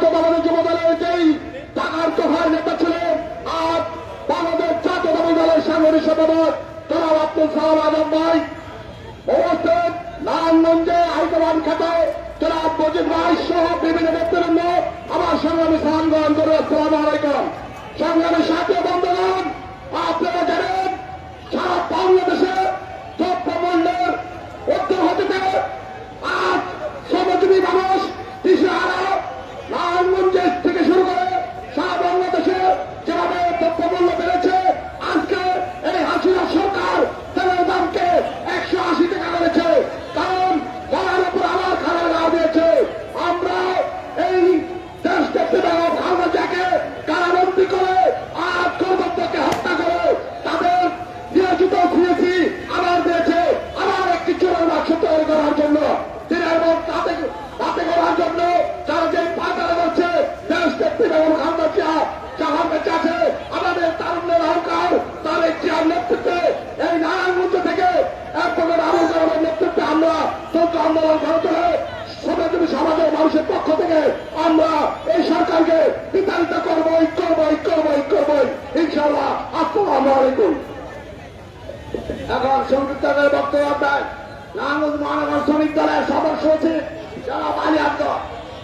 জাতীয়তাবাদী যুবদলের যেই টাকার তোফার নেতা ছিলেন, আজ বাংলাদেশ জাতীয়তাবাদী দলের সাংগঠনিক সম্পাদক জনাব আব্দুল সালাম আজম ভাই উপস্থিত, নারায়ণগঞ্জে হাইকমান খাতে জনাব মজিদ ভাই সহ বিভিন্ন ব্যক্তিবৃন্দ আমার সংগ্রামী সালাম গ্রহণ করে আসসালামু আলাইকুম। সংগ্রামী সাথী বন্ধুগণ, আপনারা জানেন সারা বাংলাদেশে দ্রব্যমূল্যের ঊর্ধ্বগতিতে আজ শ্রমজীবী মানুষ দিশেহারা, নারায়ণগঞ্জের থেকে শুরু করে সারা বাংলাদেশে যেভাবে দ্রব্যমূল্য বেড়েছে, আজকে এই হাসিনা সরকার তেলের দামকে 180 টাকা করেছে, কারণ গলার উপর আমার খাবার গাও দিয়েছে। আমরা এই দেশ দেখতে পাবো খালেদা জিয়াকে কারাবন্দী করে আজ কর্মকর্তাকে হত্যা করে তাদের নিয়োজিত সিএসি আবার দিয়েছে, আবার একটি চোরের বাক্স তৈরি করার জন্য, দিনের পর তাতে করার জন্য যারা যে পায়তারা করছে দেশ দেখতে পাবো খালেদা জিয়া যাহার কাছে আছে আমাদের তারুণ্যের অহংকার, তার একটি নেতৃত্বে এই নারায়ণগঞ্জ থেকে এক প্রকার আবুল কালামের নেতৃত্বে আমরা চৌদ্দ আন্দোলন করতে শ্রমজীবী সমাজের মানুষের পক্ষ থেকে আমরা এই সরকারকে বিতাড়িত করবই ইনশাআল্লাহ। আসসালামু আলাইকুম। এখন সংযুক্ত বক্তব্য দেন নারায়ণগঞ্জ মহানগর শ্রমিক দলের সদস্য সচিব জনাব আলী আব্দুল।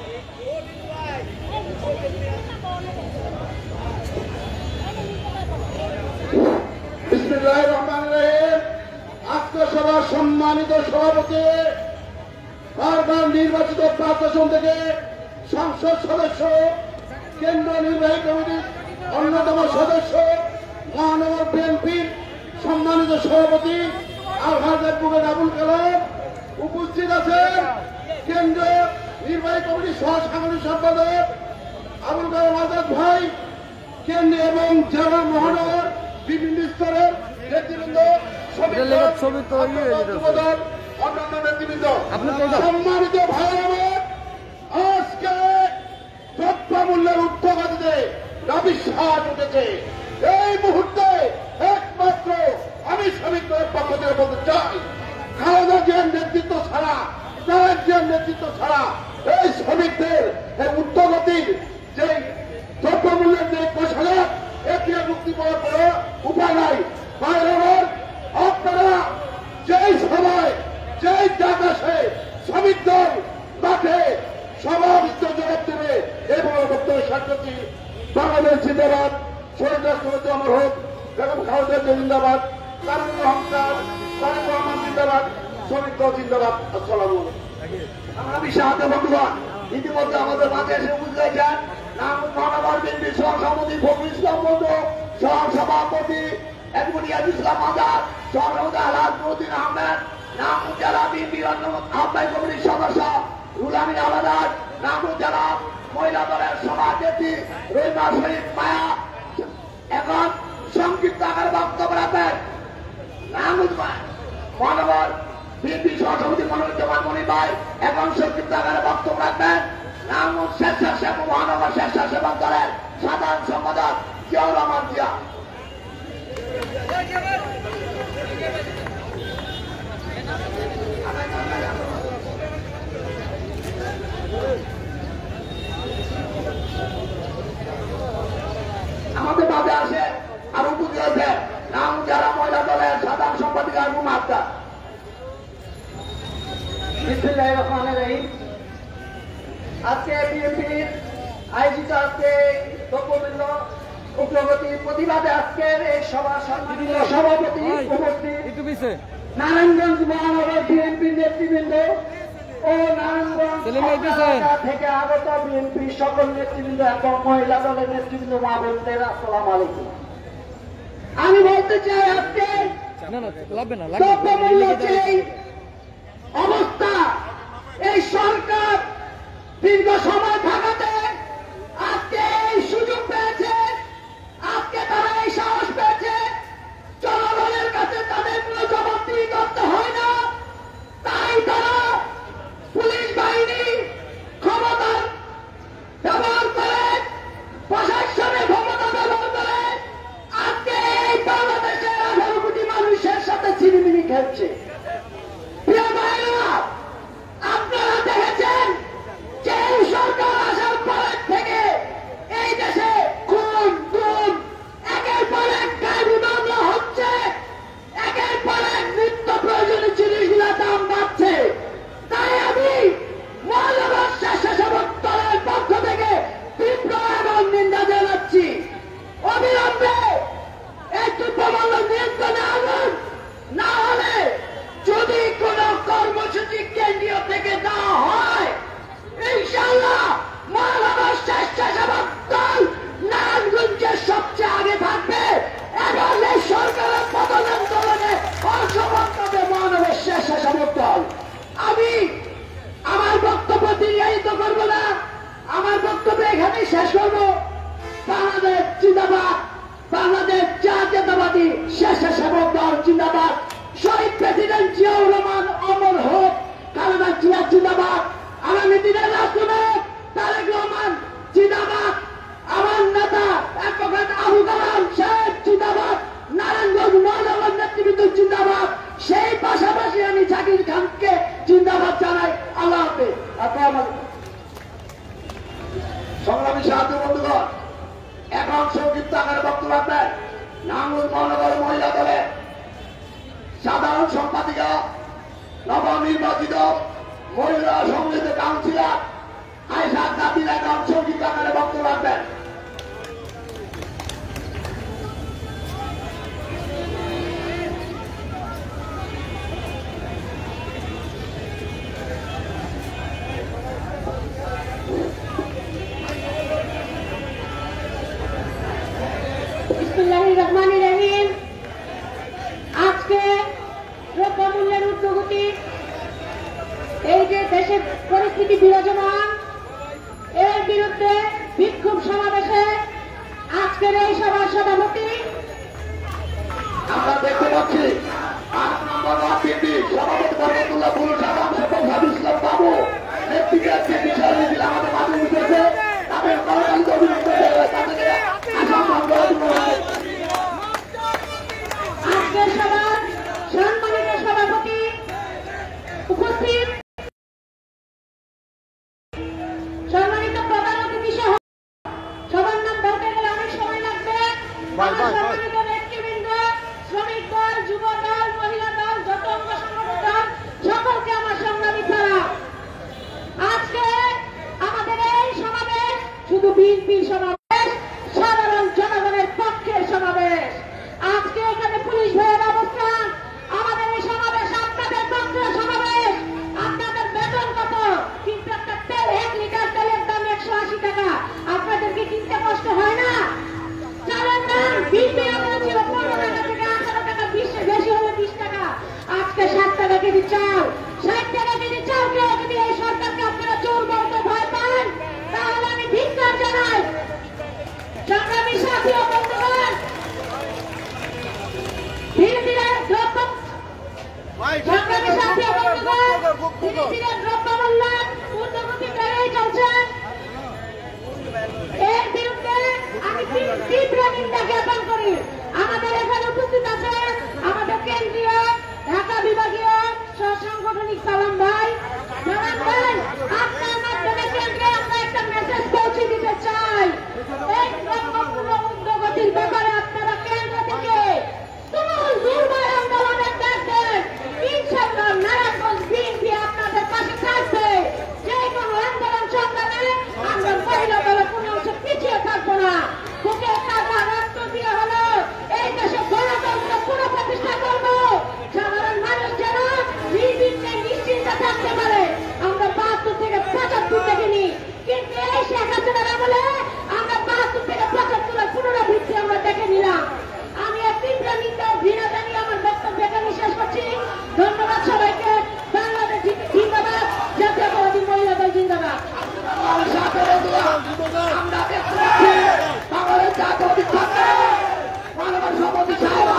বিসমিল্লাহির রহমানির রহিম। আজকে সভার সম্মানিত সভাপতি, বারবার নির্বাচিত 5 আসন থেকে সংসদ সদস্য, কেন্দ্রীয় নির্বাহী কমিটির অন্যতম সদস্য, মহানগর বিএনপির সম্মানিত সভাপতি আলহাজ অ্যাডভোকেট আবুল কালাম, উপস্থিত আছেন কেন্দ্রীয় নির্বাহী কমিটির সহ সাংগঠনিক সম্পাদক আবুল কালাম আজাদ ভাই, কেন্দ্রীয় এবং জেলা মহানগর বিভিন্ন স্তরের নেতৃবৃন্দ, অন্যান্য নেতৃবৃন্দ, সম্মানিত ভাই আমার, আজকে দ্রব্যমূল্যের ঊর্ধ্বগতিতে রাবিশ্বাস উঠেছে। এই মুহূর্তে একমাত্র আমি শ্রমিকদের পক্ষ থেকে বলতে চাই, খালেদা জিয়ার নেতৃত্ব ছাড়া, তারেক জিয়ার নেতৃত্ব ছাড়া এই শ্রমিকদের এই ঊর্ধ্বগতির যে দ্রব্যমূল্যের যে কোষাগার এটি মুক্তি পাওয়ার পরে উপায় নাই। বাইরের আপনারা যেই সময় যেই জায়গায় শ্রমিক দল মাঠে সমাবেশ জবাব দেবে এই বড় বক্তব্য সাক্ষী বাংলাদেশ জিন্দাবাদ, শহীদ রাষ্ট্রপতি অমর হোক, বেগম খালেদা জিয়া জিন্দাবাদ, তারেক রহমান জিন্দাবাদ, শ্রমিক দল জিন্দাবাদ। আসসালামু আলাইকুম। আমি সাহায্য বন্ধুগণ, ইতিমধ্যে আমাদের মাঝে এসে বুঝতে চান মহানগর বিএনপির সহসভাপতি ফখরুল ইসলাম বন্ধু, সহসভাপতি এডমুনিয়াজ ইসলাম আজাদ, সহসভাপতি আলহাজ নুরুদ্দিন আহমেদ, নারায়ণগঞ্জ জেলা বিএনপির আহ্বায়ক কমিটির সদস্য রুহুল আমিন আলাদার, নারায়ণগঞ্জ জেলা মহিলা দলের সভাপতি রহিমা শরীফ মায়া। এখন সংক্ষিপ্ত আকারে বক্তব্য রাখবেন নারায়ণগঞ্জ মহানগর বিএনপি সহসভাপতি মনোরঞ্জন মনি ভাই। এখন সংক্ষিপ্ত আকারে বক্তব্য রাখবেন নারায়ণগঞ্জ স্বেচ্ছাসেবক মহানগর স্বেচ্ছাসেবক দলের সাধারণ সম্পাদক জিয়াউর রহমান জিয়া। আমাদের মাঝে আসে আর উপস্থিত আছে নারায়ণগঞ্জ জেলা মহিলা দলের সাধারণ সম্পাদিকা রুমা আক্তার। বিসমিল্লাহির রহমানির রহিম। আজকে বিএনপির আয়োজিত আজকে দ্রব্যমূল্য ঊর্ধ্বগতির প্রতিবাদে আজকের এই সভার সম্মানিত সভাপতি উপস্থিত নারায়ণগঞ্জ মহানগর বিএনপির নেতৃবৃন্দ ও নারায়ণগঞ্জ থেকে আগত বিএনপির সকল নেতৃবৃন্দ এবং মহিলা দলের নেতৃবৃন্দ মা বোনদের আসসালামু আলাইকুম। আমি বলতে চাই আজকে দ্রব্যমূল্য যেই অবস্থা, এই সরকার দীর্ঘ সময় থাকাতে আজকে এই সুযোগ পেয়েছে, আজকে তারা এই সাহস পেয়েছে, জনগণের কাছে তাদের কোনো জবাবদিহি করতে হয় না, তাই তারা পুলিশ বাহিনী ক্ষমতার ব্যবহার করে, প্রশাসনের ক্ষমতা ব্যবহার করে আজকে এই বাংলাদেশের 18 কোটি মানুষের সাথে ছিনিমিনি খেলছে। প্রিয় ভাইরা, আপনারা দেখেছেন যে সরকার আমার বক্তব্য এখানেই শেষ করবো। বাংলাদেশ জিন্দাবাদ, বাংলাদেশ জাতীয়তাবাদী স্বেচ্ছাসেবক দল জিন্দাবাদ, শহীদ প্রেসিডেন্ট জিয়াউর রহমান অমর হোক, খালেদা জিয়া জিন্দাবাদ, আগামী দিনের রাষ্ট্রনায়ক তারেক রহমান জিন্দাবাদ, আমার নেতা অ্যাডভোকেট আবু কালাম সাহেব জিন্দাবাদ, নারায়ণগঞ্জ মহানগর নেতৃবৃন্দ জিন্দাবাদ, সেই পাশাপাশি আমি জাকির খানকে জিন্দাবাদ জানাই। আল্লাহ হাফেজ। সংগ্রামী সাহায্য বন্ধুগণ, এখন সংক্ষিপ্ত আকারে বক্তব্য রাখবেন নাঙ্গল মহানগর মহিলা দলের সাধারণ সম্পাদিকা, নবনির্বাচিত মহিলা সংসদ কাউন্সিলর আয়েশা কাদির। এখন সংক্ষিপ্ত আকারে বক্তব্য রাখবেন। বিসমিল্লাহির রহমানির রহিম। আজকে দ্রব্যমূল্যের ঊর্ধ্বগতি, এই যে দেশের পরিস্থিতি বিরাজমান, এর বিরুদ্ধে বিক্ষোভ সমাবেশে আজকের এই সভার সভাপতি আমরা দেখতে পাচ্ছি 8 নম্বর ওয়ার্ড বিএনপি সভাপতি বরকতুল্লাহ বুলু সালাম এবং হাবিব ইসলাম বাবু নেতৃত্বে একটি বিশাল মিছিল আমাদের মাঝে উঠেছে। তাদের কর্মকাণ্ড অভিনন্দন জানাই, তাদেরকে আসাম আজকের সভার সম্মানিত সভাপতি উপস্থিত, সম্মানিত প্রধান অতিথি সহ সবার নাম বলতে গেলে অনেক সময় লাগবে। আমার সম্মানিত নেতৃবৃন্দ, শ্রমিক দল, যুব দল, মহিলা দল, যত অঙ্গ সংগঠন সকলকে আমার সংগ্রামী ছাড়া। আজকে আমাদের এই সমাবেশ শুধু বিএনপির সমাবেশ, সাধারণ জনগণের পক্ষের সমাবেশ। আজকে এখানে পুলিশ ভাইয়ের অবস্থান, আমাদের এই সমাবেশ আপনাদের পক্ষের সমাবেশ। আপনাদের বেতন কত? কিন্তু একটা তেল, 1 লিটার তেলের দাম 180 টাকা। আপনাদেরকে কিনতে কষ্ট হয় না? চালের দাম 20 টাকা ছিল, 15 টাকা থেকে 18 টাকা, বেশি হলে 20 টাকা। আজকে 7 টাকা কেজি চাল, 60 টাকা কেজি চাল। কেউ যদি এই সরকারকে আপনারা চোর বলতে ভয় পান, তাহলে আমি ধিক্কার জানাই। সংগ্রামী সাথী ও বন্ধুগণ, ধীরে ধীরে দ্রব্যমূল্যের ঊর্ধ্বগতি বেড়েই চলছে। এর বিরুদ্ধে আমি তীব্র নিন্দা জ্ঞাপন করি। আমাদের এখানে উপস্থিত আছে আমাদের কেন্দ্রীয় ঢাকা বিভাগীয় সাংগঠনিক সালাম ভাই। সালাম ভাই, আপনার মাধ্যমে কেন্দ্রে আমরা একটা মেসেজ পৌঁছে দিতে চাই। এই দ্রব্যমূল্য ঊর্ধ্বগতির ব্যাপারে আপনারা কেন্দ্র থেকে তুমুল দুর্বল আন্দোলনের ডাক দেন। ইনশাআল্লাহ নারায়ণগঞ্জ বিএনপি আপনাদের পাশে থাকবে। যে কোনো আন্দোলন সংগ্রামে আমরা মহিলা দলের কোনো অংশ পিছিয়ে থাকবো না। বুকে টাকা রক্ত দিয়ে হলো এই দেশে গণতন্ত্র পুনঃপ্রতিষ্ঠা করবো। সাধারণ মানুষ যেন নির্বিঘ্নে নিশ্চিন্তে থাকতে পারে। আমরা 72 থেকে 75 দেখিনি, কিন্তু এই শেখ হাসিনার আমলে আমরা 72 থেকে 75 পুনরাবৃত্তি আমরা দেখে নিলাম। আমি এক তীব্র নিন্দা ও ঘৃণা জানিয়ে আমার বক্তব্য এখানে শেষ করছি। ধন্যবাদ সবাইকে। বাংলাদেশ জিন্দাবাদ, জাতীয়তাবাদী মহিলা দল জিন্দাবাদ। আমরা দেখতে পাচ্ছি বাংলাদেশ জাতীয়তাবাদী মাননীয় সভাপতি সাহেব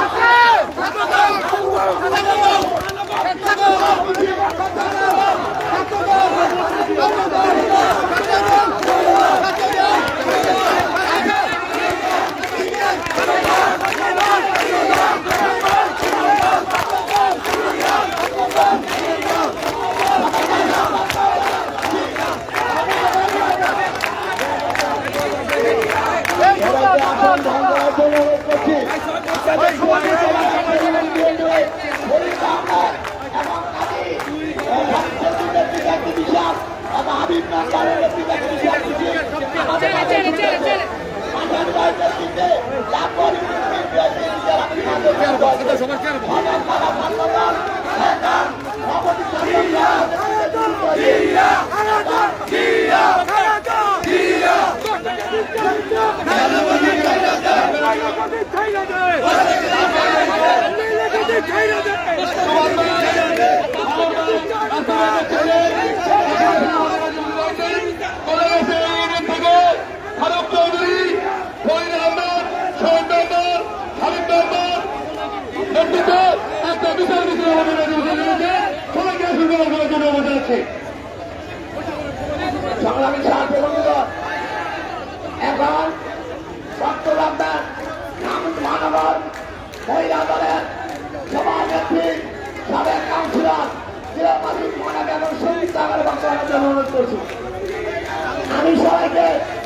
করছি। আমি সবাইকে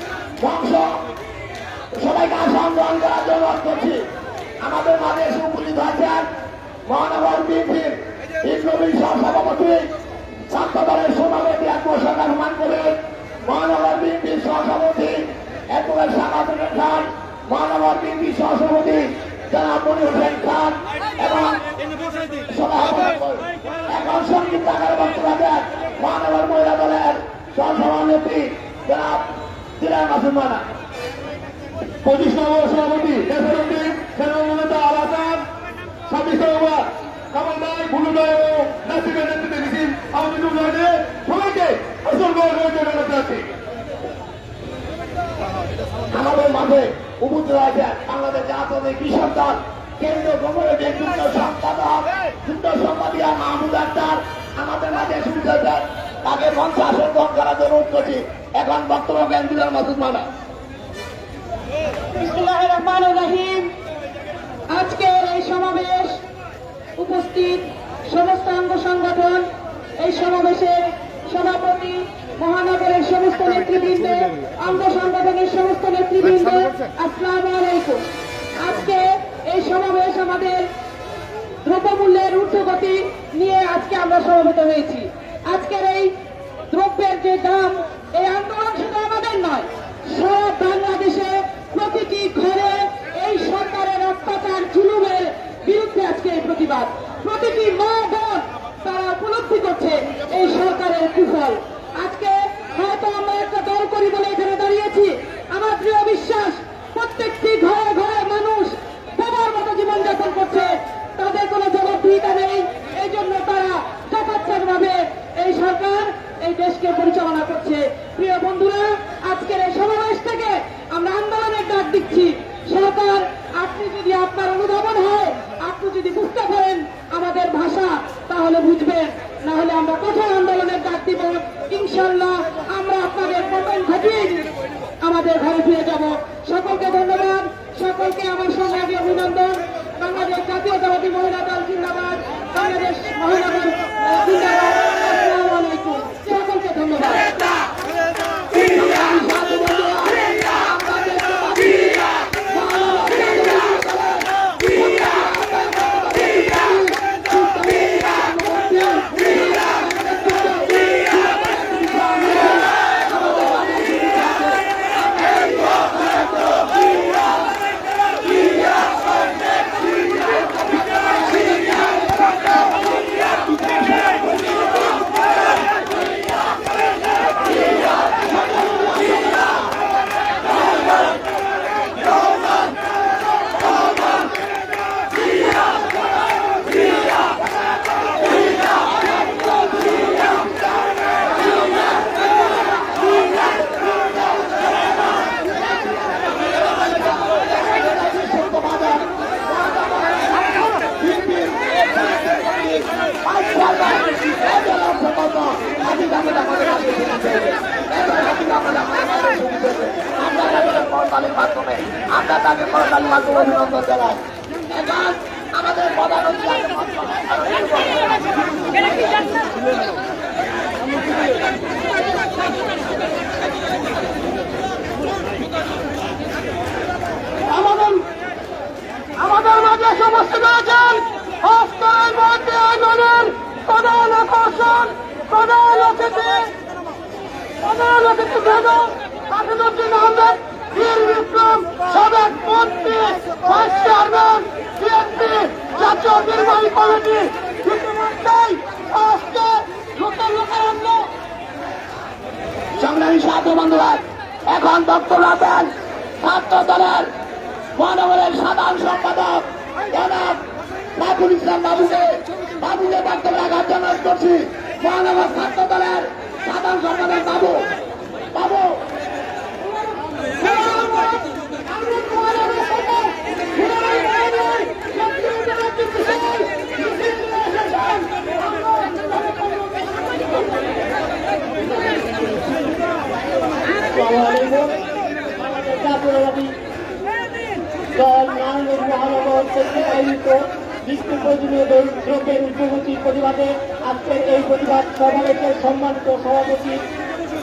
আসন গ্রহণ করার জন্য অনুরোধ করছি। আমাদের মাঝে এসে উপস্থিত আছেন মহানগর বিএনপির বিপ্লবী সহসভাপতি, ছাত্র দলের সভাপতি আত্মসরকার রহমান কবির, মহানগর বিএনপির সহসভাপতি অ্যাডভোকেট সাকাতুল খান, মহানগর বিএনপির সহসভাপতি জনাব মনির হোসেন খান এবং এখন সংযুক্ত আকারে বক্তব্য রাখেন মহানগর মহিলা দলের সহসভাপতি জনাব দিলার মাসুম মানা। 25 নম্বর সভাপতি নেসারউদ্দিন সেনামূলতা আল হাসান, 26 নম্বর কামাল ভাই, ভুলু ভাই ও নাসিমের নেতৃত্বে মিছিল আওয়ামী লীগ লড়ে সবাইকে আসল জানাতে আছি। আমাদের মাঝে উপস্থিত আছেন বাংলাদেশ জাতীয় কৃষক দল কেন্দ্রীয় কমিটির যুগ্ম সম্পাদক যুগ্ম সম্পাদিকা মাহমুদ আক্তার আমাদের মাঝে সুবিধা আছেন। তাকে মঞ্চে আসন গ্রহণ করার জন্য অনুরোধ করছি। এখন বক্তব্য জ্ঞান দিলেন মাসুদ মানা। বিসমিল্লাহির রহমানির রহিম। আজকের এই সমাবেশ উপস্থিত সমস্ত অঙ্গ সংগঠন, এই সমাবেশের সভাপতি, মহানগরের সমস্ত নেতৃবৃন্দ, অঙ্গ সংগঠনের সমস্ত নেতৃবৃন্দ, আসসালামু আলাইকুম। আজকে এই সমাবেশ আমাদের দ্রব্যমূল্যের ঊর্ধ্বগতি নিয়ে আজকে আমরা সমবেত হয়েছি। আজকের এই দ্রব্যের যে দাম, এই আন্দোলন শুধু আমাদের নয়, সারা বাংলাদেশে প্রতিটি ঘরে এই সরকারের অত্যাচার জুলুমের বিরুদ্ধে আজকে এই প্রতিবাদ। প্রতিটি মা বোন তারা উপলব্ধি করছে এই সরকারের কুফল। আজকে হয়তো আমরা একটা দল করি বলে এখানে দাঁড়িয়েছি, আমার দৃঢ় বিশ্বাস প্রত্যেকটি ঘরে ঘরে মানুষ বাবার মতো জীবনযাপন করছে, তাদের কোনো জবাবদিহিতা নেই। এই জন্য তারা যথার্থভাবে এই সরকার এই দেশকে পরিচালনা করছে। প্রিয় বন্ধুরা, আজকের এই সমাবেশ থেকে আমরা আন্দোলনের ডাক দিচ্ছি। সরকার, আপনি যদি আপনার অনুধাবন হয়, আপনি যদি বুঝতে পারেন আমাদের ভাষা, তাহলে বুঝবেন, না হলে আমরা কঠোর আন্দোলনের ডাক দিব। ইনশাল্লাহ আমরা আপনাদের পতন ঘটিয়ে আমাদের ঘরে ফিরে যাব। সকলকে ধন্যবাদ, সকলকে আমার সংগ্রামী অভিনন্দন। বাংলাদেশ জাতীয়তাবাদী মহিলা দল জিন্দাবাদ, বাংলাদেশ মহানগর জিন্দাবাদ। আসসালামু আলাইকুম, সকলকে ধন্যবাদ। আমরা তাকে করতালির মাধ্যমে অভিনন্দন জানাই। এখন আমাদের প্রধানমন্ত্রী আমাদের মাঝে সমস্ত আছেন। আজকের মধ্যে আন্দোলনের প্রধান আকর্ষণ, প্রধান অতিথি বেগম আসাদুদ্দিন আহমেদ, বীর বিক্রম, সাবেক মন্ত্রী, ভাইস চেয়ারম্যান বিএনপি জাতীয় নির্বাহী কমিটি। ইতিমধ্যেই আজকে সংগ্রামী সাথী বন্ধুরা, এখন বক্তব্য রাখবেন ছাত্র দলের মহানগরের সাধারণ সম্পাদক জনাব সাইফুল ইসলাম বাবুকে বক্তব্য রাখার জন্য করছি। মহানগর ছাত্র দলের সাধারণ সম্পাদক বাবু জাতীয়তাবাদী দল নারায়ণগঞ্জ মহানগর কর্তৃক আয়োজিত নিত্য প্রয়োজনীয় দ্রব্যের ঊর্ধ্বগতির প্রতিবাদে আজকের এই প্রতিবাদ সমাবেশের সম্মানিত সভাপতি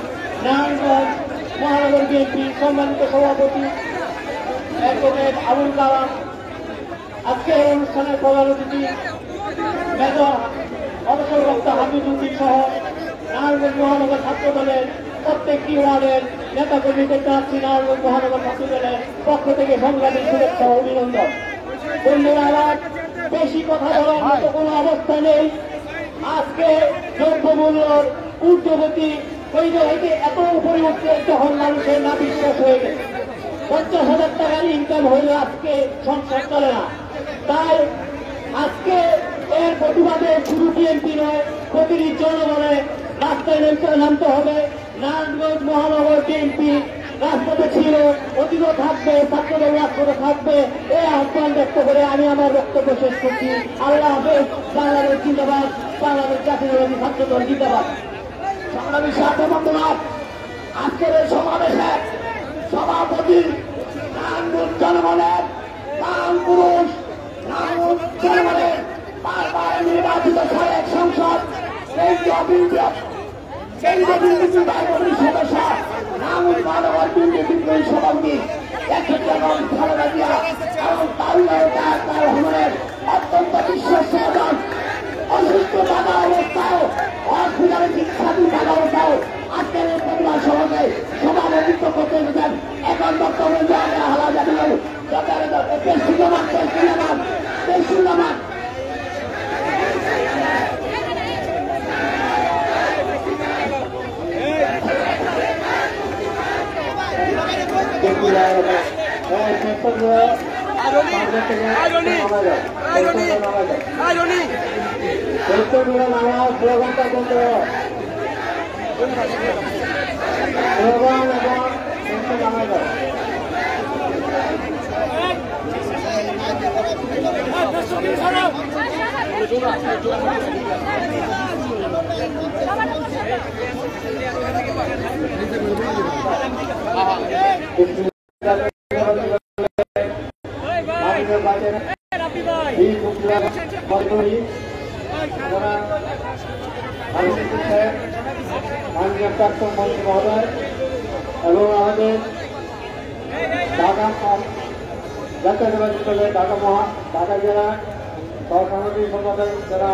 নারায়ণগঞ্জ মহানগর বিএনপি সম্মানিত সভাপতি অ্যাডভোকেট আবুল কালাম, আজকের অনুষ্ঠানের প্রধান অতিথি মেজর অবসরপ্রাপ্ত হামিদুদ্দিন সহ নারায়ণগঞ্জ মহানগর ছাত্র দলের প্রত্যেকটি ওয়ার্ডের নেতাকর্মীদের জানাচ্ছি নারায়ণগঞ্জ মহানগর ছাত্র দলের পক্ষ থেকে সংগ্রামী শুভেচ্ছা ও অভিনন্দন। বন্ধুরা, আমার বেশি কথা বলার মতো কোনো অবস্থা নেই। আজকে দ্রব্যমূল্যর ঊর্ধ্বগতি হইতে এত উপরে উঠছে যখন মানুষের না বিশ্বাস হয়ে গেছে। 50,000 টাকার ইনকাম হইলে আজকে সংসার চলে না। তাই আজকে এর প্রতিবাদে শুধু বিএনপি নয়, প্রতিটি জনগণে রাস্তায় নামতে হবে। নারায়ণগঞ্জ মহানগর বিএনপি রাজপথে ছিল, অতীতও থাকবে, ছাত্রদের রাজপথে থাকবে। এই আহ্বান ব্যক্ত করে আমি আমার বক্তব্য শেষ করছি। আল্লাহ হাফেজ। বাংলাদেশ জিন্দাবাদ, বাংলাদেশ জাতীয়তাবাদী ছাত্র দল জিন্দাবাদ। সংগ্রামী সাথী বন্ধুরা, আজকের এই সমাবেশে সভাপতি নারায়ণগঞ্জ জনগণের প্রাণ পুরুষ, নারায়ণগঞ্জ জনগণের বারবার নির্বাচিত সাবেক সংসদ কেন্দ্রীয় বিএনপি বাহিনীর সদস্য নারায়ণগঞ্জ মহানগর বিএনপি বিদ্রোহী সভাপতি খালেদা জিয়া এবং তার রহমানের অত্যন্ত বিশ্বস্ত অসুস্থ থাকা অবস্থায় অসুবিধার চিকিৎসাধীন থাকা অবস্থায় আজকের এই পরিবার সভাকে সভাপতিত্ব করতে এসেছেন। এখন বক্তব্য হালা জাতীয় স্লোগানটা বলতে স্লোগান এবং নামায় দাও। প্রাক্তন মন্ত্রী মহোদয় এবং আমাদের ঢাকা জাতীয়তাবাদী দলের ঢাকা জেলা সহসভাপতি সম্পাদক যারা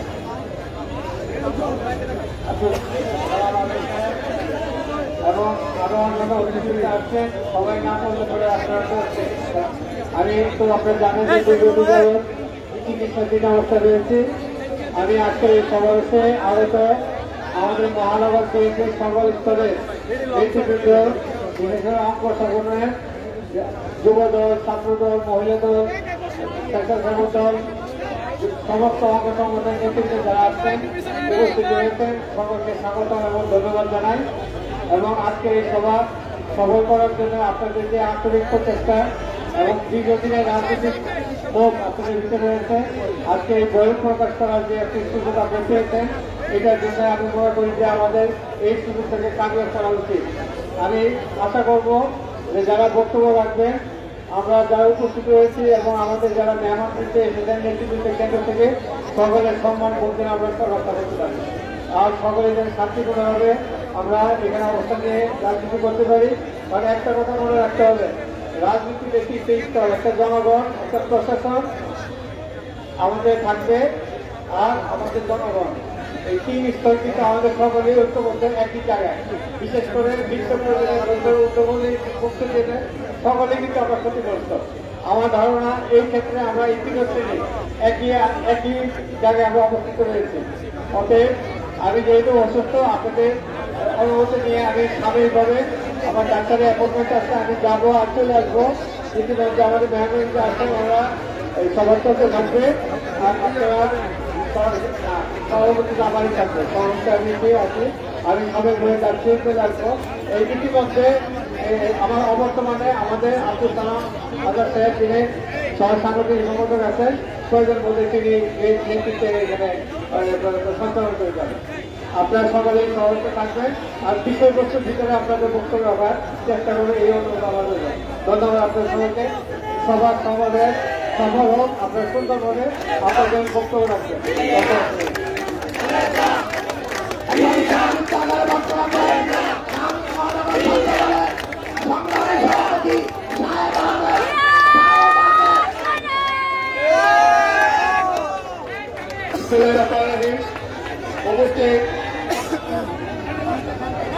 এবং আরো অন্যান্য অতিথি আসছেন, সবাই না করলে পরে আপনারা আমি তো আপনারা জানেন যে চিকিৎসাধীন অবস্থা রয়েছে। আমি আজকের এই সমাবেশে আগত আমাদের মহানগর বিএনপির সকল স্তরের নেতৃবৃন্দ, বিশেষ করে অঙ্গ সংগঠনের যুবদল, ছাত্রদল, মহিলা দল, স্বেচ্ছাসেবক দল, সমস্ত অঙ্গ সংগঠনের নেতৃত্বে যারা আসছেন উপস্থিত হয়েছেন, সকলকে স্বাগত এবং ধন্যবাদ জানাই। এবং আজকে এই সভা সফল করার জন্য আপনাদের যে আন্তরিক প্রচেষ্টা এবং দীর্ঘদিনের রাজনৈতিক মুখ আপনাদের ভিতরে রয়েছে, আজকে এই বই প্রকাশ করার যে একটি সুযোগ আপনি পেয়েছেন, এটার জন্য আমি মনে করি যে আমাদের এই সুযোগ থেকে কাজে করা উচিত। আমি আশা করব যে যারা বক্তব্য রাখবেন, আমরা যারা উপস্থিত হয়েছি এবং আমাদের যারা মেহমান দিতে এসেছেন নেতৃবৃন্দের কেন্দ্র থেকে সকলের সম্মান বলতে আমরা রক্ষা করতে পারি। আর সকলে যেন শান্তিপূর্ণভাবে আমরা এখানে অবস্থান নিয়ে রাজনীতি করতে পারি। মানে একটা কথা মনে রাখতে হবে, রাজনীতির একটি স্তর, একটা জনগণ, একটা প্রশাসন আমাদের থাকবে, আর আমাদের জনগণ, এই 3 স্তর কিন্তু আমাদের সকলেই ঐক্যবদ্ধ একই জায়গায়। বিশেষ করে বিশ্ব উদ্যোগী পক্ষ থেকে সকলে কিন্তু আমরা ক্ষতিগ্রস্ত। আমার ধারণা এই ক্ষেত্রে আমরা ইতিমধ্যে একই জায়গায় আমরা অবস্থিত রয়েছি। অতএব আমি যেহেতু অসুস্থ, আপনাদের অনুমতি নিয়ে আমি স্বাভাবিকভাবে আমার ডাক্তারের অ্যাপয়েন্টমেন্ট আছে, আমি যাবো আর চলে আসবো। ইতিমধ্যে আমাদের মেহমান আসেন, আমরা এই সবার সাথে থাকবে। আর আপনারা সভাপতি আমারই থাকবে, সভাপতি আমি আছি, আমি স্বাভাবিকভাবে যাচ্ছি, চলে আসবো। এই ইতিমধ্যে আমার অবর্তমানে আমাদের আব্দুল সালাম আজাদ সাহেব, তিনি সহসাংগঠনিক সংগঠক আছেন, প্রয়োজন বলে তিনি এই নেতৃত্বে এখানে সঞ্চালন করে যাবেন। আপনারা সকলেই সহযোগিতা থাকবেন আর বিষয়বস্তুর ভিতরে আপনাদের বক্তব্য রাখার চেষ্টা করবে, এই অনুরোধ আমাদের। ধন্যবাদ আপনাদের সবাইকে। সবার সমাবেশ সফল হোক, আপনার সুন্দরভাবে আপনাদের বক্তব্য রাখবেন।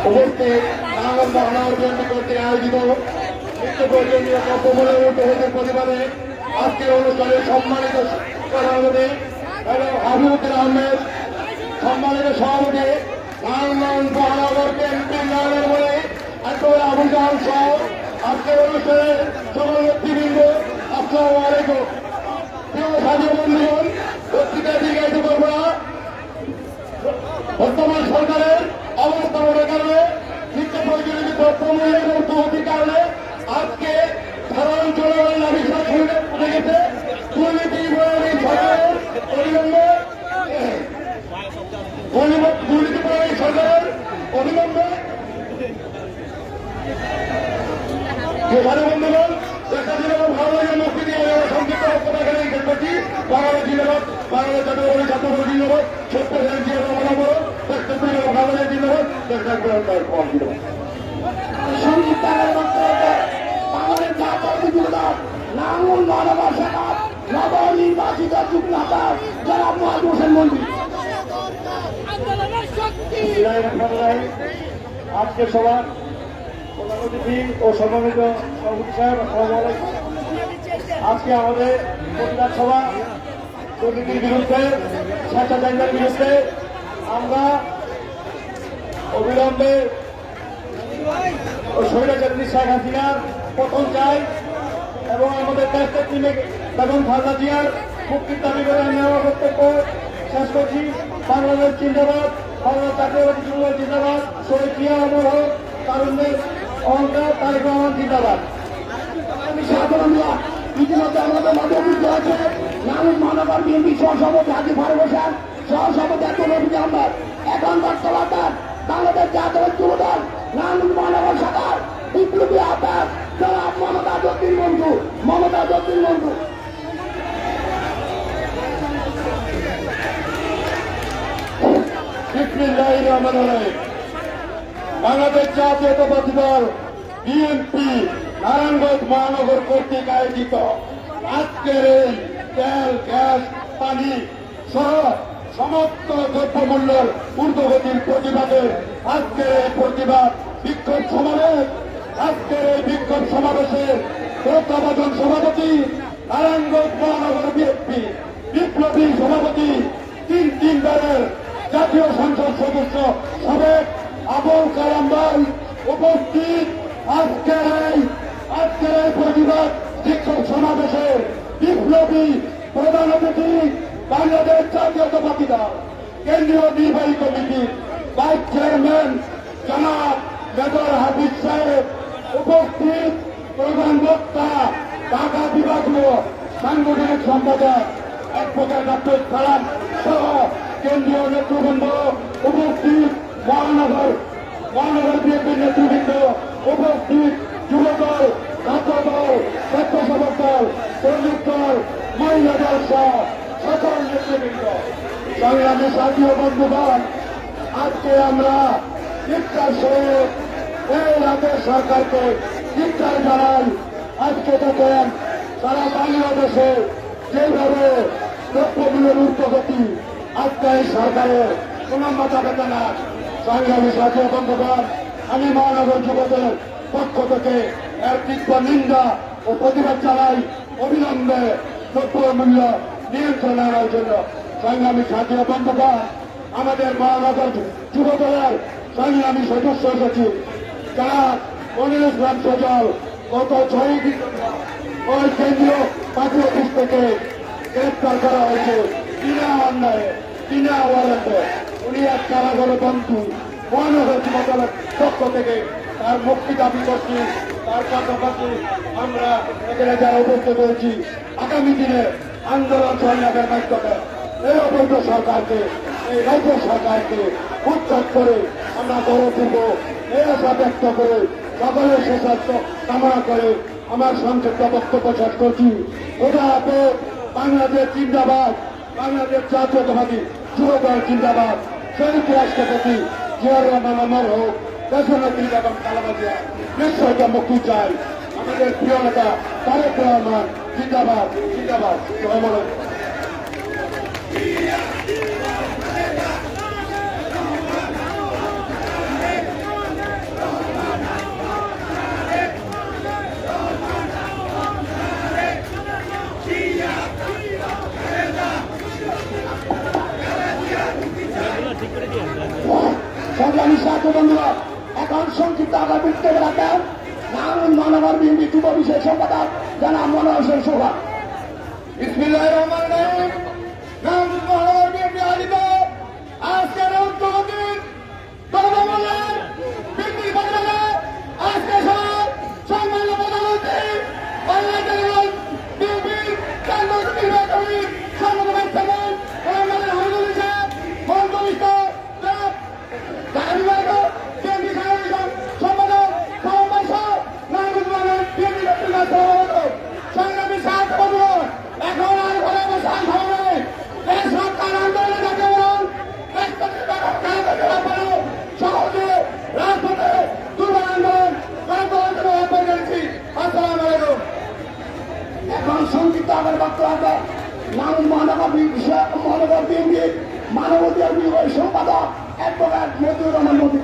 উপস্থিত নারায়ণ মহানগর বিএনপি কর্তৃক আয়োজিত নিত্য প্রয়োজনীয় দ্রব্যমূল্যের ঊর্ধ্বগতির প্রতিবাদে আজকের অনুষ্ঠানে সম্মানিত সভাপতি এবং হাবিবুদ্দিন আহমেদ, সম্মানিত সভাপতি নারায়ণগঞ্জ মহানগর বিএনপি নারায়ণ বলে একেবারে আবুল জাহান সহ আজকের অনুষ্ঠানে সকল নেতৃবৃন্দ আসসালামু আলাইকুম। প্রিয় সাথী বন্ধুগণ, পত্রিকা দীর্ঘায়িত করব না। বর্তমান সরকারের অবস্থানের কারণে নিত্য প্রয়োজনীয় দ্রব্যমূল্যের ঊর্ধ্বগতির কারণে আজকে সাধারণ জনগণের নারী সরকারে উঠে গেছে। দুর্নীতি সরকারের অবিলম্বে দুর্নীতিপরায়ী সরকারের অবিলম্বে বন্ধুগণ ভালো লাগে মুক্তি দিয়ে সংক্ষিপ্ত বক্তব্য এখানে শেষ করছি। বাংলাদেশ জিন্দাবাদ, বাংলাদেশ জাতীয়তাবাদী ছাত্রদল জিন্দাবাদ, সত্য বাংলাদেশ জিন্দাবাদ, সংযুক্ত বাংলাদেশ জাতীয় যুবদল নাঙ্গল মানবর শাখা নবনির্বাচিত যুগ্মনেতা জনাব মুহাম্মদ হোসেন মন্ডি। আজকের সভা প্রধান অতিথি ও সম্মানিত সভাপতি সাহেব, আসসালামু আলাইকুম। আজকে আমাদের প্রতিবাদ সভা দুর্নীতির বিরুদ্ধে, স্বেচ্ছাচারিতার বিরুদ্ধে। আমরা অবিলম্বে স্বৈরাচারী শেখ হাসিনার পতন চাই এবং আমাদের দেশের টিমে বেগম খালেদা জিয়ার মুক্তির দাবি করে নেওয়া বক্তব্য শেষ করছি। বাংলাদেশ জিন্দাবাদ, বাংলাদেশ জাতীয়তাবাদী যুবদল জিন্দাবাদ, শহীদ জিয়া অমর হোক, তারুণ্যের অহংকার তারেক রহমান জিন্দাবাদ। আমি সাধারণ ইতিমধ্যে আমাদের মধ্যে উপস্থিত আছে নাঙ্গল মহানগর বিএনপি সহসভাপতি হাজি ফারুক হোসেন, সহসভাপতি আব্দুল রফিক আহমদ, এখন বর্তমান বাংলাদেশ জাতীয়তাবাদী যুবদল নাঙ্গল মহানগর শাখার বিপ্লবী আহ্বায়ক জনাব মমতা যতীন বন্ধু। বাংলাদেশ জাতীয়তাবাদী দল বিএনপি নারায়ণগঞ্জ মহানগর কর্তৃক আয়োজিত আজকের এই তেল, গ্যাস, পানি সহ সমস্ত দ্রব্যমূল্যের ঊর্ধ্বগতির প্রতিবাদে আজকের এই প্রতিবাদ বিক্ষোভ সমাবেশ। আজকের এই বিক্ষোভ সমাবেশের তত্ত্বাবধান সভাপতি নারায়ণগঞ্জ মহানগর বিএনপি বিপ্লবী সভাপতি, তিনবারের জাতীয় সংসদ সদস্য সাবেক আবুল কালাম ভাই উপস্থিত। আজকের এই প্রতিবাদ বিক্ষোভ সমাবেশের বিপ্লবী প্রধান অতিথি বাংলাদেশ জাতীয়তাবাদী দল কেন্দ্রীয় নির্বাহী কমিটির ভাইস চেয়ারম্যান জনাব মেজর হাফিজ সাহেব উপস্থিত। প্রধান বক্তা ঢাকা বিভাগীয় সাংগঠনিক সম্পাদক অ্যাডভোকেট আব্দুল সালাম সহ কেন্দ্রীয় নেতৃবৃন্দ উপস্থিত। মহানগর বিএনপির নেতৃবৃন্দ উপস্থিত। যুবদল, ছাত্রদল, স্বেচ্ছাসেবক দল, শ্রমিক দল, মহিলা দল সহ সকল নেতৃবৃন্দ, সংগ্রামী সাথী ও বন্ধুগণ, আজকে আমরা চিৎকার সহিত এই রাজ্যের সরকারকে চিৎকার জানাই। আজকে দেখেন সারা বাংলাদেশে যেভাবে দ্রব্যমূল্যের ঊর্ধ্বগতি, আজকে এই সরকারের কোন মাথা ব্যথা না। সংগ্রামী সাথী ও বন্ধুগণ, আমি মহানগর যুবদলের পক্ষ থেকে এর তীব্র নিন্দা ও প্রতিবাদ জানাই। অবিলম্বে দ্রব্যমূল্য নিয়ন্ত্রণে আনার জন্য সংগ্রামী সাথী ও বন্ধুগণ, আমাদের মহানগর যুবদলের সংগ্রামী সদস্য সচিব যারা মনির ইসলাম সজল গত 6 ডিসেম্বর ওই কেন্দ্রীয় পার্টি অফিস থেকে গ্রেপ্তার করা হয়েছে বিনা অন্যায়ে, বিনা ওয়ারেন্টে। উনি এক কারাগারে বন্ধু। মহানগর যুবদলের পক্ষ থেকে তার মুক্তি দাবি করছি। তার পাশাপাশি আমরা এখানে যারা উপস্থিত হয়েছি, আগামী দিনে আন্দোলন সংগ্রামের মাধ্যমে এই অবৈধ সরকারকে, এই রাজ্য সরকারকে উচ্ছেদ করে আমরা গড়ে তুলব এই আশা ব্যক্ত করে সকলের সুস্বাস্থ্য কামনা করে আমার সংক্ষিপ্ত বক্তব্য শেষ করছি। খোদা হাফেজ। বাংলাদেশ জিন্দাবাদ, বাংলাদেশ জাতীয়তাবাদী যুবদল জিন্দাবাদ। শহীদ রাষ্ট্রপতি জিয়াউর রহমান অমর হোক, দেশনেত্রী বেগম খালেদা জিয়া নিশ্চয়তা মুক্তি চাই। আমাদের প্রিয় নেতা তারেক রহমান জিন্দাবাদ, জিন্দাবাদ। নারায়ণগঞ্জ মহানগর বিএনপি যুব বিষয় সম্পাদক জনাব মনোহর হোসেন সোহাগ। বিসমিল্লাহির রহমানির রহিম। নারায়ণগঞ্জ মহানগর বিএনপি আয়োজিত আজকের উদ্যোগীর ধর্মমূল্যের বৃদ্ধি ঘটনা আজকে সবার সম্মানিত প্রধানমন্ত্রী বাংলাদেশ বিএনপির কেন্দ্রীয় নির্বাচনী সংগঠনের চেয়ারম্যান আমাদের হামিদুল ইসলাম মন্ত্রিষ্ট বিএনপি সম্পাদক সংগ্রামী সাহায্য বন্ধুগণ, এখন আর ঘরে বসান হবে দেশ রক্ষার আন্দোলনে যাকে বলুন সহজে রাজপথে দুর্বার আন্দোলন করেছি। আসসালাম আলাইকুম। এখন সংক্ষিপ্ত আমার বক্তব্য মহানগর বিএনপির মানবাধিকার বিষয় সম্পাদক অ্যাডভোকেট মতিউর রহমান মোদী।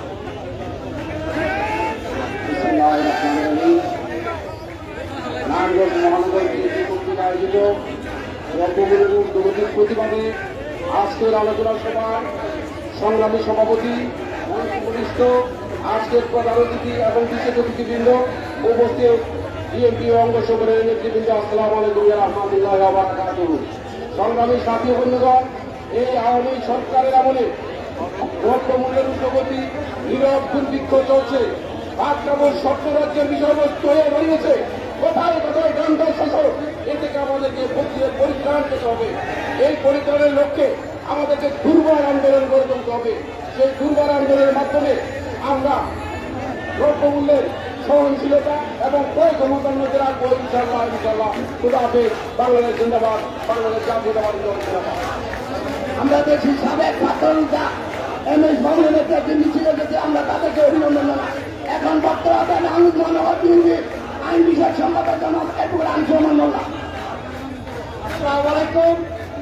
নারায়ণগঞ্জ মহানগর বিএনপি কর্তৃক আয়োজিত রক্তমূল্যের উদ্যোগতির প্রতিবাদে আজকের আলোচনা সভায় সংগ্রামী সভাপতি মন্ত্রিপরিষ্ঠ আজকের প্রধান অতিথি এবং বিশেষ অতিথিবৃন্দ উপস্থিত বিএনপি অঙ্গ সংগঠনের নেতৃবৃন্দ আসসালামু আলাইকুম ওয়া রাহমাতুল্লাহি ওয়া বারাকাতুহু। সংগ্রামী সাথী বন্ধুগণ, এই আওয়ামী সরকারের আমলে রক্তমূল্যের উদ্যোগতি নীরব দুর্ভিক্ষ চলছে। ভারতবর্ষ স্বপ্ন রাজ্যের বিষয়বস্তু হয়ে দাঁড়িয়েছে। কোথায় কোথায় গন্ডার শাসক, এ থেকে আমাদেরকে পরিত্রাণ পেতে হবে। এই পরিত্রাণের লক্ষ্যে আমাদেরকে দুর্বার আন্দোলন গড়ে তুলতে হবে। সেই দুর্বার আন্দোলনের মাধ্যমে আমরা দ্রব্যমূল্যের সহনশীলতা এবং ক্রয় ক্ষমতার মধ্যে রাখবো। ইনশাল্লাহ ইনশাল্লাহ। খুদা হাফেজ। বাংলাদেশ জিন্দাবাদ। বাংলাদেশ জাতীয়তাবাদী দল জিন্দাবাদ। আমরা দেখছি সাবেক ছাত্রনেতা MS বাবুলের একটি মিছিল যেতে আমরা তাদেরকে অভিনন্দন জানাই। এখন বক্তব্য দেন আনন্দ মনোহর বিএনপির আইন বিষয়ক সম্পাদক জনাব অ্যাডভোকেট আনসুমান মোল্লা। আসসালামু আলাইকুম।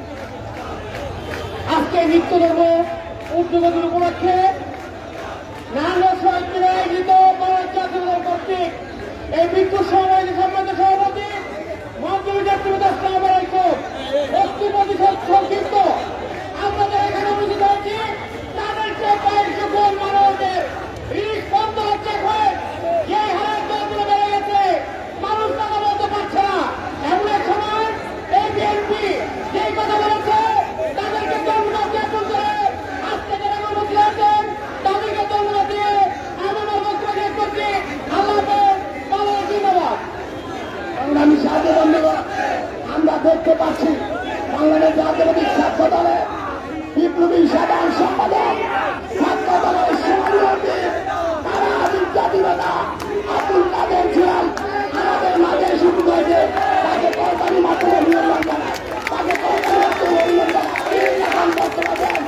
আজকে নিত্যধর্ম উদ্যোগতির উপলক্ষে নারায়ণগঞ্জ শহীদ আয়োজিত বাংলাদেশ জাতীয় দল কর্তৃক এই বিক্ষোভ সমাবেশে সম্মানিত সভাপতি মন্ত্রী নেতৃত্ব আসসালামু আলাইকুম। বক্তব্য সংক্ষিপ্ত। আপনাদের এখানে উপস্থিত হয়েছি তাদেরকে 22 কোটি মানবদের ইলিশ বন্ধ হচ্ছে এখন যে হারে দরগুলো বেড়ে গেছে, মানুষ কথা বলতে পারছে না। এমন এক সময় এই বিএনপি যেই কথা বলেছে তাদেরকে দরগুলো জ্ঞাপন করে আজকে যারা অনুমতি আছেন তাদেরকে দরগুলো দিয়ে এমন বক্তব্য শেষ করছি। আল্লাহ বাংলাদেশ জিন্দাবাদ। সংগ্রামী সাথী বন্ধুগণ, আমরা দেখতে পাচ্ছি বাংলাদেশ জাতীয়তাবাদী ছাত্র দলের বিপ্লবী সাধারণ সম্পাদক ছাত্র দলের সভাপতি তারা জাতীয়তা আব্দুল কাদের ছিলাম আমাদের মাঝে শুরু হয়েছে। তাকে সরকারি মাধ্যমে অভিনন্দন জানায়, তাকে সরকারি মাধ্যমে অভিনন্দন এখন বক্তব্য দেন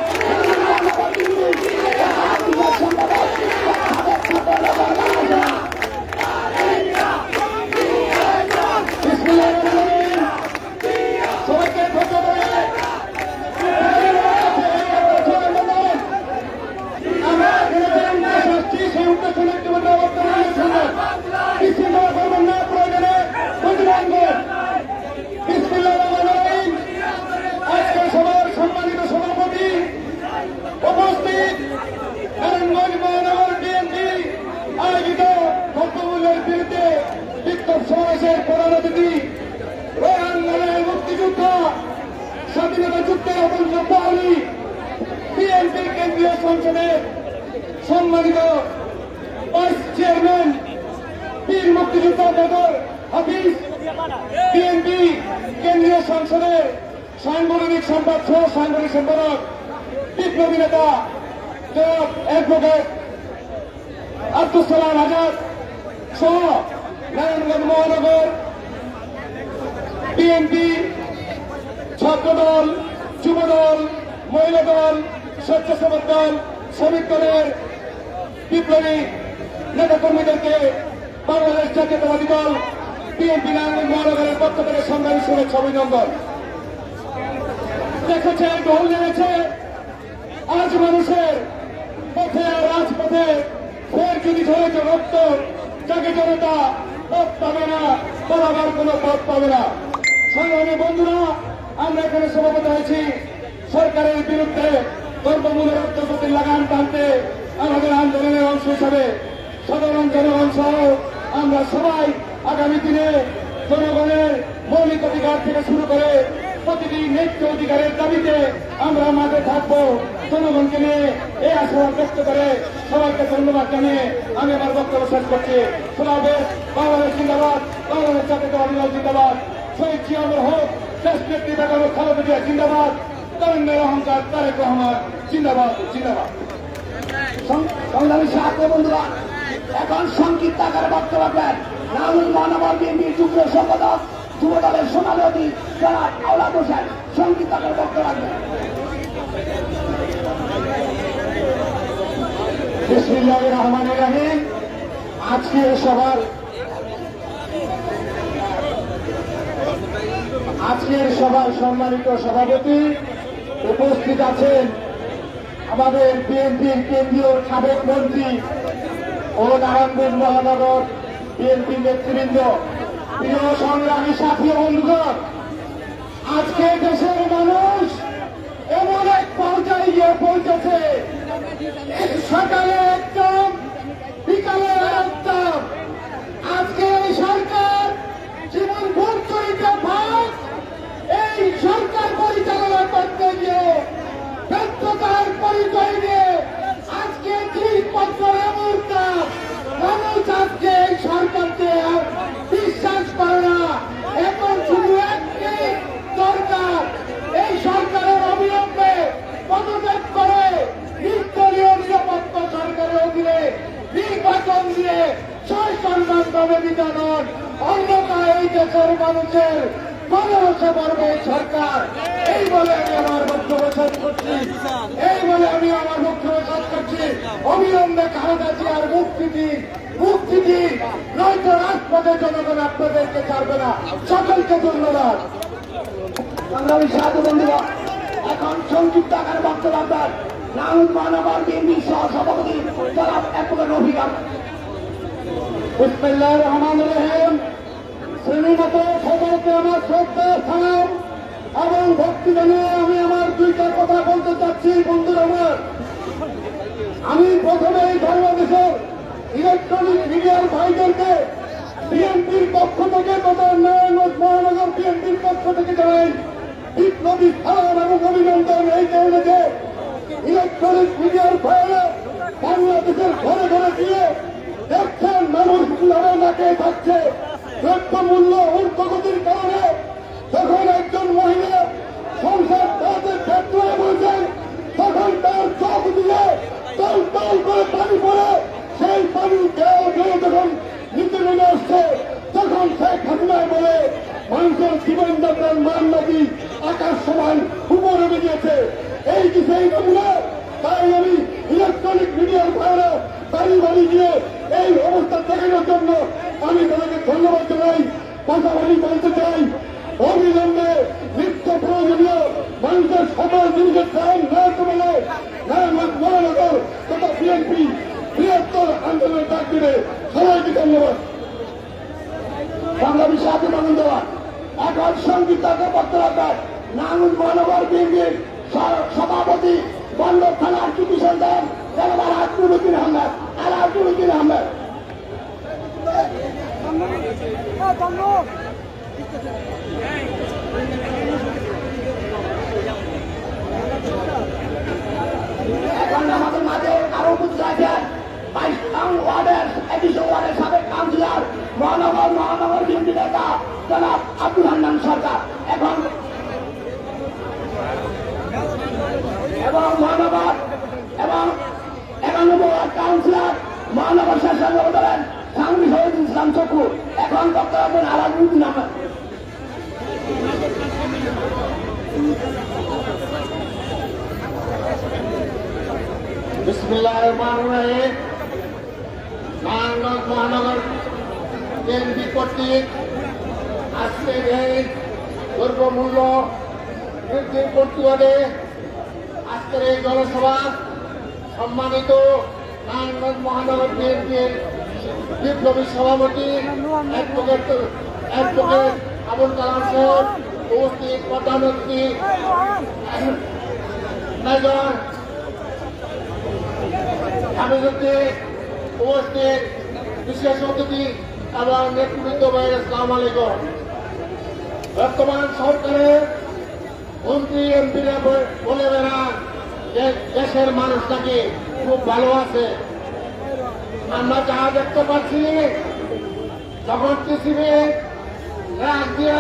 সম্পাদক সাবেক ছাত্র সবাইকে ধন্যবাদ। আজকে সবার সম্মানিত সভাপতি উপস্থিত নারায়ণগঞ্জ মহানগর বিএনপি আয়োজিত দ্রব্যমূল্যের বিরুদ্ধে বিক্ষোভ সমাবেশের প্রধান অতিথি রোহাঙ্গনের মুক্তিযোদ্ধা স্বাধীনতা যুদ্ধের অবন্ত বাউলি বিএনপির কেন্দ্রীয় সংসদের সম্মানিত ভাইস চেয়ারম্যান বীর মুক্তিযোদ্ধা মেজর হাফিজ, বিএনপি কেন্দ্রীয় সংসদের সাংগঠনিক সম্পাদক সহ সাংগঠনিক সম্পাদক বিপ্লবী নেতা জনাব অ্যাডভোকেট আব্দুল সালাম আজাদ সহ নারায়ণগঞ্জ মহানগর বিএনপি ছাত্রদল, যুবদল, মহিলা দল, স্বেচ্ছাসেবক দল, শ্রমিক দলের বিপ্লবী নেতাকর্মীদেরকে বাংলাদেশ জাতীয়তাবাদী দল বিএনপি নারায়ণগঞ্জ মহানগরের পক্ষ থেকে সংগ্রামী শুভেচ্ছা অভিনন্দন। দেখেছে ঢোল নেমেছে, আজ মানুষের পথে রাজপথে ফের যদি ঝরে রক্ত জাগে জনতা পথ পাবে না, বরাবর কোনো পথ পাবে না। সংগ্রামী বন্ধুরা, আমরা এখানে সভাপতি হয়েছি সরকারের বিরুদ্ধে দ্রব্যমূল্যের উদ্যোগতির লাগান টানতে আমাদের আন্দোলনের অংশ হিসাবে সাধারণ জনগণ সহ আমরা সবাই আগামী দিনে জনগণের মৌলিক অধিকার থেকে শুরু করে প্রতিটি ন্যায্য অধিকারের দাবিতে আমরা মাঝে থাকবো। জনগণকে নিয়ে এই আশাবাদ ব্যক্ত করে সবাইকে ধন্যবাদ জানিয়ে আমি আমার বক্তব্য শেষ করছি। সমাবেশ বাংলাদেশ জিন্দাবাদ, বাংলাদেশ জাতীয়তাবাদী দল জিন্দাবাদ, শহীদ জিয়াউর হক, শেষ নেত্রী বেগম খালেদা জিয়া জিন্দাবাদ, তরুণের অহংকার তারেক রহমান জিন্দাবাদ জিন্দাবাদ। সংগ্রামী সাথী বন্ধুরা, এখন সংক্ষিপ্ত আকারে বক্তব্য রাখবেন নানুল মহানগর বিএনপির যুগ্ম সম্পাদক যুব দলের সোনালী অতি জনাব আওলাদ হোসেন। সংক্ষিপ্ত আকারে বক্তব্য রাখবেন। বিসমিল্লাহির রহমানির রহিম। আজকের সভার সম্মানিত সভাপতি উপস্থিত আছেন আমাদের বিএনপির কেন্দ্রীয় সাবেক মন্ত্রী ও নারায়ণগঞ্জ মহানগর বিএনপি নেতৃবৃন্দ, প্রিয় সংগ্রামী সাথী বন্ধুগণ, আজকে দেশের মানুষ এমন এক পর্যায়ে গিয়ে পৌঁছেছে, সকালে একদম বিকালে একদম। আজকে এই সরকার জীবন ভোট চরিত্র ভাগ এই সরকার পরিচালনা করতে গিয়ে ব্যর্থতার পরিচয় দিয়ে আজকে জিনিসপত্র এমন কাজ মানুষ আজকে এই সরকারকে আর বিশ্বাস করে না। এখন শুধু একটি দরকার, এই সরকারের অবিলম্বে পদত্যাগ করে নির্দলীয় নিরাপত্তা সরকারের অধীনে নির্বাচন দিয়ে সরকারভাবে বিধান, অন্যথায় এই দেশের মানুষের ভালোবাসা পারবে এই সরকার। এই বলে আমি আমার বক্তব্য শেষ করছি। অবিলম্বে খালেদা জিয়ার মুক্তি দিন, নয়তো রাজপথে জনগণ আপনাদেরকে ছাড়বে না। সকলকে ধন্যবাদ। সংগ্রামী সাথী বন্ধুরা, এখন সংক্ষিপ্ত আকারে বক্তব্য রাখবেন নানুল মহানগর বিএনপির সহ সভাপতি জনাব অ্যাডভোকেট রফিক আহমেদ। বিসমিল্লাহির রহমানির রহিম। শ্রেণীগত সবাইকে আমার শ্রদ্ধা সালাম এবং ভক্তি জানিয়ে আমি আমার দুইটা কথা বলতে চাচ্ছি। বন্ধুরা আমার, আমি প্রথমেই বাংলাদেশের ইলেকট্রনিক মিডিয়ার ভাইদেরকে বিএনপির পক্ষ থেকে তথা নারায়ণগঞ্জ মহানগর বিএনপির পক্ষ থেকে জানাই বিপ্লবী সালাম এবং অভিনন্দন। এই কারণে যে ইলেকট্রনিক মিডিয়ার ভাইরা বাংলাদেশের ঘরে ঘরে গিয়ে দেখছেন মানুষ কিভাবে নাকে থাকছে। দ্রব্যমূল্য ঊর্ধ্বগতির কারণে যখন একজন মহিলা সংসার তাদের ক্ষেত্রে বলছেন, তখন তার চোখ দিয়ে টল টল করে পানি পড়ে, সেই পানি যখন নিচে নেমে আসছে, তখন শেখ হাসিনায় বলে মানুষের জীবনযাত্রার মান নাকি আকাশ সমান উপরে বেরিয়েছে। এই কি সেই নমুনা? তাই আমি ইলেকট্রনিক মিডিয়ার ভাইরা বাড়ি বাড়ি গিয়ে এই অবস্থা দেখানোর জন্য আমি তাদেরকে ধন্যবাদ জানাই। পাশাপাশি বলতে চাই, অবিলম্বে নিত্য প্রয়োজনীয় মানুষের সকল জিনিসের দাম না কমলে নারায়ণগঞ্জ মহানগর তথা বিএনপি বৃহত্তর আন্দোলনের ডাক দিবে। সবাইকে ধন্যবাদ। সংগ্রামী সাথী বন্ধুরা, এখন সংক্ষিপ্ত আকারে বক্তব্য রাখবেন নানুল মহানগর বিএনপির সভাপতি বন্দর থানার চিঠি সন্তান জনাব আলাউদ্দিন আহমেদ। এখন আমাদের মাঝে আরো উপস্থিত আছেন 22 ওয়ার্ডের 21 ওয়ার্ডের সাবেক কাউন্সিলর মহানগর বিএনপি নেতা জনাব আব্দুল হান্নান সরকার। এবং মহানগর এবং 91 ওয়ার্ড কাউন্সিলর মহানগর শাসক বলেন সাংবাদিক শহীদুল ইসলাম চক্রু। এখন বক্তব্য রাখবেন আলাউদ্দিন আহমেদ। বিসমিল্লাহির রহমানির রহিম। নারায়ণগঞ্জ মহানগর বিএনপি কর্তৃক আজকের এই দ্রব্যমূল্য বৃদ্ধির প্রতিবাদে আজকের এই জনসভা সম্মানিত নারায়ণগঞ্জ মহানগর বিএনপির বিপ্লবী সভাপতি অ্যাডভোকেট আবুল কালাম সাহেব উপস্থিত, প্রধানমন্ত্রী মেজর হামিদুদ্দিন উপস্থিত, বিশেষ অতিথি এবং নেতৃবৃন্দ ভাইয়ের আসসালামু আলাইকুম। বর্তমান সরকারের মন্ত্রী এমপিরা বলে বেড়ান যে দেশের মানুষ নাকি খুব ভালো আছে। আমরা যা দেখতে পাচ্ছি, যখন পৃথিবী রাখ দিয়া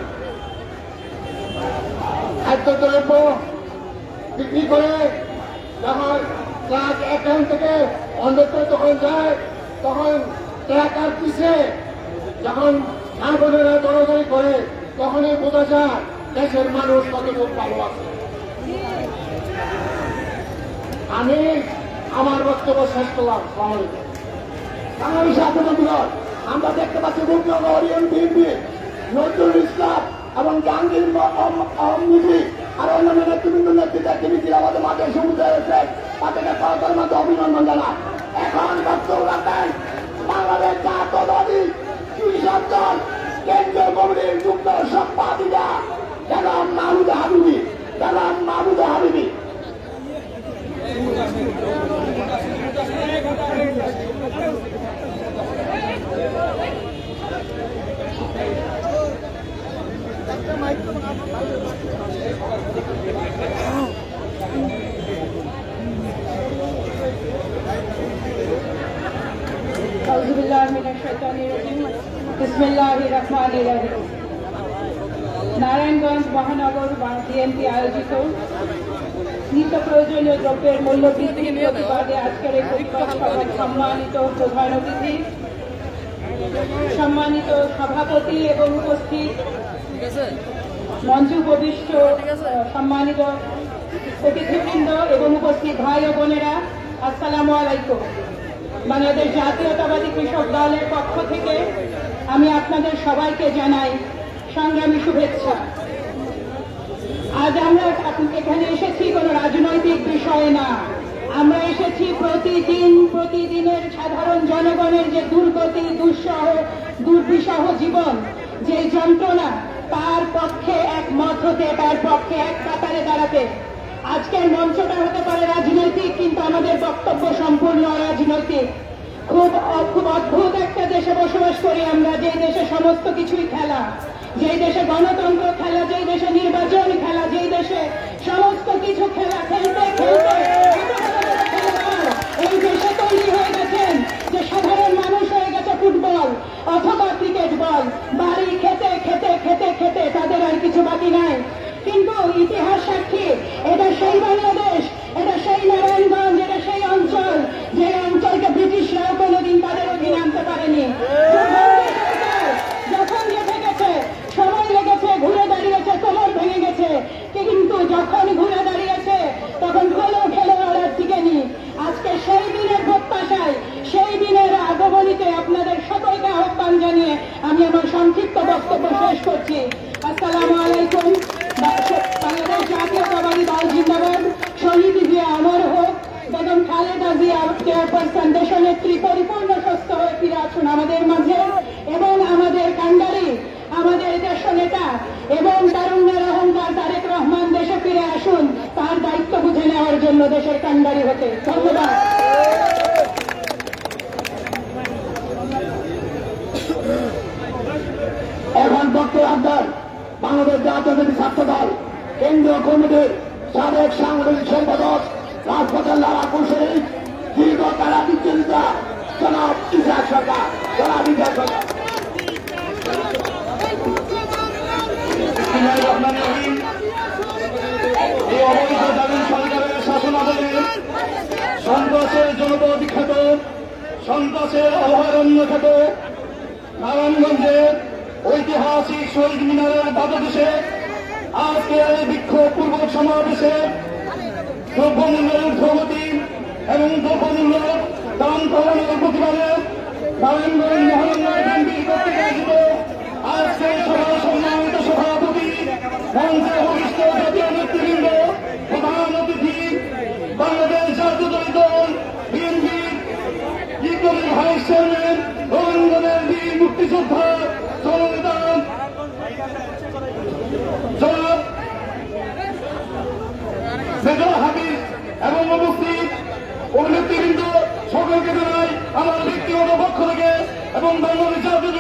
খাদ্যদ্রব্য বিক্রি করে, যখন ট্রাক এখান থেকে অন্যত্র যখন যায়, তখন ট্রাকার পিছে যখন ভাই-বোনেরা দৌড়াদৌড়ি করে, তখনই বোঝা যায় দেশের মানুষ কতটুকু ভালো আছে। আমি আমার বক্তব্য শেষ করলাম। বাংলাদেশ স্বাধীনতার আমরা দেখতে পাচ্ছি রূপনগর বিএনপি, নজরুল ইসলাম এবং জাহাঙ্গীর আহমদি আর অন্যান্য নেতৃবৃন্দ নেতৃত্বে আমাদের মাঝে সমুদ্র হয়েছে, তাদেরকে সরকারের মাঝে অভিনন্দন জানান। এখন বক্তব্য রাখেন বাংলাদেশ জাতীয়তাবাদী কৃষক দল কেন্দ্রীয় কমিটির যুক্ত সম্পাদিকা জনাব মাহমুদা হাবিবি। জনাব মাহমুদা হাবিবি। নারায়ণগঞ্জ মহানগর বিএনপি আয়োজিত নিত্য প্রয়োজনীয় দ্রব্যের মূল্য বৃদ্ধির প্রতিবাদে আজকের এই প্রতিবাদ সভায় সম্মানিত প্রধান অতিথি, সম্মানিত সভাপতি এবং উপস্থিত মঞ্চে উপবিষ্ট সম্মানিত অতিথিবৃন্দ এবং উপস্থিত ভাই ও বোনেরা, আসসালামু আলাইকুম। বাংলাদেশ জাতীয়তাবাদী কৃষক দলের পক্ষ থেকে আমি আপনাদের সবাইকে জানাই সংগ্রামী শুভেচ্ছা। আজ আমরা এখানে এসেছি কোনো রাজনৈতিক বিষয় না, আমরা এসেছি প্রতিদিনের সাধারণ জনগণের যে দুর্গতি, দুর্বিষহ জীবন, যে যন্ত্রণা, তার পক্ষে একমত হতে, তার পক্ষে এক কাতারে দাঁড়াতে। আজকের মঞ্চটা হতে পারে রাজনৈতিক, কিন্তু আমাদের বক্তব্য সম্পূর্ণ অরাজনৈতিক। খুব অদ্ভুত একটা দেশে বসবাস করি আমরা, যে দেশে সমস্ত কিছুই খেলা, যেই দেশে গণতন্ত্র খেলা, যেই দেশে নির্বাচন খেলা, যেই দেশে সমস্ত কিছু খেলা খেলতে এই দেশে তৈরি হয়ে গেছেন যে সাধারণ মানুষ হয়ে গেছে ফুটবল অথবা ক্রিকেট বল, বাড়ি খেতে খেতে খেতে খেতে তাদের আর কিছু বাকি নাই। কিন্তু ইতিহাস সাক্ষী, এটা সেই বাংলাদেশ, এটা সেই নারায়ণগঞ্জ, এটা সেই অঞ্চল, যে অঞ্চলকে ব্রিটিশরাও কোনোদিন তাদের অধীনে আনতে পারেনি। যখন গেছে গেছে, সময় লেগেছে, ঘুরে দাঁড়িয়েছে, কোমর ভেঙে গেছে, কিন্তু যখন ঘুরে দাঁড়িয়েছে তখন কোনো খেলোয়াড় আর টিকেনি। আজকে সেই দিনের প্রত্যাশায়, সেই দিনের আগমনীতে আপনাদের সকলকে আহ্বান জানিয়ে আমি আমার সংক্ষিপ্ত বক্তব্য শেষ করছি। আসসালামু আলাইকুম। বাংলাদেশ জাতীয়তাবাদী দল জিন্দাবাদ। শহীদ জিয়া অমর হোক। বেগম খালেদা জিয়া চেয়ারপারসন, দেশনেত্রী পরিপূর্ণ সুস্থ হয়ে ফিরে আসুন আমাদের মাঝে, এবং আমাদের কান্ডারি, আমাদের দেশনেতা এবং তারুণ্যের অহংকার তারেক রহমান দেশে ফিরে আসুন, তার দায়িত্ব বুঝে নেওয়ার জন্য দেশের কান্ডারি হতে। ধন্যবাদ। এখন বক্তব্য রাখবেন বাংলাদেশ জাতীয়তাবাদী ছাত্র দল কেন্দ্রীয় কমিটির সাবেক সাংগঠনিক সম্পাদক রাজপথের লালাপুর শরীফ, দীর্ঘ তারা বিচ্ছেদিতা জনাব ইসহাক সরকার। জনাব ইসহাক সরকার। এই অবৈধকালীন সরকারের শাসনামলে সন্ত্রাসের জনতা বিখ্যাত, সন্ত্রাসের অভয়ারণ্য খ্যাত নারায়ণগঞ্জের ঐতিহাসিক শহীদ মিনারের পাদদেশে আজকের এই বিক্ষোভপূর্বক সমাবেশে দ্রব্যমূল্যের ঊর্ধ্বগতি এবং দ্রব্যমূল্য দাম কমানোর প্রতিবাদে নারায়ণগঞ্জ মহানগর বিএনপির কর্তৃক আয়োজিত আজকের সভায় সম্মানিত সভাপতি, মঞ্চে উপবিষ্ট জাতীয় নেতৃবৃন্দ, প্রধান অতিথি, বাংলাদেশ জাতীয়তাবাদী দল বিএনপির ইকোনমিক ভাইস চেয়ারম্যান, নারায়ণগঞ্জের বীর মুক্তিযোদ্ধা জননেতা জনাব মেজর হাবিব এবং উপস্থিত নেতৃবৃন্দ সকলকে জানাই আমার ব্যক্তিগত পক্ষ থেকে এবং বাংলাদেশ জাতীয়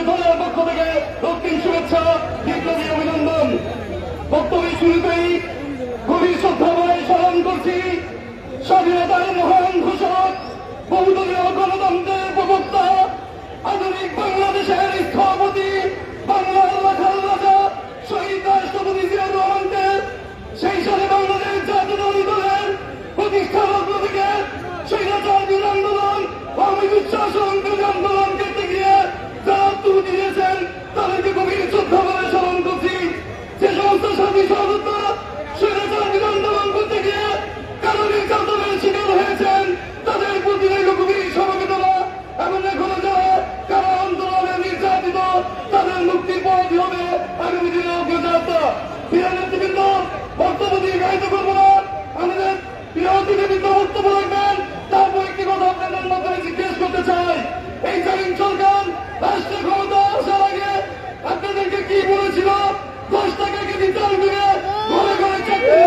স্বাধীনতার মহান ঘোষক, বহুদলীয় গণতন্ত্রের প্রবক্তা, আধুনিক বাংলাদেশের স্থপতি, বাংলার রাখাল রাজা শহীদ রাষ্ট্রপতি জিয়াউর রহমানকে সেই সালে বাংলাদেশ জাতীয়তাবাদী দলের প্রতিষ্ঠা লগ্ন থেকে স্বৈরাচার বিরোধী আন্দোলন, আওয়ামী দুঃশাসন বিরোধী আন্দোলন করতে গিয়ে যারা তুলে দিয়েছেন তাদেরকে গভীর শ্রদ্ধা বলে স্মরণ করছি। যে সমস্ত সাথী সহযোদ্ধা স্বৈরাচার বিরোধী আন্দোলন করতে গিয়ে কারো নির্যাতনের শিকার হয়েছেন তাদের প্রতি গভীর সমবেদনা এবং এখনো যারা কারো আন্দোলনে নির্যাতিত তাদের মুক্তির পথ হবে আগামী দিনে অগ্রযাত্রা। প্রিয় নেতৃবৃন্দ, বক্তব্য দীর্ঘায়িত করবো না, আমাদের প্রিয় অতিথিবৃন্দ বক্তব্য রাখবেন। তারপর একটি কথা আপনাদের মাধ্যমে জিজ্ঞেস করতে চাই, এই জালিম সরকার রাষ্ট্র ক্ষমতা আসার আগে আপনাদেরকে কি বলেছিল? 10 টাকা কেজি চাল করে ঘরে ঘরে চাকরি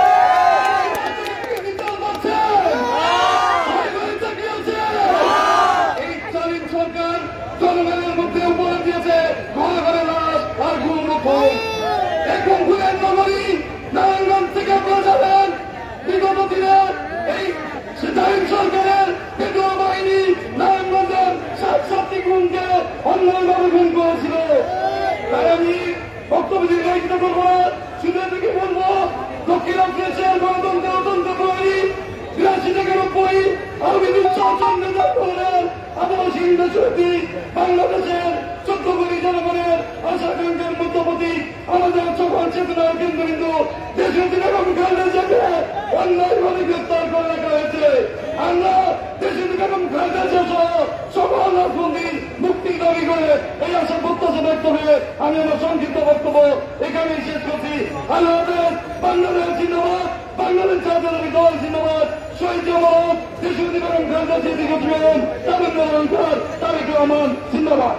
সরকার জনগণের মধ্যে উপহার দিয়েছে ঘরে ঘরে লাশ আর ঘুম এখন ঘুরের নগরী নারায়ণগঞ্জ থেকে আপনারা যাবেন। বিগত দিনে এই জালিম সরকারের পেটুয়া বাহিনী নারায়ণগঞ্জের 7-7টি গুণকে অন্যায়ভাবে গুণ করেছিল। তাই আমি বক্তব্য দীর্ঘায়িত করবো না, শুধু এদিকে বলবো দক্ষিণাঞ্চলের গণতন্ত্র অতন্ত্র প্রহরী 82 থেকে 90 আওয়ামী লীগ শাসনের আদিবাসী হিন্দু শক্তি বাংলাদেশের 14 কোটি জনগণের আশাকাঙ্ক্ষার মধ্যপতি আমাদের সকল চেতনার কেন্দ্রবিন্দু দেশের বেগম খালেদা জিয়াকে অন্যায়ভাবে গ্রেপ্তার করে রাখা হয়েছে। আমরা দেশের বেগম খালেদা জিয়া সহ সকল রাজবন্দী মুক্তির দাবি করে এই আশা প্রত্যাশা ব্যক্ত হয়ে আমি আমার সংক্ষিপ্ত বক্তব্য এখানেই শেষ করছি। আল্লাহ হাফেজ। বাংলাদেশ জিন্দাবাদ, বাংলাদেশ জাতীয়তাবাদী দল জিন্দাবাদ, শহীদ জওয়ান দেশবন্দী বেগম খালেদা জিয়া দীর্ঘজীবন, তারেক রহমান জিন্দাবাদ।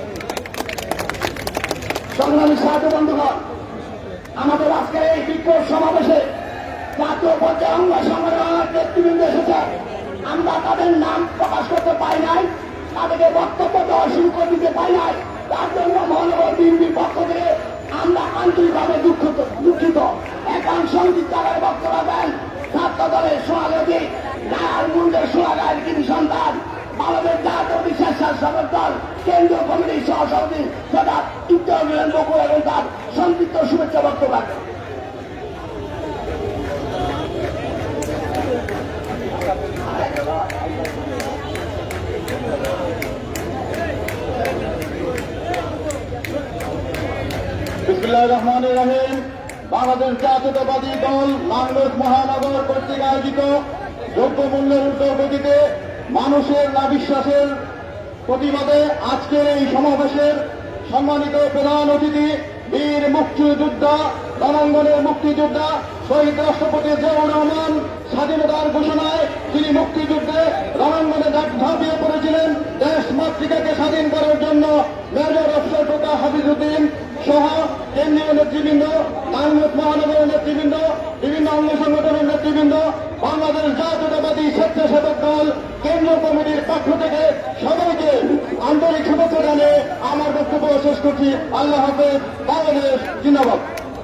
সংগ্রামী সাহায্য বন্ধুগণ, আমাদের আজকে এই বিক্ষোভ সমাবেশে জাতীয় পর্যায়ে অঙ্গ সংগঠনের নেতৃবৃন্দ এসেছে। আমরা তাদের নাম প্রকাশ করতে পাই নাই, তাদেরকে বক্তব্য দেওয়া শুরু করে দিতে পাই নাই। তার জন্য মহানগর বিএনপির পক্ষ থেকে আমরা আন্তরিকভাবে দুঃখিত। এখন সংযুক্ত আকারে বক্তব্য দেন ছাত্র দলের সভাপতি নারায়ণগঞ্জের সোহাগার কৃতি সন্তান, বাংলাদেশ জাতীয়তাবাদী স্বেচ্ছাসেবক দল কেন্দ্রীয় কমিটির সহসভাপতি তথা ইত্যাদি বকুল এবং তার সংক্ষিপ্ত শুভেচ্ছা বক্তব্য রাখেন। বিসমিল্লাহির রহমানির রহিম। বাংলাদেশ জাতীয়তাবাদী দল নারায়ণগঞ্জ মহানগর কর্তৃক আয়োজিত দ্রব্যমূল্যের ঊর্ধ্বগতিতে মানুষের নাবিশ্বাসের প্রতিবাদে আজকের এই সমাবেশের সম্মানিত প্রধান অতিথি বীর মুক্তিযোদ্ধা, রণাঙ্গনের মুক্তিযোদ্ধা শহীদ রাষ্ট্রপতি জিয়াউর রহমান স্বাধীনতার ঘোষণায় তিনি মুক্তিযুদ্ধে রণাঙ্গনে ঝাঁপিয়ে পড়েছিলেন দেশ মাতৃকাকে স্বাধীন করার জন্য। মেজর অফিসার টোকা হাফিজউদ্দিন সহ কেন্দ্রীয় নেতৃবৃন্দ, নারায়ণগঞ্জ মহানগরের নেতৃবৃন্দ, বিভিন্ন অঙ্গ সংগঠনের নেতৃবৃন্দ, বাংলাদেশ জাতীয়তাবাদী স্বেচ্ছাসেবক দল কেন্দ্রীয় কমিটির পক্ষ থেকে সবাইকে আন্তরিক শুভেচ্ছা জানিয়ে আমার বক্তব্য শেষ করছি। আল্লাহ হাফেজ। বাংলাদেশ জিন্দাবাদ।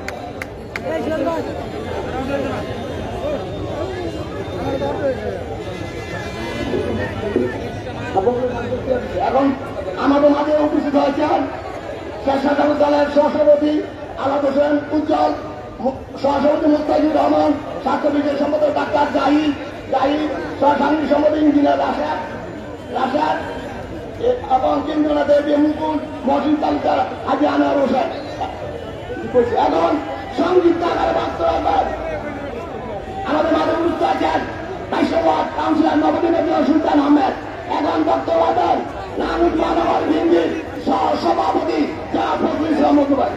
এখন আমাদের মাঝে উপস্থিত হয়েছেন স্বেচ্ছাসেবক দলের সহসভাপতি আলাদ হোসেন উজ্জ্বল, সহসভাপতি মুস্তাফিজুর রহমান, স্বাস্থ্য বিষয় সম্পাদক ডাক্তার জাহিদ, সহসাংগঠনিক সম্পাদক ইঞ্জিনিয়ার রাশেদ এবং কেন্দ্রীয় নেতা মুকুল, মহসিন তালুকদার, হাজি আনোয়ার হোসেন। এখন সংযুক্ত আকারে বাস্তব আমাদের মাঝে উপস্থিত আছেন বাইশোয়ার্ড কাউন্সিলর নবদিন সুলতান আহমেদ। এখন বক্তব্য দেন নারায়ণগঞ্জ মহানগর বিএনপির সভাপতি জনাব ফজলুল ইসলাম মজুমদার।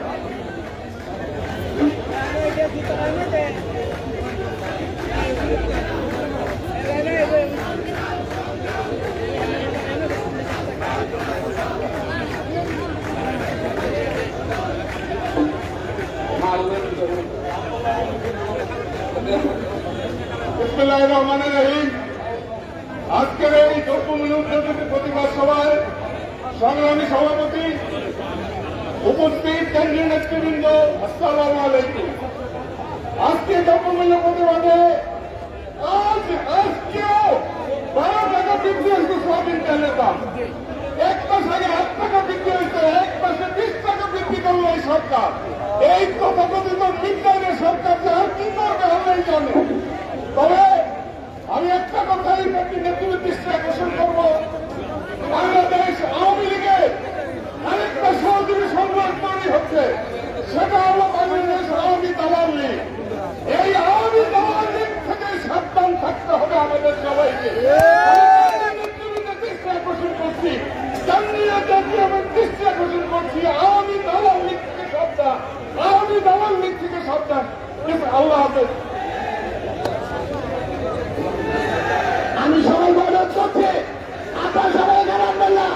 বিসমিল্লাহির রহমানির রহিম। আজকের এই দ্রব্যমূল্য ঊর্ধ্বগতি প্রতিবাদ সভায় সংগ্রামী সভাপতি, উপস্থিত কেন্দ্রীয় নেতৃবৃন্দ, আসসালামু আলাইকুম। আজকে দ্রব্যমূল্য প্রতিবাদে আজকেও 12 টাকা বৃদ্ধি হয়েছে সোয়াবিন তেলের দাম। 1 মাস আগে 8 টাকা বৃদ্ধি হয়েছে, 1 মাসে 20 টাকা বৃদ্ধি করলো এই সরকার। এই তথাকথিত মিডনাইটের সরকার যে আর কি করবে হলেই জানে। তবে আমি একটা কথাই নেতৃত্বের দৃষ্টি আকর্ষণ করব, বাংলাদেশ আওয়ামী লীগের আরেকটা সহযোগী সংগঠন তৈরি হচ্ছে, সেটা হলো বাংলাদেশ আওয়ামী দালাল লীগ। এই আওয়ামী দালাল লীগ থেকে সাবধান থাকতে হবে আমাদের সবাইকে। দৃষ্টি আকর্ষণ করছি, জানিয়ে জাতিয়ে আমি দৃষ্টি আকর্ষণ করছি, আওয়ামী দালাল লীগ থেকে সাবধান, আওয়ামী দালাল লীগ থেকে সাবধান। আল্লাহ হাফেজ। আমি সবাই অনুরোধ করছি, আপনার সবাই এখানে আনবেন না।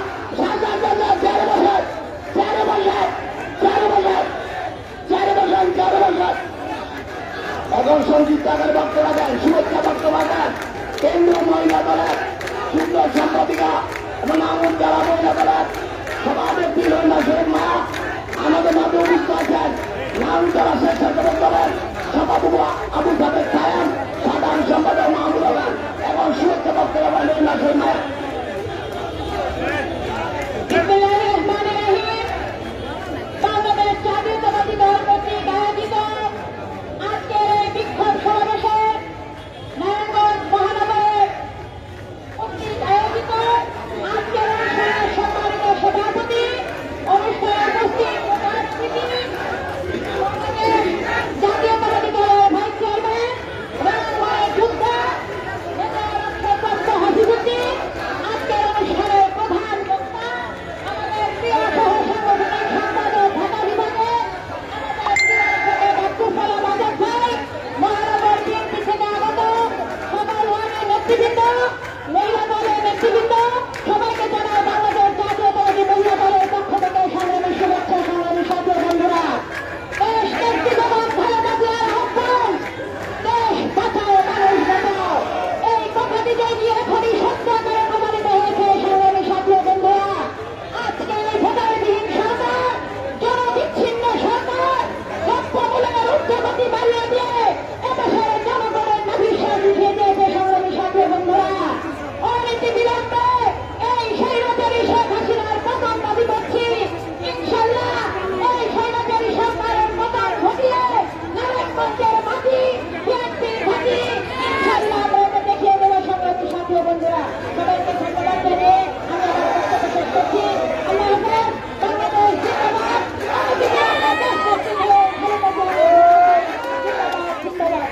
এখন সঞ্জিত তাদের বক্তব্য দেন, শুভেচ্ছা বক্তব্য দেন কেন্দ্রীয় মহিলা দলের সুন্দর সম্পাদিকা এবং আমল যারা মহিলা দলের সভাপতি নাসির মা আমাদের মাঝে উপস্থিত আছেন। নাম যারা স্বেচ্ছাসেবক দলের সভাপতি আবু সাদেক সাহেব, সাধারণ সম্পাদক মাহমুদ আলম এবং শুভেচ্ছা বক্তব্য দেন নাসির মা। বাংলাদেশ জাতীয়তাবাদী দল কর্তৃক আয়োজিত আজকের এই বিক্ষোভ সমাবেশে নারায়ণগঞ্জ মহানগরের কর্তৃক আয়োজিত আজকের অনুষ্ঠানের সম্মানিত সভাপতি, অনুষ্ঠানে উপস্থিত প্রধান অতিথি, বাংলাদেশ জাতীয়তাবাদী দলের ভাইস চেয়ারম্যান রানাঘাট যোদ্ধা নেতা রাষ্ট্রপ্রাপ্ত হাসিবুদ্দিন, আজকের অনুষ্ঠানের প্রধান বক্তা আমাদের প্রিয় সহ সাংগঠনিক সম্পাদক ঢাকা বিভাগে আমাদের প্রিয় অধ্যাপক আব্দুল সালাম আজাদ ভাই, মহানগর বিএনপি থেকে আগত সকল ওয়ার্ডের নেতৃবৃন্দ, মহিলা দলের নেতৃবৃন্দ, সবাইকে জানাই বাংলাদেশ জাতীয়তাবাদী মহিলা দলের পক্ষ থেকে সংগ্রামী শুভেচ্ছা, সংগ্রামী সাথী বন্ধুরা। দেশ নেত্রী জগৎ খালেদা জিয়ার আহ্বান, দেশ বাঁচাও মানুষ বাঁচাও, এই কথাটি যে নিয়ে এখনই সত্য করে প্রমাণিত হয়েছে সংগ্রামী সাথী বন্ধুরা। আজকে এই ভোটারবিহীন সরকার, জনবিচ্ছিন্ন সরকার, দ্রব্যমূল্যের ঊর্ধ্বগতি বাড়িয়ে দিয়ে এদেশের জনগণের নাভিশ্বাস উঠিয়ে দিয়েছে সংগ্রামী সাথী বন্ধুরা। অনতি বিলম্বে এই স্বৈরাচারী শেখ হাসিনার পতন দাবি করছি। ইনশাল্লাহ এই স্বৈরাচারী সরকারের পতন ঘটিয়ে নারায়ণগঞ্জের মাটি, বিএনপির ঘাঁটি ইনশাল্লাহ আমরা দেখিয়ে দেব সংগ্রামী সাথী বন্ধুরা। সবাইকে ধন্যবাদ জানিয়ে আমি আমার বক্তব্য শেষ করছি। আল্লাহ হাফেজ। বাংলাদেশ জিন্দাবাদ। দেশ নেত্রী খালেদা জিয়া জিন্দাবাদ।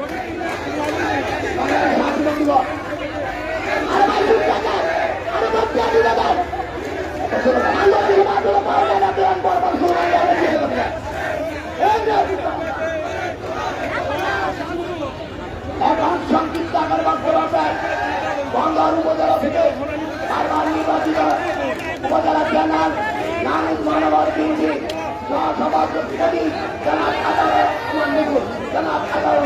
এখন সংক্ষিপ্ত আকারে বক্তব্য রাখবেন বন্দর উপজেলা থেকে বারবার নির্বাচিত উপজেলা চেয়ারম্যান নানুক মহানগর বিএনপি সহসভাপতি জনাব আদালত নিকুল, জনাব আদালত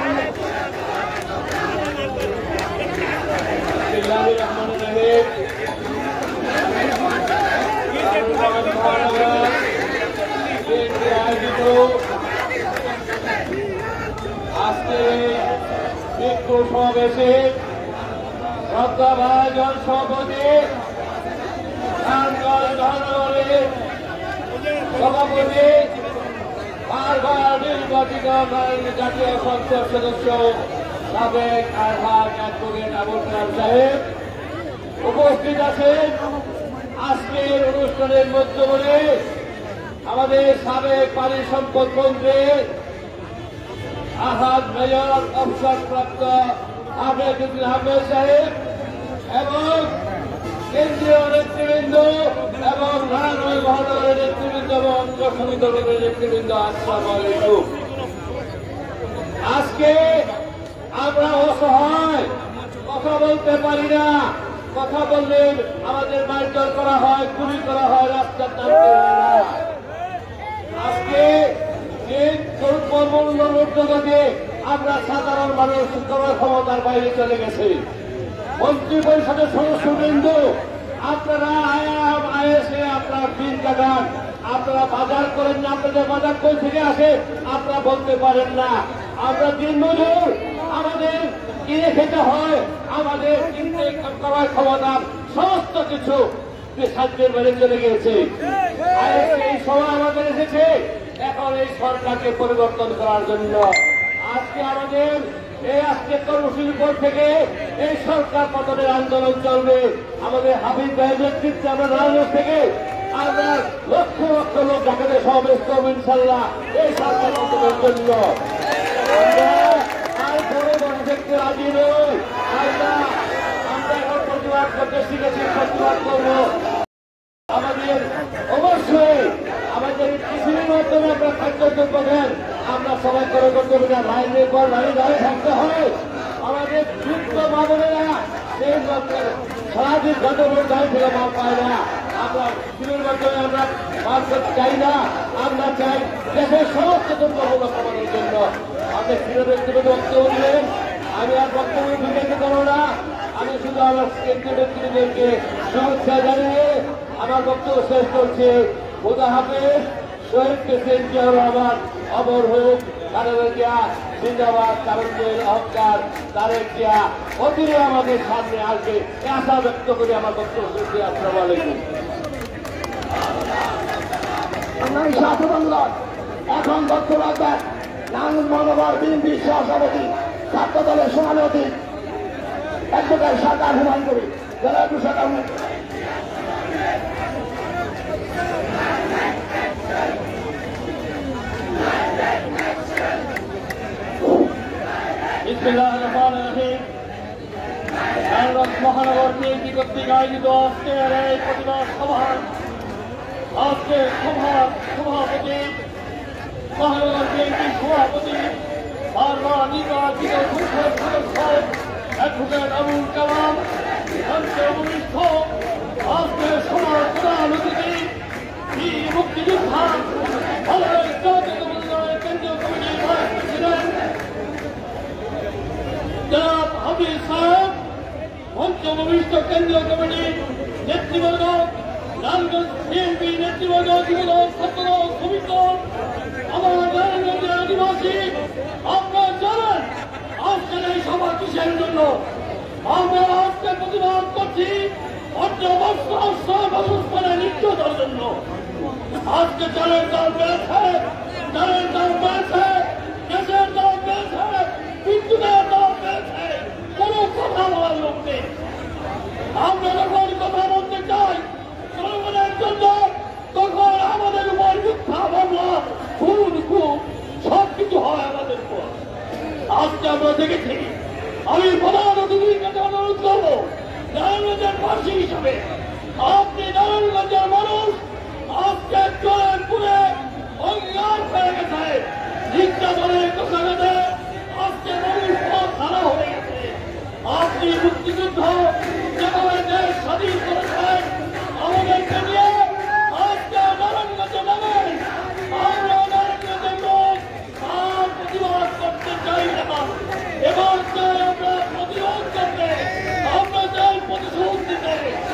আজকে বিক্ষোভ সমাবেশে শ্রদ্ধাভাজন সভাপতি নারায়ণগঞ্জ মহানগরের সভাপতি বারবার নির্বাচিত জাতীয় সংসদ সদস্য সাবেক আরহাজ অ্যাডভোকেট আবুল কালাম সাহেব উপস্থিত আছেন। আজকের অনুষ্ঠানের মধ্যে আমাদের সাবেক পানি সম্পদ মন্ত্রী আহাদ মেয়র অবসরপ্রাপ্ত আহমেদ আহমেদ সাহেব এবং কেন্দ্রীয় নেতৃবৃন্দ এবং নারায়ণগঞ্জ মহানগরের নেতৃবৃন্দ এবং অঙ্গ সংগঠনের নেতৃবৃন্দ, আসসালামু আলাইকুম। আজকে আমরা অসহায়, কথা বলতে পারি না, কথা বললে আমাদের মারধর করা হয়, গুলি করা হয়, রাস্তার নামতে হয় না। আজকে যে দ্রব্যমূল্য ঊর্ধ্বগতি, আমরা সাধারণ মানুষ ক্ষমতার বাইরে চলে গেছে। মন্ত্রী পরিষদের সদস্যবৃন্দ, আপনারা আইএসএ আপনারা দিন কাটান, আপনারা বাজার করেন না, আপনাদের বাজার কোথা থেকে আসে আপনারা বলতে পারেন না। আমরা দিনমজুর, আমাদের কিনে খেতে হয়, আমাদের কিনতে করার ক্ষমতার সমস্ত কিছু সাহায্যের বাইরে চলে গিয়েছে। এই সময় আমাদের এসেছে এখন এই সরকারকে পরিবর্তন করার জন্য। আজকে আমাদের আজকে কর্মসূচির পর থেকে এই সরকার পতনের আন্দোলন চলবে। আমাদের হাবিব ভাইয়ের নেতৃত্বে আমরা নারায়ণগঞ্জ থেকে আমরা লক্ষ লক্ষ লোক ঢাকাতে সমাবেশ করবো ইনশাল্লাহ এই সরকার পতনের জন্য। আর পরে বসে থাকতে রাজি নই। আমরা এখন প্রতিবাদ করতে শিখেছি, প্রতিবাদ করবো। আমাদের অবশ্যই আমাদের পৃথিবীর মাধ্যমে আমরা খাদ্য দেন, আমরা সবাই করে করতে হবে না, লাইনের পর লাইনে দাঁড়িয়ে থাকতে হয়। আমাদের যুক্ত মামলেরা সেই সারাদিন যত লোক দাঁড়িয়ে থেকে মাল পায় না। আমরা পৃথিবীর মাধ্যমে আমরা মাল করতে চাই না, আমরা চাই দেশের সমস্ত দুর্বলতা কমানোর জন্য। আমাদের প্রিয় ব্যক্তিগত বক্তব্য দিলেন, আমি আর বক্তব্য ঢুকাইতে পারবো না। আমি শুধু আমার কেন্দ্রীয় ব্যক্তিদেরকে শুভেচ্ছা জানিয়ে আমার বক্তব্য শেষ করছি। খোদা হাফেজ। শহীদ প্রেসিডেন্ট জিয়াউর রহমান অমর হোক, খালেদা জিয়া জিন্দাবাদ, তারুণ্যের অহংকার তারেক জিয়া অচিরে আমাদের সামনে আসবে এই আশা ব্যক্ত করে আমার বক্তব্য শেষ করি। আসসালামু আলাইকুম। এখন বক্তব্য রাখবেন নারায়ণগঞ্জ মহানগর বিএনপি সহসভাপতি ছাত্র দলের সভাপতি অ্যাডভোকেট সরকার হুমায়ুন কবির। জেলা সরকার মহানগর বিএনপি কর্তৃক আয়োজিত আজকের এই প্রতিবাদ সভার আজকে সভাপতি মহানগর বিএনপির সভাপতি বারবার নির্বাচিত সংসদ সদস্য অ্যাডভোকেট আবুল কালাম মঞ্চভূমিষ্ঠ আজকের সভার প্রধান অতিথি বীর মুক্তিযোদ্ধা বাংলাদেশ জাতীয়তাবাদী কেন্দ্রীয় কমিটির ভাইস প্রেসিডেন্ট জনাব হাবিব সাহেব, মঞ্চভূমিষ্ঠ কেন্দ্রীয় কমিটির নেতৃবর্গ, নারায়ণগঞ্জ বিএনপি নেতৃবর্গ, যুবদল, ছাত্রদল, শ্রমিক দল, আমার নারায়ণগঞ্জের আদিবাসী, আপনারা জানেন আজকের এই সভা কিসের জন্য? আমরা আজকে প্রতিবাদ করছি বাসস্থানে নিশ্চয়তার জন্য। আজকে চালের দাম বেড়েছে, চালের দাম বেড়েছে, গ্যাসের দাম বেড়েছে, বিদ্যুতের দাম বেড়েছে, কোন কথা বলার লোক নেই। আমরা যখন কথা বলতে চাই জনগণের জন্য, তখন আমাদের উপর মিথ্যা মামলা, খুন সবকিছু হয় আমাদের উপর। আজকে আমরা দেখেছি, আমি প্রধান অতিথির কাছে অনুরোধ করবো নারায়ণগঞ্জের প্রার্থী হিসাবে আপনি নারায়ণগঞ্জের মানুষ আজকে জলের পুরে অঙ্গার হয়ে গেছে, নির্যাতনের কথা গেছে, আজকে মানুষ পথ ছাড়া হয়ে গেছে। আপনি মুক্তিযুদ্ধ যেভাবে দেশ স্বাধীন করেছেন আমাদেরকে নিয়ে আজকে নারায়ণগঞ্জে নামেন। আমরা নারায়ণগঞ্জের লোক আর প্রতিবাদ করতে চাই না, এবার চাই আমরা প্রতিরোধ করতে, আমরা চাই প্রতিশোধ দিতে।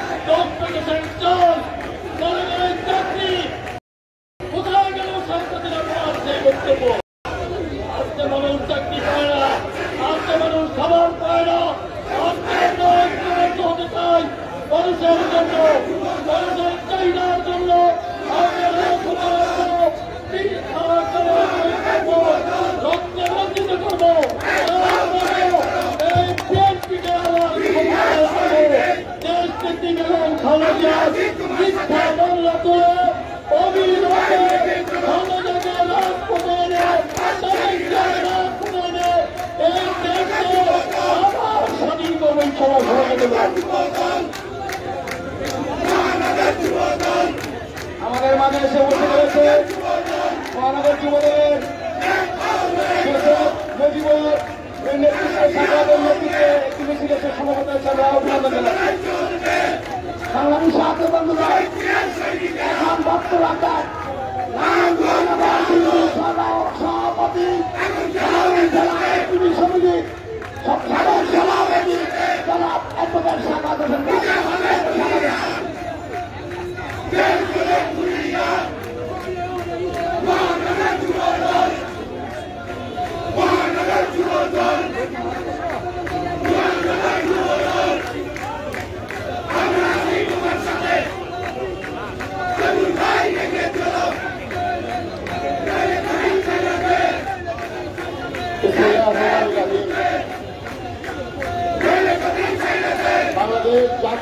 জনগণের চাকরি কোথায় গেল সরকারের আপনার সেই বক্তব্য? আজকে মানুষ চাকরি পায় না, আজকে মানুষ খাবার পায় না। আজকে আমরা ঐক্যবদ্ধ হতে চাই মানুষের জন্য, মানুষের চাহিদার জন্য। আমরা রক্তে রঞ্জিত করবো, এই বিএনপিকে আবার দেশ নীতি বেগম খালেদা মিথ্যা মামলা করে অবিলম্বে খালেদাকে রাজপথে রাজপথে এই দেশকে আবার স্বাধীন করবেন। সবাই সবাইকে দেবেন। আমাদের মাঝে এসে বসে রয়েছে মহানগর যুবদলের মুজিবুর নেতৃত্বে সাংবাদিক নেতৃত্বে একটি মিছিলের সমাবেশ হিসাবে অভিনন্দন জানাই। বাংলাদেশ জাতীয় বন্ধুরা এখন বক্তব্য রাখবেন সভাপতি জেলা সমিতি সভাপতি জনাব অ্যাডভোকেট সাকাত হোসেন।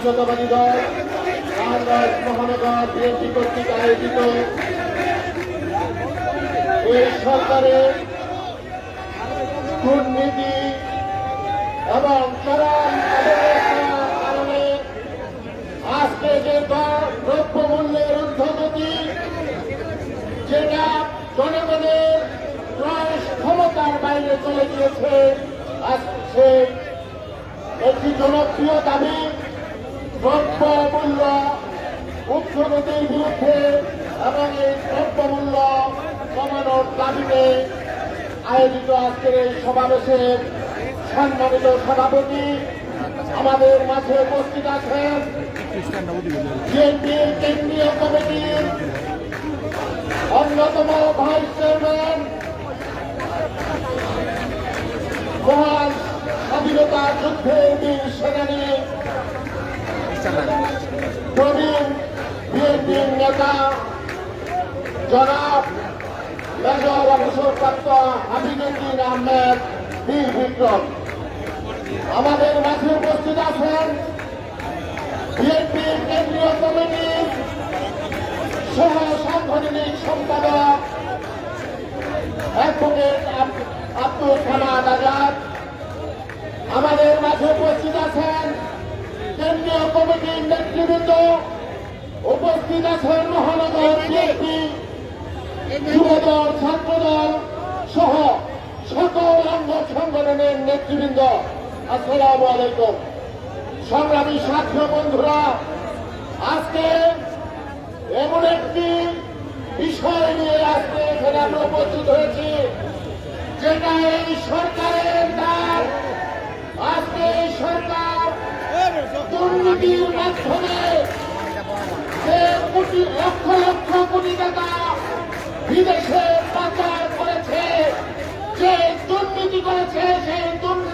জাতীয়তাবাদী দল নারায়ণগঞ্জ মহানগর বিএনপি কর্তৃক আয়োজিত এই সরকারের দুর্নীতি এবং চরম অবহেলার কারণে আজকে যে দ্রব্যমূল্যের ঊর্ধ্বগতি, যেটা জনগণের ক্রয় ক্ষমতার বাইরে চলে গিয়েছে, আজকে একটি জনপ্রিয় দাবি দ্রব্যমূল্য ঊর্ধ্বগতির বিরুদ্ধে এবং এই দ্রব্যমূল্য কমানোর দাবিতে আয়োজিত আজকের এই সমাবেশের সম্মানিত সভাপতি আমাদের মাঝে উপস্থিত আছেন বিএনপির কেন্দ্রীয় কমিটির অন্যতম ভাইস চেয়ারম্যান, মহান স্বাধীনতা যুদ্ধের বীর সেনানী প্রবীণ বিএনপির নেতা জনাব মেজর অবসরপ্রাপ্ত হাফিজুদ্দিন আহমেদ বীর বিক্রম। আমাদের মাঝে উপস্থিত আছেন বিএনপির কেন্দ্রীয় কমিটির সহ সাংগঠনিক সম্পাদক অ্যাডভোকেট আব্দুল সামাদ আজাদ। আমাদের মাঝে উপস্থিত আছেন কেন্দ্রীয় কমিটির নেতৃবৃন্দ, উপস্থিত আছেন মহানগর বিএনপি যুবদল, ছাত্রদল সহ সকল অঙ্গ সংগঠনের নেতৃবৃন্দ। আসসালামু আলাইকুম। সংগ্রামী ছাত্র বন্ধুরা, আজকে এমন একটি বিষয় নিয়ে আজকে এখানে আমরা উপস্থিত হয়েছি, যেটা এই সরকারের দায়। আজকে এই সরকার দুর্নীতির মাধ্যমে যে লক্ষ লক্ষ কোটি টাকা বিদেশে পাচার করেছে, যে দুর্নীতি করেছে, সেই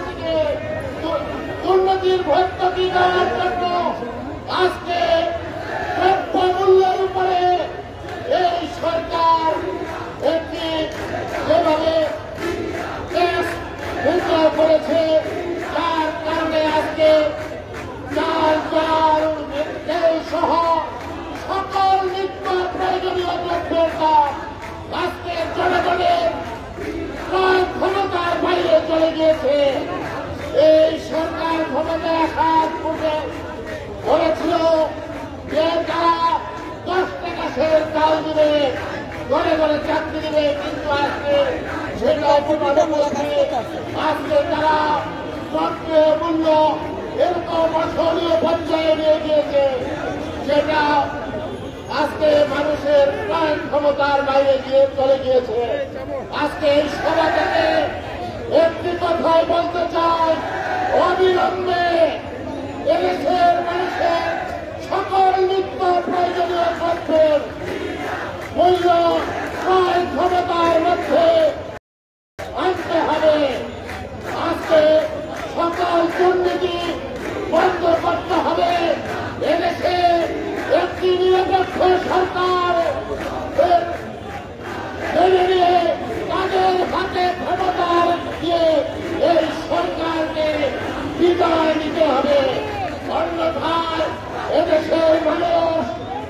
দুর্নীতির ভর্তুকি দেওয়ার জন্য আজকে দ্রব্যমূল্যের উপরে এই সরকার একটি যেভাবে ট্যাক্স উদ্ধার করেছে, যার কারণে আজকে চাল তেল সহ সকল নিত্য প্রয়োজনীয় দ্রব্যের দাম আজকে জনগণের ক্রয় ক্ষমতার বাইরে চলে গিয়েছে। এই সরকার ক্ষমতা আসার পূর্বে বলেছিল যে তারা 10 টাকা সের চাল দিবে, ঘরে ঘরে চাকরি দিবে, কিন্তু আজকে সেটা অপমান করছে। আজকে তারা দ্রব্যের মূল্য এরকম অসহনীয় পর্যায়ে নিয়ে গিয়েছে, যেটা আজকে মানুষের ক্রয় ক্ষমতার বাইরে গিয়ে চলে গিয়েছে। আজকে এই সভা থেকে একটি কথাই বলতে চাই, অবিলম্বে এদেশের মানুষের সকল নিত্য প্রয়োজনীয় দ্রব্যের মূল্য ক্রয় ক্ষমতার মধ্যে আনতে হবে। আজকে সকল দুর্নীতি বন্ধ করতে হবে। এদেশে একটি নিরপেক্ষ সরকার মেনে নিয়ে তাদের হাতে ক্ষমতা দিয়ে এই সরকারকে বিদায় নিতে হবে। অন্যথায় এদেশের মানুষ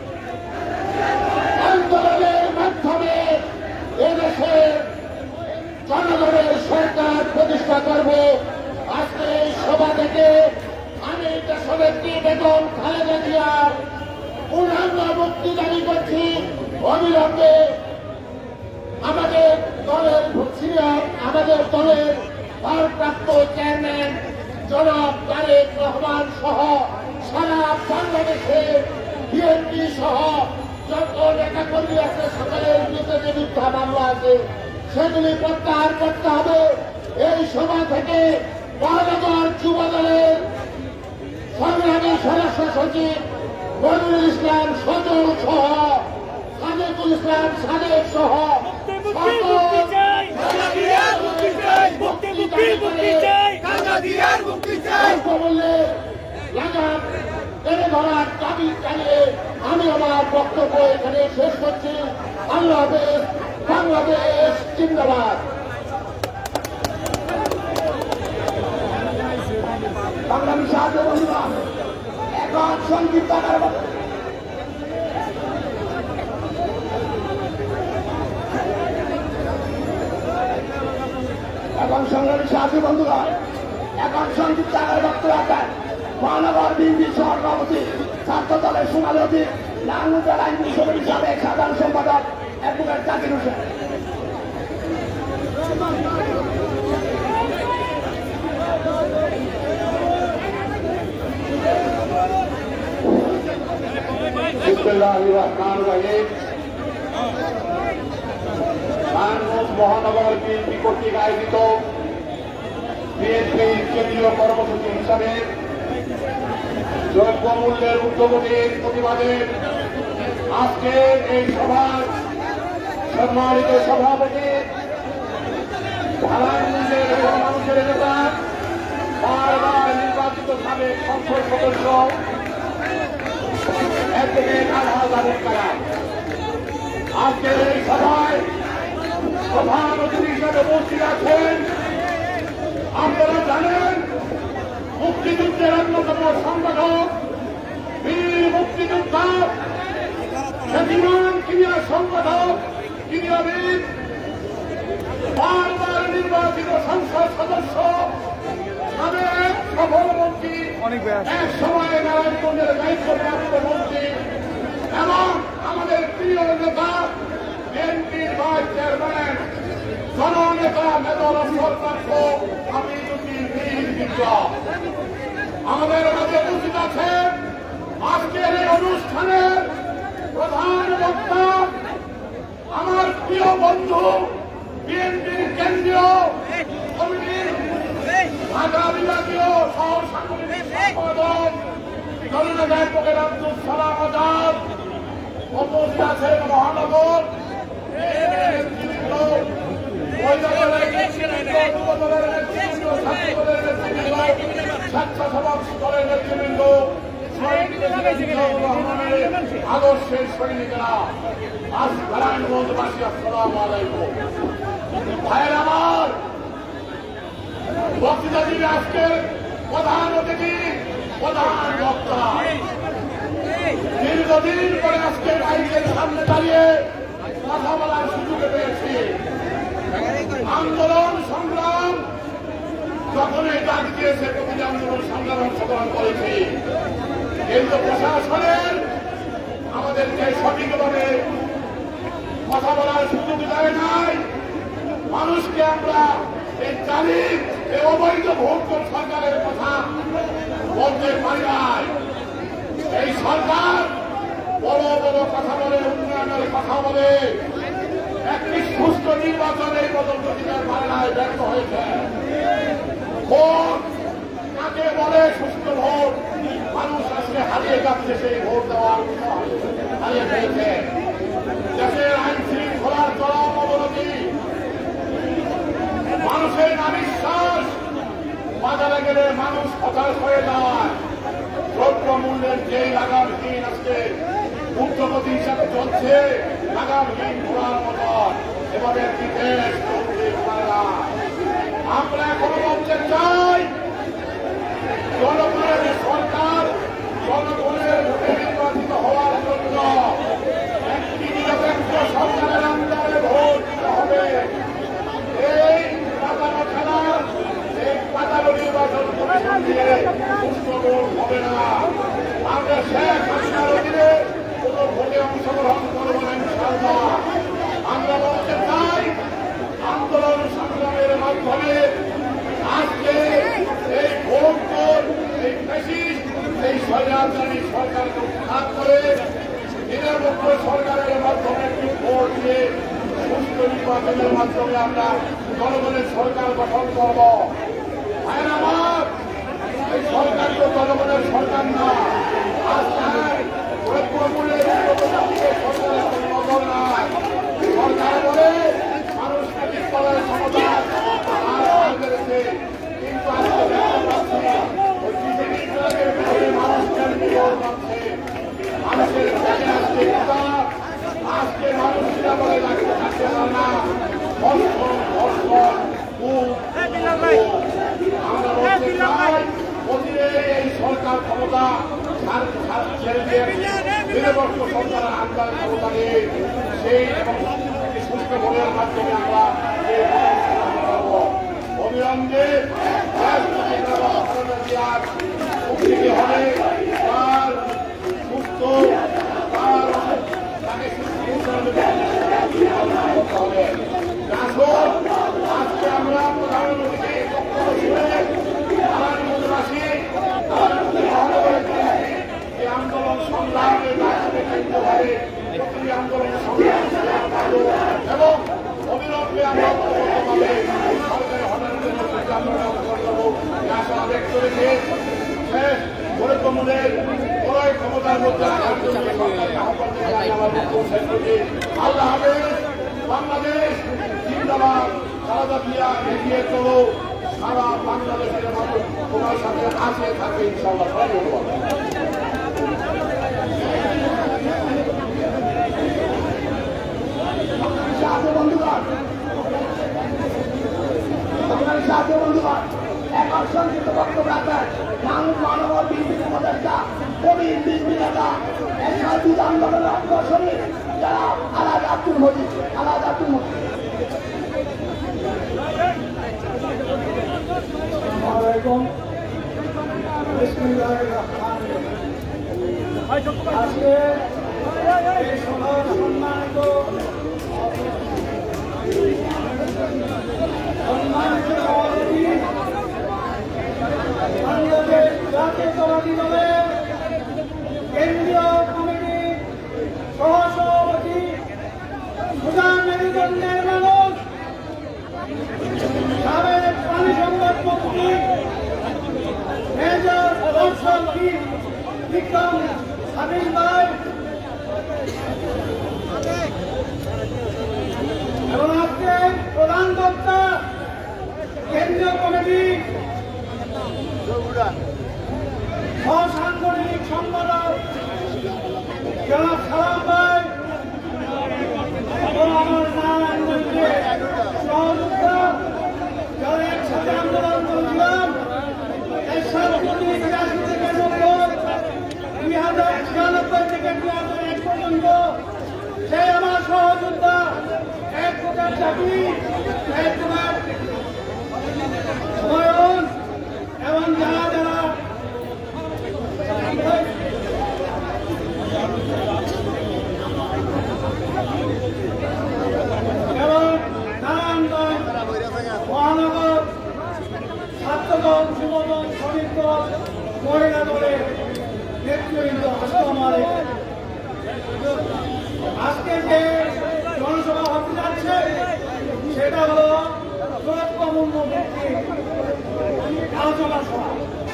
আন্দোলনের মাধ্যমে এদেশের জনগণের সরকার প্রতিষ্ঠা করবে। আজকে এই সভা থেকে আমি দেশনেত্রী বেগম খালেদা জিয়ার পূর্ণাঙ্গ মুক্তি দাবি করছি। অবিলম্বে আমাদের দলের ভারপ্রাপ্ত চেয়ারম্যান জনাব তারেক রহমান সহ সারা বাংলাদেশের বিএনপি সহ যত নেতাকর্মী আছে, সকলের বিরুদ্ধে যে মিথ্যা মামলা আছে সেগুলি প্রত্যাহার করতে হবে। এই সভা থেকে মহানগর যুব দলের সংগ্রামী সদস্য সচিব মনিরুল ইসলাম সজল সহ সাদেকুল ইসলাম সাদেক সহ ধরার দাবি চালিয়ে আমি আমার বক্তব্য এখানে শেষ করছি। আল্লাহ হাফেজ। বাংলাদেশ জিন্দাবাদ। বাংলাদেশ এখন সংক্ষিপ্ত আকারে এখন সংগ্রামী সাথী বন্ধুগণ, এখন সংক্ষিপ্ত আকারে বক্তব্য রাখেন মহানগর বিএনপি সভাপতি ছাত্র দলের সোনালী অতীত নারায়ণগঞ্জ জেলা আইনজীবী সমিতির সাবেক সাধারণ সম্পাদক অ্যাডভোকেট জাকির হোসেন। নারায়ণগঞ্জ মহানগর বিএনপি কর্তৃক আয়োজিত বিএনপির কেন্দ্রীয় কর্মসূচি হিসাবে দ্রব্যমূল্যের ঊর্ধ্বগতির প্রতিবাদে আজকে এই সভার সম্মানিত সভাপতি নারায়ণগঞ্জের গণমানুষের নেতা বারবার নির্বাচিত সাবেক সংসদ সদস্য অ্যাডভোকেট আলহাজ আবুল কালাম আজকের এই সভায় প্রধান অতিথি হিসাবে উপস্থিত আছেন। আপনারা জানেন মুক্তিযুদ্ধের অন্যতম সংগঠক বীর মুক্তিযোদ্ধা খ্যাতিমান ক্রীড়া সংগঠক ক্রীড়াবিদ বারবার নির্বাচিত সংসদ সদস্য সাবেক সফলমন্ত্রী এক সময়ে নারায়ণগঞ্জের দায়িত্বপ্রাপ্ত মন্ত্রী এবং আমাদের প্রিয় নেতা বিএনপির ভাইস চেয়ারম্যান জননেতা মেজর আফসর প্রাপ্ত হামিদুদ্দিন বীর বিপ্লব আমাদের মাঝে উপস্থিত আছেন। আজকের এই অনুষ্ঠানের প্রধান বক্তা আমার প্রিয় বন্ধু বিএনপির কেন্দ্রীয় কমিটির ঢাকা বিভাগীয় সহ সাংগঠনিক সম্পাদক জননেতা অ্যাডভোকেট আব্দুল সালাম আজাদ উপস্থিত আছেন। মহানগর স্বেচ্ছাসেবক দলের নেতৃবৃন্দ আদর্শের সৈনিকেরা আজ নারায়ণগঞ্জবাসী আসসালামু আলাইকুম। ভাইয়ের আমার বক্তৃতা দিবে আজকের প্রধান অতিথি প্রধান বক্তা দীর্ঘদিন পরে আজকে বাইকের সামনে দাঁড়িয়ে কথা বলার সুযোগ পেয়েছি। আন্দোলন সংগ্রাম যখনই ডাক দিয়েছে প্রতিটি আন্দোলন সংগ্রাম অংশগ্রহণ করেছি, কিন্তু প্রশাসনের আমাদেরকে সঠিকভাবে কথা বলার সুযোগ দেয় নাই। মানুষকে আমরা এই তারিখ এই অবৈধ ভোট সরকারের কথা বলতে পারি নাই। এই সরকার বড় বড় কথা বলে, উন্নয়নের কথা বলে, একটি সুস্থ নির্বাচন এই পর্যন্ত দিতে পারে নাই, ব্যর্থ হয়েছে। ভোট কাকে বলে সুস্থ ভোট? মানুষ আজকে হারিয়ে যাচ্ছে সেই ভোট দেওয়ার হারিয়ে ফেলেছে। দেশের আইন শৃঙ্খলার চরম অবনতি, মানুষের নাবিশ্বাস, বাজারে গেলে মানুষ হতাশ হয়ে যায়। দ্রব্যমূল্যের যে লাগামহীন আজকে ঊর্ধ্বগতি হিসাবে চলছে, লাগামহীন ঘোরার মতো এভাবে একটি দেশ চলতে পারে না। আমরা এখনো বলতে চাই জনগণের সরকার জনগণের ভোটে নির্বাচিত হওয়ার জন্য একটি নিরপেক্ষ সরকারের আন্ডারে ভোট দিতে হবে। এই পাতানো খেলা, এই পাতানো নির্বাচন কমিশন দিয়ে সুস্থ ভোট হবে না। আমরা শেখ হাসিনার অধীনে কোনো ভোটে অংশগ্রহণ করব না ইনশাআল্লাহ। আমরা বলতে চাই আন্দোলন সংগ্রামের মাধ্যমে আজকে এই ভোট এই ফ্যাসিস্ট এই স্বৈরাচারী সরকারকে উৎখাত করে নিরপেক্ষ সরকারের মাধ্যমে একটি ভোট দিয়ে সুস্থ নির্বাচনের মাধ্যমে আমরা জনগণের সরকার গঠন করব। ভাইয়ের আমার, এই সরকার তো জনগণের সরকার না। আজকাল দ্রব্যমূল্যের সরকারের কোনো নজর নাই। সরকার বলে মানুষকে বিদ্যালয়ের ক্ষমতা আর করেছে, কিন্তু আজকে দেখতে পাচ্ছি ওই বিজেপির মানুষের বিরোধ পাচ্ছে। মানুষের কাছে আজকে আজকে মানুষরা বলে রাখতে থাকতে পারে না। ধর্ষণ ধর্ষণ আমরা বলতে চাই অচিরে এই সরকার ক্ষমতা ছেড়েছেন নিরপেক্ষ সরকারের আন্দার ক্ষমতা নিয়ে সেই এবং সুস্থ ভোটের মাধ্যমে আমরা অবিলম্বে মুক্তি হবে তার মুক্ত তার তাকে হবে। আজকে আমরা প্রধানমন্ত্রী এই আন্দোলন সংগ্রামের রাজনীতি কেন্দ্রভাবে প্রতিটি আন্দোলন সংগ্রাম এবং অবিলম্বে আমরা ঐক্যবদ্ধভাবে সরকারি হঠাৎ আমরা অংশগ্রহণ করবো আশা ব্যক্ত রেখে শেষ বৈষম্যের ক্রয় ক্ষমতার মধ্যে রাখার জন্য সরকারি আহ্বান জানিয়ে আমার বক্তব্য শেষ করছি। আল্লাহ হাফেজ। বাংলাদেশ জিন্দাবাদ। খালেদা জিয়া এগিয়ে চলো। সারা বাংলাদেশের মানুষ তোমার সাথে আছে থাকে ইনশাআল্লাহ। ধন্যবাদ। বন্ধুগণ এখন সংক্ষিপ্ত বক্তব্য রাখবেন মানুষ মানবর বিএনপির উপদেষ্টা কবির বিএনপি নেতা এসআইবির আন্দোলনের অগ্রসরী যারা আলাদ আব্দুল মজিদ আজকে এই সভার সম্মানিত সভাপতি বাংলাদেশ জাতীয়তাবাদী দলের কেন্দ্রীয় কমিটির সহসভাপতি সুদান মেরুদণ্ডের মানুষ সাবেক পানি সম্পদ মন্ত্রী মেজর বিক্রম হাবিব ভাই এবং আজকে প্রধান বক্তা কেন্দ্রীয় কমিটি সাংগঠনিক সম্পাদক জনাব সালাম ভাই এবং আমার নারায়ণগঞ্জে সহযোগিতা যারা একসাথে আন্দোলন করেছিলাম এই 7 কোটি 83 থেকে 2096 থেকে 2001 পর্যন্ত সেই আমার সহযোদ্ধা এক প্রকার চাকরি এক প্রকার নয়ন এবং যারা যারা এবং নারায়ণগঞ্জ মহানগর ছাত্রদল যুবদল শ্রমিক দল মহিলা দলের নেতৃবৃন্দ আসসালামু আলাইকুম। আজকে যে জনসভা হতে যাচ্ছে সেটা হল দ্রব্যমূল্য বৃদ্ধি আলোচনা সভা।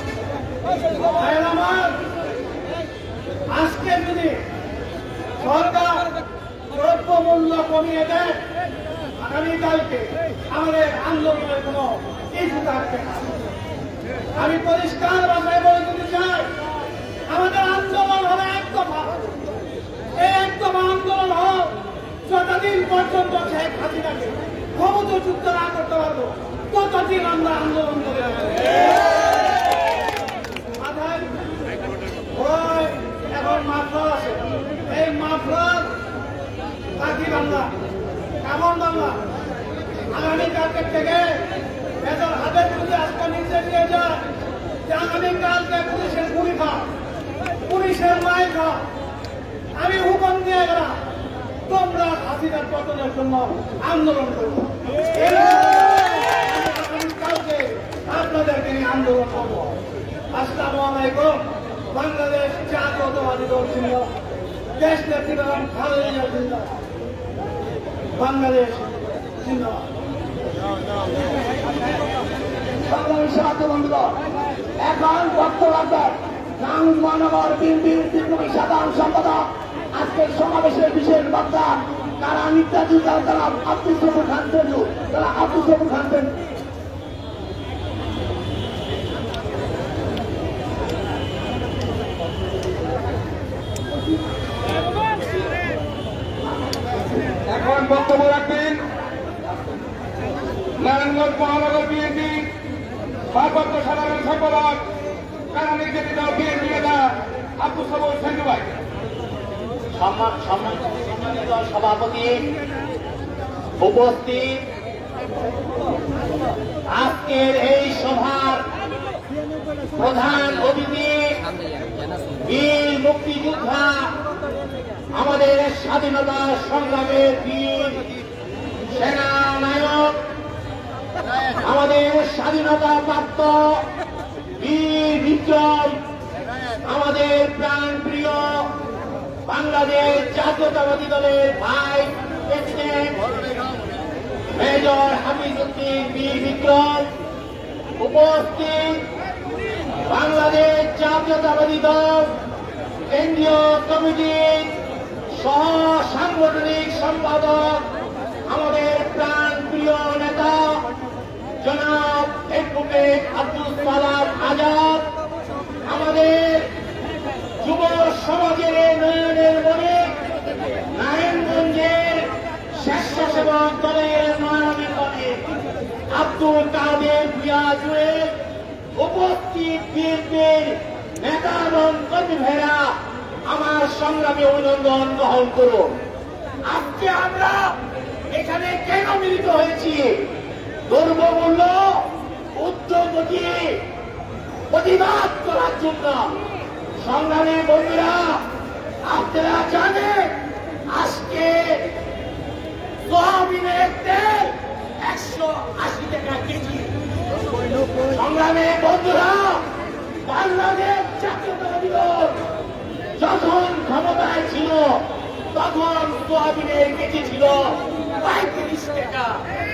আমার আজকে যদি সরকার দ্রব্যমূল্য কমিয়ে দেয় আগামীকালকে আমাদের আন্দোলনের কোন ইস্যু থাকবে না। আমি পরিষ্কার ভাষায় বলে দিতে চাই আমাদের আন্দোলন হবে এক দফা। এই এক দফা আন্দোলন হোক যতদিন পর্যন্ত শেখ হাসিনাকে ক্ষমতাচ্যুত না করতে পারবো ততদিন আমরা আন্দোলন করে এখন মাফলার আছে। এই মাফলার কাকি বাংলা কেমন বাংলা আগামীকালকে থেকে এদের হাতের প্রতি আজকে নির্দেশ দিয়ে যায় যে আগামীকালকে পুলিশের গুলি খাও পুলিশের মাইল খাও। আমি হুকুম দিয়ে গেলাম তোমরা হাসিনার পতনের জন্য আন্দোলন করবো। কালকে আপনাদেরকে নিয়ে আন্দোলন করবো। আসসালামু আলাইকুম। বাংলাদেশ জাতীয়তাবাদী দল জিন্দাবাদ। দেশ নেত্রী বেগম খালেদা জিয়া জিন্দাবাদ। বাংলাদেশ জিন্দাবাদ। বাংলাদেশ সাহায্য বন্ধুগণ এখন বক্তব্য রাখবেন নারায়ণগঞ্জ মহানগর বিএনপির বিপ্লবী সাধারণ সম্পাদক আজকের সমাবেশের বিশেষ বক্তা তারা নির্যাতিত তারা আব্দুল সবুর খান তেজু তারা আব্দুল সবুর খান তেজু। এখন বক্তব্য রাখবেন নারায়ণগঞ্জ মহানগর বিএনপি ভারপ্রাপ্ত সাধারণ সম্পাদক কারা নির্যাতিত বিএনপি নেতা আব্দুল সাবর থ্যাংক ইউ ভাই। সম্মানিত সভাপতি, উপস্থিত আজকের এই সভার প্রধান অতিথি, বীর মুক্তিযোদ্ধা, আমাদের স্বাধীনতা সংগ্রামের বীর সেনানায়ক, আমাদের স্বাধীনতা প্রাপ্ত বীর বিক্রম, আমাদের প্রাণ প্রিয় বাংলাদেশ জাতীয়তাবাদী দলের ভাইস প্রেসিডেন্ট মেজর হাফিজউদ্দিন বীর বিক্রম, উপস্থিত বাংলাদেশ জাতীয়তাবাদী দল কেন্দ্রীয় কমিটির সহ সাংগঠনিক সম্পাদক, আমাদের প্রাণ প্রিয় নেতা জনাব অ্যাডভোকেট আব্দুল সালাম আজাদ, আমাদের যুব সমাজের নয়নের মনে নারায়ণগঞ্জের স্বেচ্ছাসেবক দলের নয়নের মনে আব্দুল কাদের ভূঁইয়া জুয়েল, উপস্থিত বিএনপির নেতা এবং কর্মীরা, আমার সংগ্রামী অভিনন্দন গ্রহণ করুন। আজকে আমরা এখানে কেন মিলিত হয়েছি? দ্রব্যমূল্য উদ্যোগী প্রতিবাদ করার জন্য। সংগ্রামী বন্ধুরা, আপনারা জানেন আজকে সোয়াবিনের তেল 180 টাকা কেজি। সংগ্রামী বন্ধুরা, বাংলাদেশ জাতীয়তাবাদী দল যখন ক্ষমতায় ছিল তখন সোয়াবিনের কেজি ছিল 35 টাকা।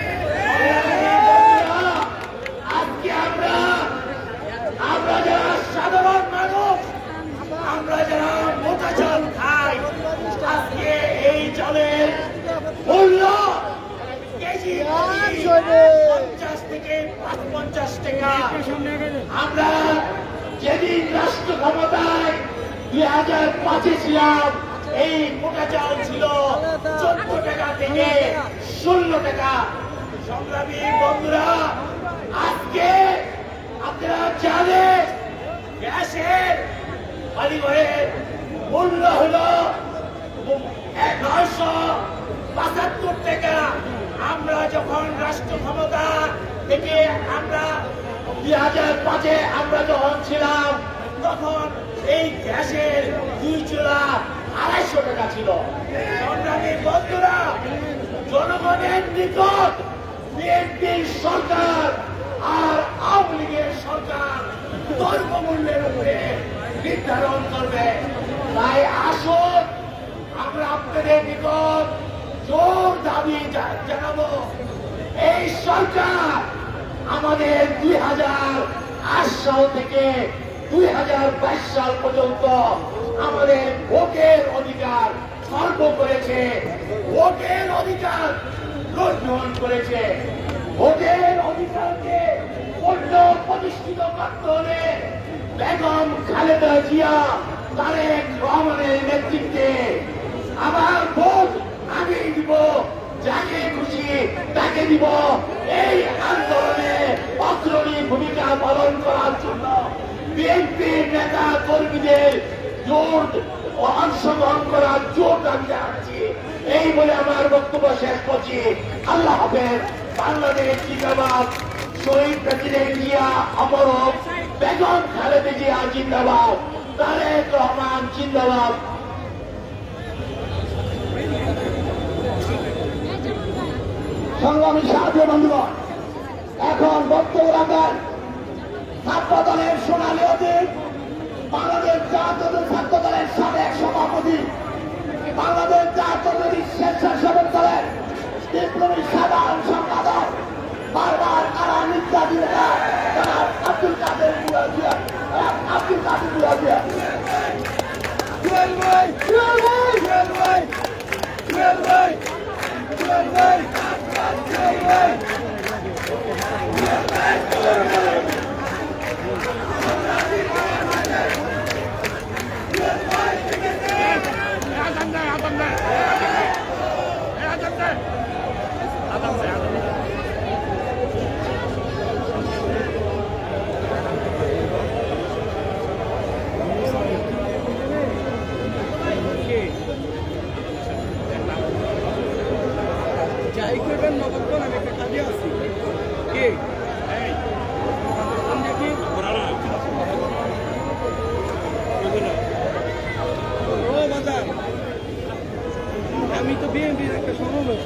আজকে আমরা যারা সাধারণ মানুষ, আমরা যারা মোটা চাল খাই, আজকে এই চালের মূল্য কেজি 50 থেকে 55 টাকা। আমরা যেদিন রাষ্ট্র ক্ষমতায় 2005-এ ছিলাম, এই মোটা চাল ছিল 14 টাকা থেকে 16 টাকা। সংগ্রামী বন্ধুরা, আজকে আপনারা জানেন গ্যাসের বাড়িঘরের মূল্য হল 975 টাকা। আমরা যখন রাষ্ট্র ক্ষমতা থেকে আমরা 2005-এ আমরা যখন ছিলাম তখন এই গ্যাসের 2 চুলা 250 টাকা ছিল। সংগ্রামী বন্ধুরা, জনগণের নিকট বিএনপির সরকার আর আওয়ামী লীগের সরকার দ্রব্যমূল্যের উপরে নির্ধারণ করবে। তাই আসুন আমরা আপনাদের নিকট জোর দাবি জানাবো, এই সরকার আমাদের 2008 সাল থেকে 2022 সাল পর্যন্ত আমাদের ভোটের অধিকার খর্ব করেছে, ভোটের অধিকার লুণ্ঠন করেছে। ভোটের অধিকারকে পূর্ণ প্রতিষ্ঠিত করতে হলে বেগম খালেদা জিয়া, তারেক রহমানের নেতৃত্বে আবার ভোট আগেই দিব, যাকে খুশি তাকে দিব, এই আন্দোলনে অগ্রণী ভূমিকা পালন করার জন্য বিএনপির নেতা কর্মীদের জোর অংশগ্রহণ করার জোর দাবি জানাচ্ছি। এই বলে আমার বক্তব্য শেষ করছি। আল্লাহ হাফেজ। বাংলাদেশ জিন্দাবাদ। শহীদ প্রেসিডেন্ট জিয়া অমর হোক। বেগম খালেদা জিয়া জিন্দাবাদ। তারেক রহমান জিন্দাবাদ। সংগ্রামী সাথী বন্ধুগণ, এখন বক্তব্য রাখেন ছাত্র দলের সোনালী অতীত, বাংলাদেশ জাতীয় ছাত্র দলের সাবেক সভাপতি, বাংলাদেশ জাতীয় স্বেচ্ছাসেবক দলের বিপ্লবী সাধারণ সম্পাদক, বারবার কারা নির্যাতিতা জনাব আব্দুল কাদের ভূঁইয়া। আব্দুল কাদের ভূঁইয়া। আমি তো বিএনপির একটা সমাবেশ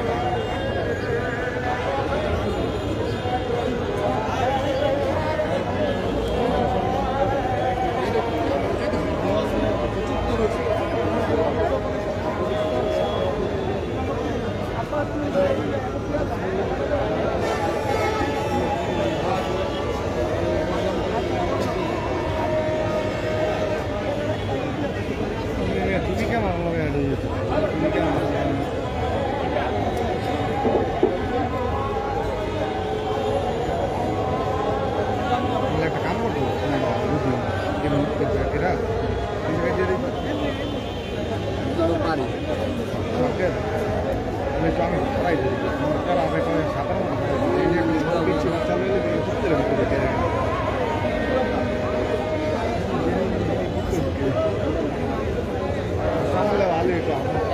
একটা কাম করবো এরা পারি আমি সবাই সাধারণ ভালো একটু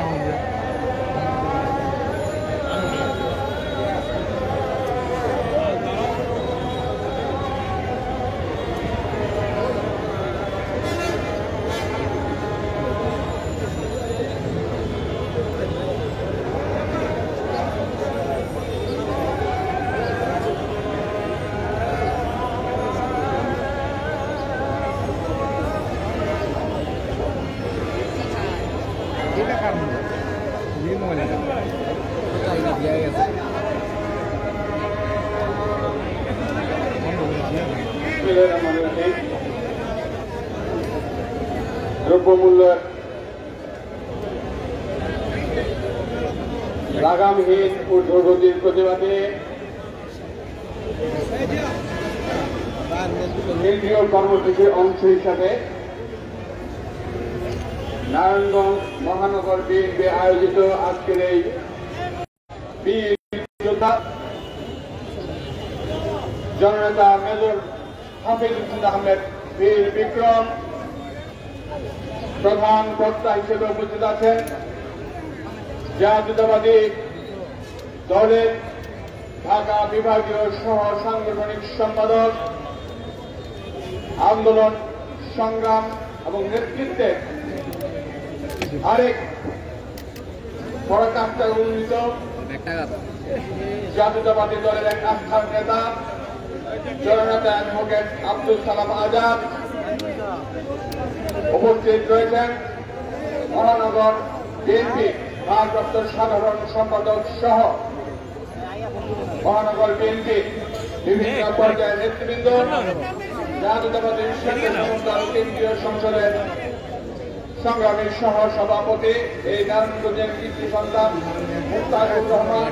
দ্রব্যমূল্যের লাগামহীন ঊর্ধ্বগতির প্রতিবাদে কেন্দ্রীয় কর্মসূচির অংশ হিসাবে নারায়ণগঞ্জ মহানগর বিএনপি আয়োজিত আজকের এই বীর যোদ্ধা জননেতা মেজর হাফিজ আহমেদ বীর বিক্রম প্রধান বক্তা হিসেবে উপস্থিত আছেন জাতীয়তাবাদী দলের ঢাকা বিভাগীয় সহ সাংগঠনিক সম্পাদক আন্দোলন সংগ্রাম এবং নেতৃত্বে আরেক পরাকাষ্ঠা উন্নীত জাতীয়তাবাদী দলের এক আস্থার নেতা জননেতা অ্যাডভোকেট আব্দুল সালাম আজাদ উপস্থিত রয়েছেন মহানগর বিএনপি ভারপ্রাপ্ত সাধারণ সম্পাদক সহ মহানগর বিএনপি বিভিন্ন পর্যায়ের নেতৃবৃন্দ জাতীয়তাবাদী কেন্দ্রীয় সংসদের সংগ্রামী সহ সভাপতি এই নারায়ণগঞ্জের কৃষি সন্তান মুস্তাকুর রহমান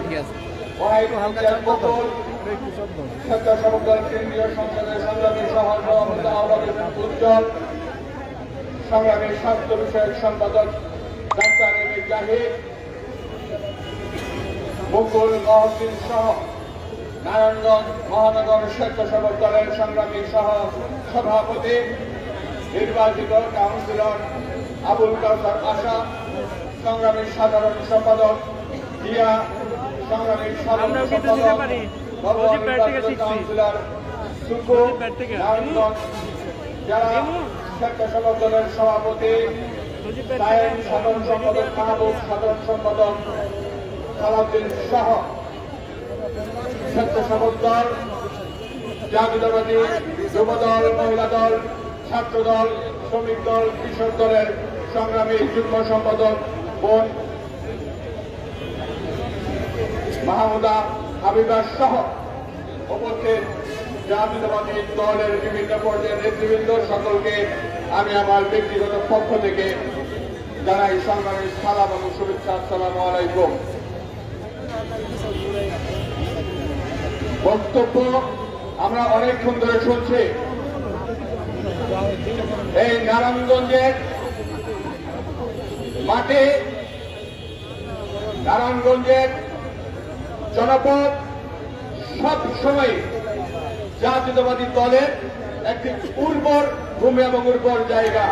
স্বেচ্ছাসেবক দল কেন্দ্রীয় সংসদের সংগ্রামী সহ সভাপতি আহ্বায়ক উজ্জ্বল সংগ্রামী স্বাস্থ্য বিষয়ক সম্পাদক doctor M A Zahid Mukul Mohsin সহ নারায়ণগঞ্জ মহানগর স্বেচ্ছাসেবক দলের সংগ্রামী সহ সভাপতি নির্বাচিত কাউন্সিলর আবুল কাউসার আশা সংগ্রামী সাধারণ সম্পাদক জিয়া সংগ্রামী সাধারণ সম্পাদক কাউন্সিলর সুকু নারায়ণগঞ্জ যারা স্বেচ্ছাসেবক দলের সভাপতি সায়েম সাধারণ সম্পাদক মাহবুব সাধারণ সম্পাদক সালাউদ্দিন সহ স্বেচ্ছাসেবক দল জাতীয়তাবাদী যুব দল মহিলা দল ছাত্র দল শ্রমিক দল কৃষক দলের সংগ্রামী যুগ্ম সম্পাদক বোন মাহমুদা হাবিবা সহ উপস্থিত জাতীয়তাবাদী দলের বিভিন্ন পর্যায়ের নেতৃবৃন্দ সকলকে আমি আমার ব্যক্তিগত পক্ষ থেকে জানাই সংগ্রামী সালাম এবং শুভেচ্ছা। আসসালামু আলাইকুম। বক্তব্য আমরা অনেকক্ষণ ধরে শুনছি। এই নারায়ণগঞ্জের মাঠে নারায়ণগঞ্জের জনপদ সব সময় জাতীয়তাবাদী দলের একটি উর্বর ভূমি এবং উর্বর জায়গা।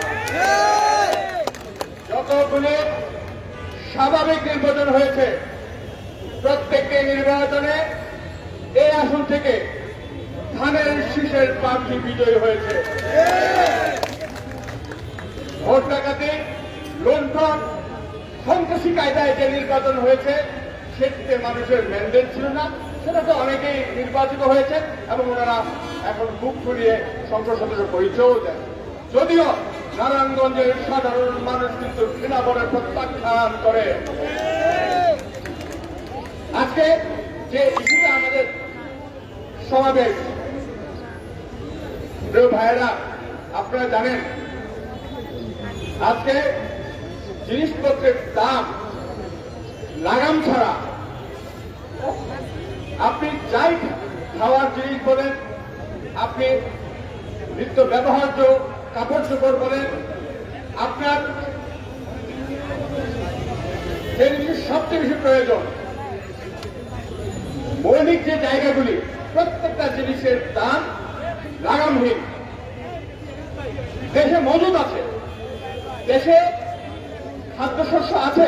যতগুলি স্বাভাবিক নির্বাচন হয়েছে প্রত্যেকটি নির্বাচনে এই আসন থেকে ধানের শীষের প্রার্থী বিজয়ী হয়েছে। ভোট ডাকাতি, লুণ্ঠন, সন্ত্রাসী কায়দায় যে নির্বাচন হয়েছে সেটিতে মানুষের ম্যান্ডেট ছিল না, সেটা তো অনেকেই নির্বাচিত হয়েছে এবং ওনারা এখন বুক ফুলিয়ে সংসদ সদস্য পরিচয়ও দেন। যদিও নারায়ণগঞ্জের সাধারণ মানুষ কিন্তু ঘৃণা ভরে প্রত্যাখ্যান করে। আজকে যে ইস্যুতে আমাদের সমাবেশ, প্রিয় ভাইয়েরা, আপনারা জানেন আজকে জিনিসপত্রের দাম লাগাম ছাড়া, আপনি যাই খাওয়ার জিনিস বলেন, আপনি নিত্য ব্যবহার্য কাপড় চোপড় বলেন, আপনার যে জিনিস সবচেয়ে বেশি প্রয়োজন, মৌলিক যে জায়গাগুলি, প্রত্যেকটা জিনিসের দাম লাগামহীন। দেশে মজুদ আছে, দেশে খাদ্যশস্য আছে,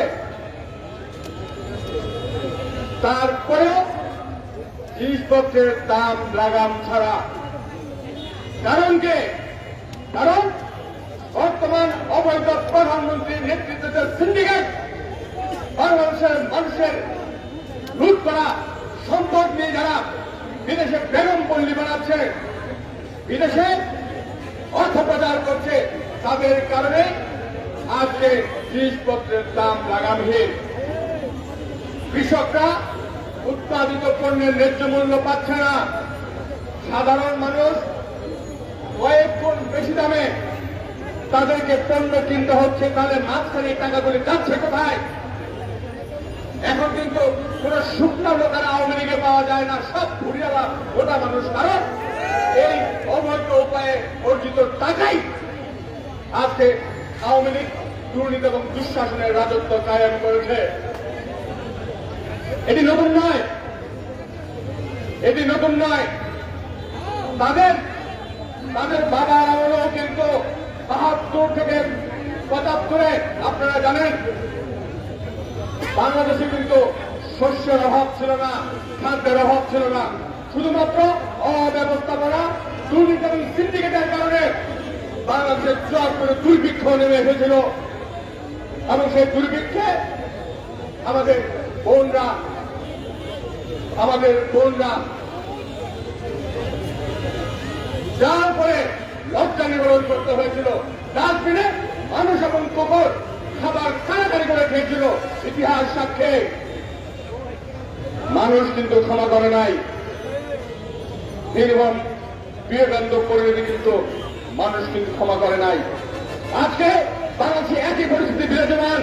তারপরেও জিনিসপত্রের দাম লাগাম ছাড়া। কারণ কে? কারণ বর্তমান অবৈধ প্রধানমন্ত্রীর নেতৃত্বে সিন্ডিকেট বাংলাদেশের মানুষের লুট করা সম্পদ নিয়ে যারা বিদেশে বেগম পল্লী বানাচ্ছে, বিদেশে অর্থ প্রচার করছে, তাদের কারণে আজকে জিনিসপত্রের দাম লাগামহীন। কৃষকরা উৎপাদিত পণ্যের ন্যায্য মূল্য পাচ্ছে না, সাধারণ মানুষ কয়েক গুণ বেশি দামে তাদেরকে পণ্য কিনতে হচ্ছে। তাহলে মাঝখানে টাকাগুলি যাচ্ছে কোথায়? এখন কিন্তু কোন শুকনা লোকেরা আওয়ামী লীগে পাওয়া যায় না, সব ভুরিয়ারা গোটা মানুষ। কারণ এই অবৈধ উপায়ে অর্জিত টাকাই আজকে আওয়ামী লীগ দুর্নীতি এবং দুঃশাসনের রাজত্ব কায়েম করেছে। এটি নতুন নয়, এটি নতুন নয়। তাদের বাবার আমলেও কিন্তু ৭২ থেকে ৭৫-এ আপনারা জানেন বাংলাদেশে কিন্তু শস্যের অভাব ছিল না, খাদ্যের অভাব ছিল না। শুধুমাত্র অব্যবস্থাপনা, দুর্নীতি এবং সিন্ডিকেটের কারণে বাংলাদেশের জোয়ার করে দুর্ভিক্ষ নেমে এসেছিল এবং সেই দুর্ভিক্ষে আমাদের বোনরা যার পরে লজ্জা নিবারণ করতে হয়েছিল। ডাস্টবিনে মানুষ এবং কুকুর খাবার কাড়াকাড়ি করে খেয়েছিল। ইতিহাস সাক্ষী মানুষ কিন্তু ক্ষমা করে নাই। নির্মম বিবেকানন্দ পরিণতি কিন্তু মানুষ কিন্তু ক্ষমা করে নাই। আজকে বাংলাদেশে একই পরিস্থিতি বিরাজমান।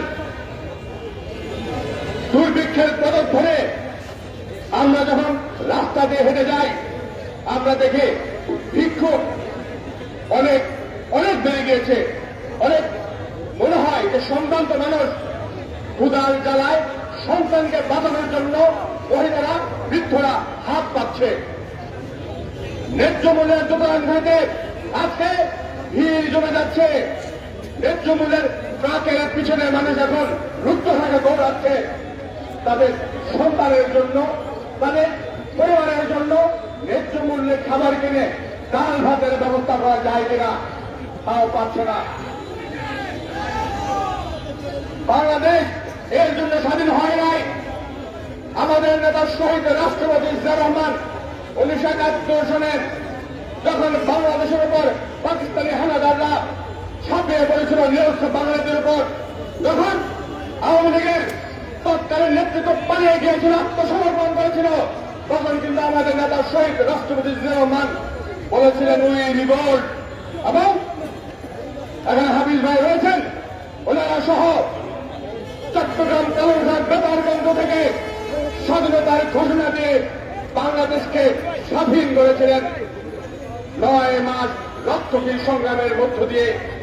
দুর্ভিক্ষের পদক ধরে আমরা যখন রাস্তা দিয়ে হেঁটে যাই, আমরা দেখি ভিক্ষুক অনেক অনেক বেড়ে গিয়েছে। অনেক মনে হয় যে সম্ভ্রান্ত মানুষ ক্ষুধার জ্বালায় সন্তানকে বাঁচানোর জন্য মহিলারা, বৃদ্ধরা হাত পাচ্ছে। ন্যায্য মূল্যের দোকানগুলিতে আজকে ভিড় জমে যাচ্ছে। ন্যায্য মূল্যের ট্রাকের পিছনে মানুষ এখন রুদ্ধ থাকে দৌড়াচ্ছে তাদের সন্তানের জন্য, তাদের পরিবারের জন্য ন্যায্য মূল্যে খাবার কিনে ডাল ভাতের ব্যবস্থা করা যায় কিনা তাও পাচ্ছে না। বাংলাদেশ এর জন্য স্বাধীন হয় নাই। আমাদের নেতা শহীদ রাষ্ট্রপতি জিয়াউর রহমান 1971 সনের যখন বাংলাদেশের উপর পাকিস্তানি হানাদাররা ছাপিয়ে পড়েছিল নিরস্ত্র বাংলাদেশের উপর, যখন আওয়ামী লীগের তৎকালীন নেতৃত্ব পালিয়ে গিয়েছিল, আত্মসমর্পণ করেছিল, তখন কিন্তু আমাদের নেতা শহীদ রাষ্ট্রপতি জিয়াউর রহমান বলেছিলেন উই রিভোল্ট। এবং এখানে হাফিজ ভাই রয়েছেন, ওনারা সহ চট্টগ্রাম, কালুরঘাট, বেতারগঞ্জ থেকে স্বাধীনতার ঘোষণা দিয়ে বাংলাদেশকে স্বাধীন করেছিলেন। 9 মাস রক্তক্ষয়ী সংগ্রামের মধ্য দিয়ে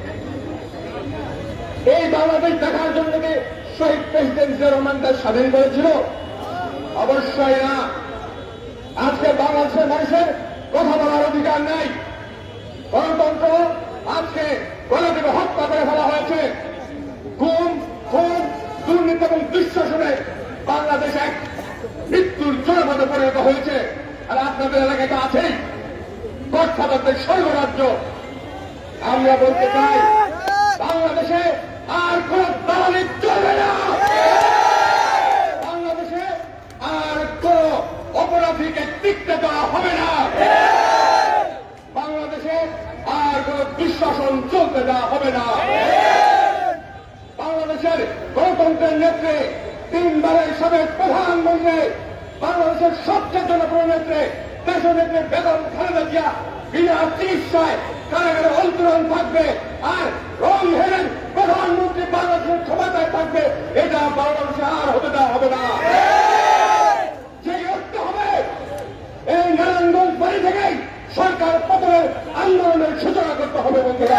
এই বাংলাদেশ দেখার জন্য কি শহীদ প্রেসিডেন্ট জিয়াউর রহমান তার স্বাধীন করেছিল? অবশ্যই না। আজকে বাংলাদেশের মানুষের কথা বলার অধিকার নাই। গণতন্ত্র আজকে গলা থেকে হত্যা করে ফেলা হয়েছে। গুম, খুন, দুর্নীতি এবং দুঃশাসনে বাংলাদেশ এক মৃত্যুর জনপদে পরিণত হয়েছে। আর আপনাদের এলাকায় তো আছেই গডফাদারদের স্বর্গরাজ্য। আমরা বলতে চাই বাংলাদেশে আর কোন দালালি চলবে না। বাংলাদেশে আর কোন অপরাধীকে টিকতে দেওয়া হবে না। বাংলাদেশে আর কোন দুঃশাসন চলতে দেওয়া হবে না। বাংলাদেশের গণতন্ত্রের নেত্রী, তিনবারের সাবেক প্রধানমন্ত্রী, বাংলাদেশের সবচেয়ে জনপ্রিয় নেত্রী, দেশনেত্রী বেগম খালেদা জিয়া বিনা চিকিৎসায় কারাগারে অন্তরণ থাকবে। আর রংহেরের প্রধানমন্ত্রী বাংলাদেশের ক্ষমতায় থাকবে। এটা বাংলাদেশে আর হতে দেওয়া হবে না। যে করতে হবে এই নারায়ণগঞ্জ বাড়ি থেকেই সরকার পতনের আন্দোলনের সূচনা করতে হবে। বন্ধুরা,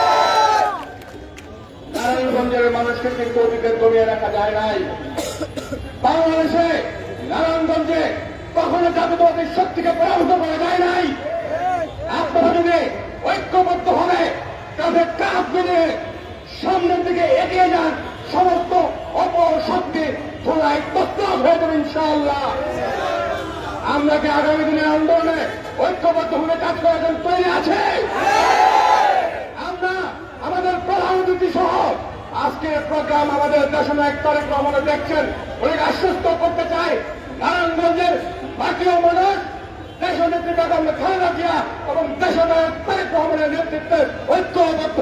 নারায়ণগঞ্জের মানুষকে কিন্তু অতীতে দমিয়ে রাখা যায় নাই। বাংলাদেশে নারায়ণগঞ্জে কখনো জাতীয়তাবাদী শক্তিকে পরাভূত করা যায় নাই। আপনারা যদি ঐক্যবদ্ধ হবে, কাঁধে কাঁধ মিলিয়ে সামনের দিকে এগিয়ে যান, সমস্ত অপশক্তি ধোলাই তৎপর হয়ে যাবে ইনশাআল্লাহ। আমরা কি আগামী দিনের আন্দোলনে ঐক্যবদ্ধভাবে কাজ করার জন্য তৈরি আছে? আমরা আমাদের প্রধান অতিথি সহ আজকের প্রোগ্রাম আমাদের দেশনায়ক তারেক রহমান দেখছেন, ওনাকে আশ্বস্ত করতে চাই নারায়ণগঞ্জের বাকিও মানুষ দেশনেত্রী বেগম খালেদা জিয়া এবং দেশনায়ক তারেক রহমানের নেতৃত্বে ঐক্যবদ্ধ।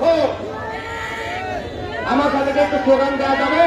আমার সাথে একটু স্লোগান দেওয়া যাবে?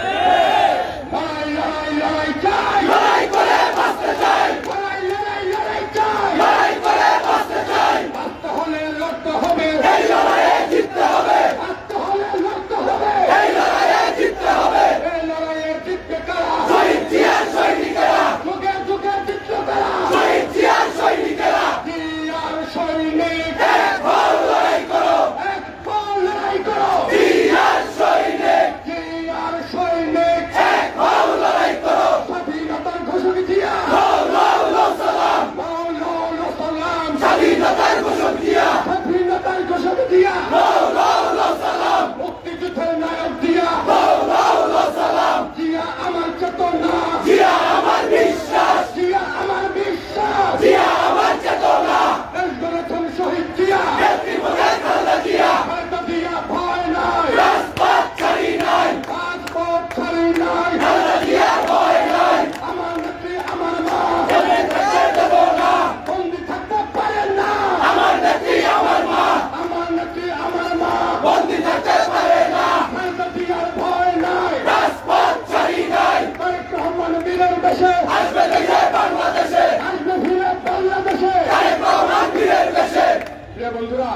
লড়াই লড়াই লড়াই চাই, লড়াই করে বাঁচতে চাই, লড়াই লড়াই লড়াই চাই, লড়াই করে বাঁচতে চাই। বাঁচতে হলে লড়তে হবে, এই লড়াইয়ে জিততে হবে। বাঁচতে হলে লড়তে হবে, এই লড়াইয়ে জিততে হবে। এই লড়াইয়ে জিতবে কারা? শহীদ জিয়ার সৈনিকেরা। যুগে যুগে জিতবে কারা? শহীদ জিয়ার সৈনিকেরা। জিয়ার সৈনিক এক হও, লড়াই করো, এক হও, লড়াই করো। জিয়ার সৈনিক, জিয়ার সৈনিক এক হও, লড়াই করো। স্বাধীনতার ঘোষক জিয়া, সালাম, সালাম। স্বাধীনতার ঘোষক জিয়া, স্বাধীনতার ঘোষক জিয়া, সালাম। মুক্তিযুদ্ধের নায়ক জিয়া, সালাম। জিয়া আমার চেতনা, জিয়া আমার বিশ্বাস, জিয়া আমার বিশ্বাস, জিয়া আমার চেতনা। দেশ গড়েছেন শহীদ জিয়া, খালেদা জিয়া, খালেদা জিয়া ভয় নাই, রাজপথ ছাড়ি নাই, রাজপথ ছাড়ি নাই, খালেদা জিয়া ভয় নাই। আমার নেত্রী আমার মা, বন্দি থাকতে দেব না, বন্দি থাকতে পারেন না। আমার নেত্রী আমার মা, আমার নেত্রী আমার মা, বন্দি থাকতে পারে না। খালেদা জিয়ার ভয় নাই, রাজপথ ছাড়ি নাই। তারেক রহমান বীরের বেশে আসবে দেশে বাংলাদেশে, আসবে ফিরে বাংলাদেশে, তারেক রহমান বীরের বেশে। প্রিয় বন্ধুরা,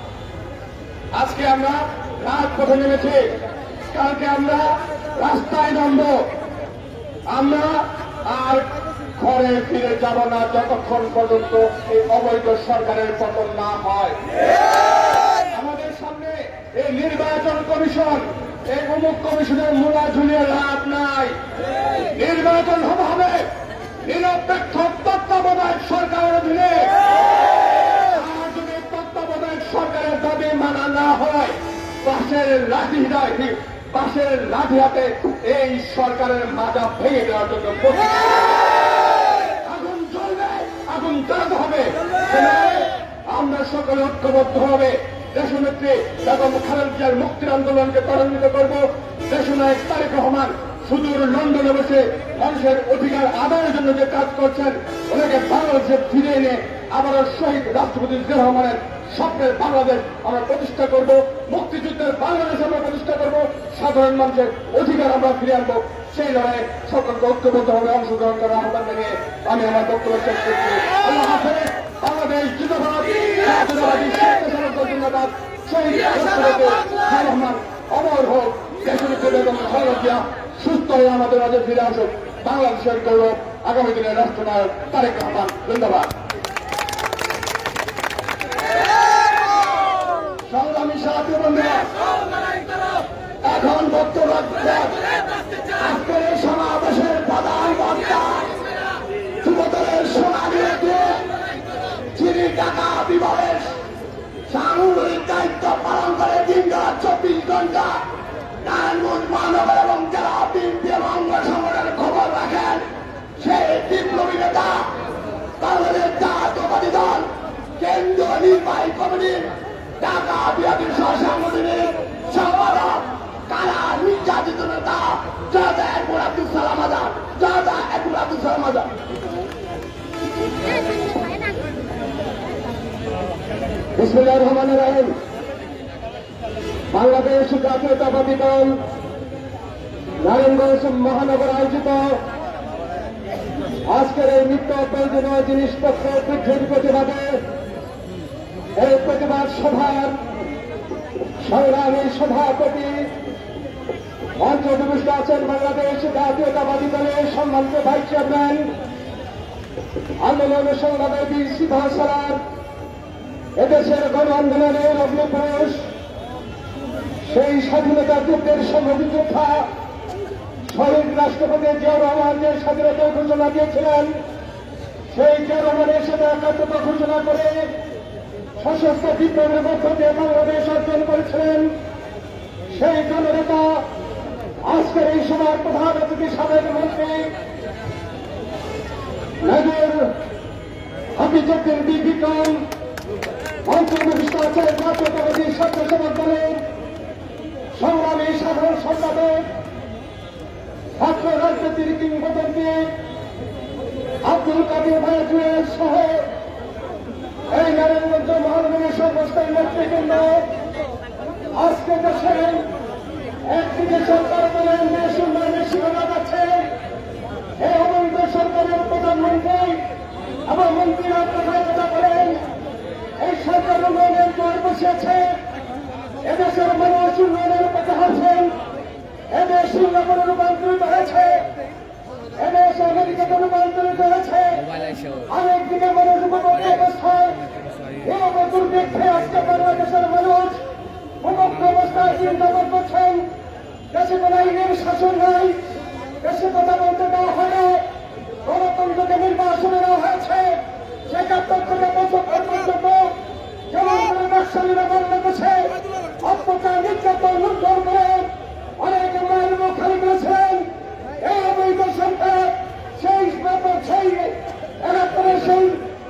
আজকে আমরা রাজপথে নেমেছি, কালকে আমরা রাস্তায় নামবো। আমরা আর ঘরে ফিরে যাব না যতক্ষণ পর্যন্ত এই অবৈধ সরকারের পতন না হয়। আমাদের সামনে এই নির্বাচন কমিশন, এই অমুক কমিশনের মূলা ঝুলিয়ে লাভ নাই। নির্বাচন হবে নিরপেক্ষ তত্ত্বাবধায়ক সরকারের অধীনে। আর যদি তত্ত্বাবধায়ক সরকারের দাবি মানা না হয়, পাশের লাঠি হাতে এই সরকারের মাজা ভেঙে দেওয়ার জন্য আগুন জ্বলবে, আগুন জ্বালাতে হবে। আমরা সকলে ঐক্যবদ্ধ হবে দেশনেত্রী বেগম খালেদা জিয়ার মুক্তির আন্দোলনকে ত্বরান্বিত করব। দেশনায়ক তারেক রহমান সুদূর লন্ডনে বসে মানুষের অধিকার আদায়ের জন্য যে কাজ করছেন, ওনাকে বাংলাদেশে ফিরে এনে আবারও শহীদ রাষ্ট্রপতি জিয়া রহমানের স্বপ্নের বাংলাদেশ আমরা প্রতিষ্ঠা করব। মুক্তিযুদ্ধের বাংলাদেশ আমরা প্রতিষ্ঠা করব। সাধারণ মানুষের অধিকার আমরা ফিরে আনবো। সেই লড়াইয়ে সকলকে ঐক্যবদ্ধভাবে অংশগ্রহণ করার আহ্বান জানিয়ে আমি আমার বক্তব্য শেষ করছি। আল্লাহ হাফেজ। বাংলাদেশ জিন্দাবাদ, জাতীয়তাবাদী শেখ হাসিনা জিন্দাবাদ। শহীদ রাষ্ট্রপতি জিয়া রহমান অমর হোক। দেশনেত্রী বেগম খালেদা জিয়া সুস্থ হয়ে আমাদের মাঝে ফিরে আসুক। বাংলাদেশের গৌরব আগামী দিনের রাষ্ট্রনায়ক তারেক রহমান জিন্দাবাদ। সংগ্রামী সাথী বন্ধুরা, এখন বক্তব্য আজকের এই সমাবেশের প্রধান বক্তা যুবদলের সোনালীতে যিনি ঢাকা বিভাগের সাংগঠনিক দায়িত্ব পালন করে দিন রাত 24 ঘন্টা নারায়ণগঞ্জ মহানগর এবং জেলা বিএনপি এবং অঙ্গ সংগঠনের খবর রাখেন, সেই তীব্র নির্বাহী কমিটির ঢাকা বিভাগীয় সহসাংগঠনিক সম্পাদক কারা নির্যাতিত নেতা জয়দা একবুল আব্দুল সালাম আজাদ, জয়দা একবুল আব্দুল সালাম আজাদ। বিসমিল্লাহির রহমানির রহিম। বাংলাদেশ জাতীয়তাবাদী দল নারায়ণগঞ্জ মহানগর আয়োজিত আজকের এই নিত্য প্রয়োজনীয় জিনিসপত্র বৃদ্ধির প্রতিবাদে এই প্রতিবাদ সভার সংগ্রামী সভাপতি মঞ্চ উপবিষ্ট আছেন বাংলাদেশ জাতীয়তাবাদী দলের সম্মানিত ভাইস চেয়ারম্যান, আন্দোলন সংগ্রামের বীর সিপাহ সালার, এদেশের গণ আন্দোলনের অগ্নিপুরুষ, সেই স্বাধীনতা যুদ্ধের সম্মুখী যোদ্ধা শহীদ রাষ্ট্রপতি জিয়াউর রহমান যে স্বাধীনতা ঘোষণা দিয়েছিলেন, সেই জিয়াউর রহমানের সাথে একাত্মতা ঘোষণা করে সশস্ত্র বিপ্লবের মধ্য দিয়ে বাংলাদেশ অর্জন করেছিলেন সেই জননেতা আজকের এই সভার প্রধান অতিথি সাবেক মন্ত্রী মেজর হাফিজউদ্দিন বি বিক্রম, মন্ত্রিবিষ্ট আছেন জাতীয়তাবাদী স্বেচ্ছাসেবক দলের সংগ্রামী সাধারণ সম্পাদক, ছাত্র রাজনীতির কিংবদন্তি আব্দুল কাদের ভাইজুয়েল সহ এই নারায়ণগঞ্জ মহানগরীর সমস্ত নেতৃবৃন্দ, আজকে দেশে একদিকে সরকার বলেন দেশ উন্নয়নের শিরোনাম আছে, এই অবৈধ সরকারের প্রধানমন্ত্রী এবং মন্ত্রীরা কথায় কথা বলেন এই সরকার উন্নয়নের জোর বসিয়েছে, এদেশের মানুষ উন্নয়নের কথা আছেন, এদেশ সিঙ্গাপুরে রূপান্তরিত হয়েছে, এদেশ আমেরিকাতে রূপান্তরিত হয়েছে, আরেকদিকে মানুষ উপভোক্ত অবস্থায় এভাবে দুর্ভিক্ষে আজকে বাংলাদেশের মানুষ উপভোক্ত অবস্থায় চিন্তাভাবনা করছেন। দেশে কোন আইনের শাসন নাই, দেশে কথা বলতে দেওয়া হয় না, গণতন্ত্রকে নির্বাচনে দেওয়া হয়েছে, সে ৭১ থেকে ৭৫ পর্যন্ত যেমন করে নকশালীরা বাংলাদেশে অত্যাচার নির্যাতন লুণ্ঠন করে অনেক মায়ের মুখ খালি করেছিলেন। এই অবৈধ সরকার সেই ৭১ সেই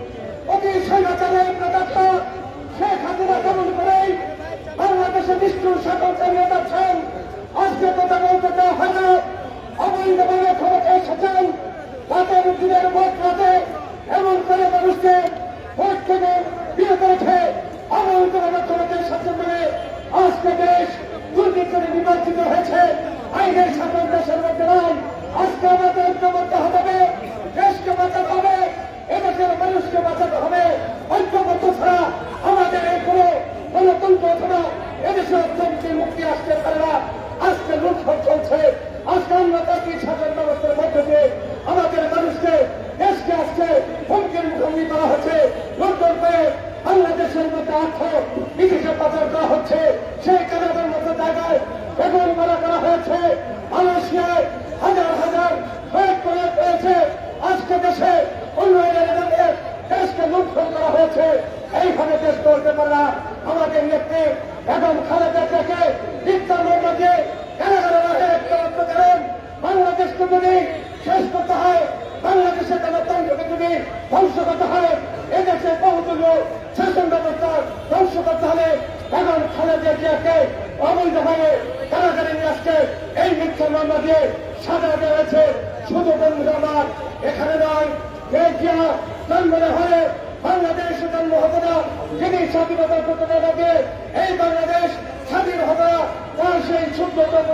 অতি স্বৈরাচারের প্রদাতা শেখ হাসিনা দমন করে বাংলাদেশে নিষ্ঠুর শাসন চালিয়ে যাচ্ছেন। আজকে কথা বলতে দেওয়া হয় না, অবৈধভাবে ক্ষমতা এসেছেন, রাতের দিনের ভোট রাতে এমন করে মানুষকে ভোট থেকে বিরত রেখে অবৈধভাবে ক্ষমতার শাসন করে আজকে দেশ দুর্নীতিতে নির্বাচিত হয়েছে। আইনের শাসন দেশের মধ্যে নয়। আজকে আমাদের ঐক্যবদ্ধ হবে, দেশকে বাঁচাতে হবে, এদেশের মানুষকে বাঁচাতে হবে। ঐক্যবদ্ধ ছাড়া আমাদের এই কোনো গণতন্ত্র অথবা এদেশের অর্থনীতি মুক্তি আসতে পারে না। আজকে লুণ্ঠন চলছে, আজকে আমলাতান্ত্রিক শাসন ব্যবস্থার মধ্য দিয়ে আমাদের মানুষকে দেশকে আজকে হুমকির মুখোমুখি করা হচ্ছে। লুণ্ঠন করে বাংলাদেশের মধ্যে অর্থ বিদেশে পাচার করা হচ্ছে। সেই কানাডার মতো জায়গায় বেগুন মারা করা হয়েছে, মালয়েশিয়ায় হাজার হাজার প্রয়োগ করে পেয়েছে। আজকে দেশে উন্নয়নের নামে দেশকে লুণ্ঠন করা হয়েছে। এইভাবে দেশ চলতে পারে না। আমাদের নেত্রী এবং খালেদা জিয়াকে হত্যা মামলা দিয়ে কারাগারে করেন। বাংলাদেশকে যদি শেষ করতে হয়, বাংলাদেশের গণতন্ত্রকে যদি ধ্বংস করতে হয়, এদেশের বহুদলীয় শাসন ব্যবস্থা ধ্বংস করতে হলে এবং খালেদা জিয়াকে অবৈধভাবে কারাগারে নিয়ে আসছে এই মিথ্যা মামলা দিয়ে সাজা দেওয়া হয়েছে। শুধু বন্ধু আমার এখানে নয়, জিয়া জন্মনে হয়ে বাংলাদেশ জন্ম হবে না। যিনি স্বাধীনতার প্রতিষ্ঠা দিয়ে এই বাংলাদেশ স্বাধীন হবে না, তার সেই শুদ্ধতম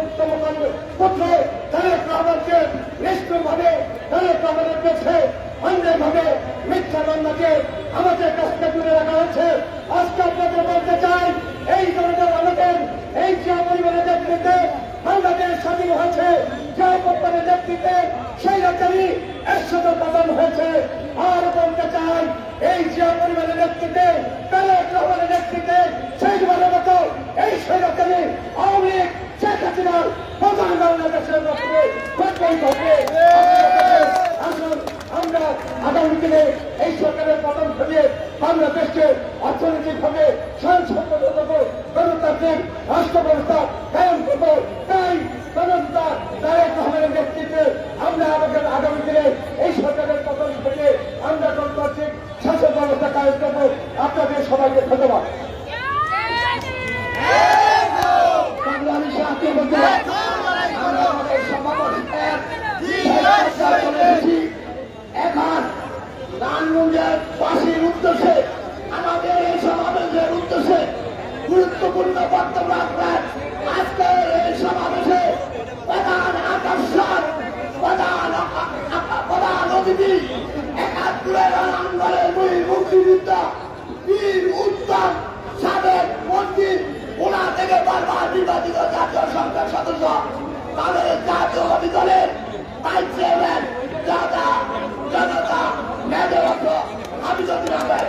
পুত্র তারেক রহমানকে নিষ্ঠুরভাবে তারেক রহমানের পেছে অন্যায়ভাবে মিথ্যা মামলাকে আমাদের কাছ থেকে দূরে রাখা হয়েছে। আজকে আপনাদের বলতে চাই, এই ধরনের আমাদের এই জিয়া পরিবারের নেতৃত্বে বাংলাদেশ স্বাধীন হয়েছে। জিয়া পরিবারের নেতৃত্বে সেই রাজ্যেরই ১০০ পতন হয়েছে। আর বলতে চাই, এই জিয়া পরিবারের নেতৃত্বে তারেক রহমানের নেতৃত্বে শেষবারের মতো এই স্বৈরাচারী আওয়ামী লীগ শেখ হাসিনার প্রধান বাংলাদেশের মধ্যে আসুন আমরা আগামী দিনে এই সরকারের পতন ঘটিয়ে বাংলাদেশকে অর্থনৈতিকভাবে স্বয়ংসম্পূর্ণ গণতান্ত্রিক রাষ্ট্র ব্যবস্থা কায়েম করব। তাই জনতা তারেক রহমানের নেতৃত্বে আমরা আমাদের আগামী দিনে এই সরকারের পতন ঘটিয়ে আমরা গণতান্ত্রিক শাসন ব্যবস্থা কায়েম করব। আপনাদের সবাইকে ধন্যবাদ। বাসীর উদ্দেশ্যে, আমাদের এই সমাবেশের উদ্দেশ্যে গুরুত্বপূর্ণ বক্তব্য রাখবেন। আজকে এই সমাবেশে প্রধান আকর্ষণ, প্রধান অতিথি ৭১ রণাঙ্গনের বীর মুক্তিযোদ্ধা, বীর উত্তম সাবেক মন্ত্রী, ওনা থেকে বারবার নির্বাচিত জাতীয় সংসদ সদস্য, তাদের জাতীয়বাদী দলের ভাইস চেয়ারম্যান জনতা মেধারত্ন হামিদুদ্দিন আহমেদ।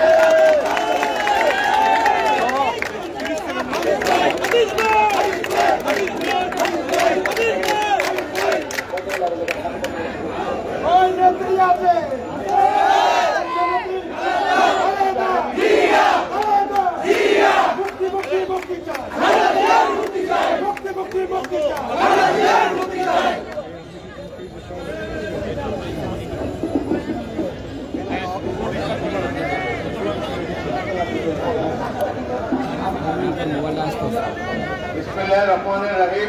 বিসমিল্লাহির-রহমানির-রহিম।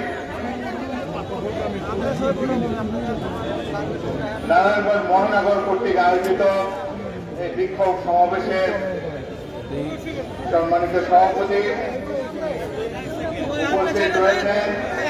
নারায়ণগঞ্জ মহানগর কর্তৃক আয়োজিত এই বিক্ষোভ সমাবেশের সম্মানিত সভাপতি উপস্থিত রয়েছেন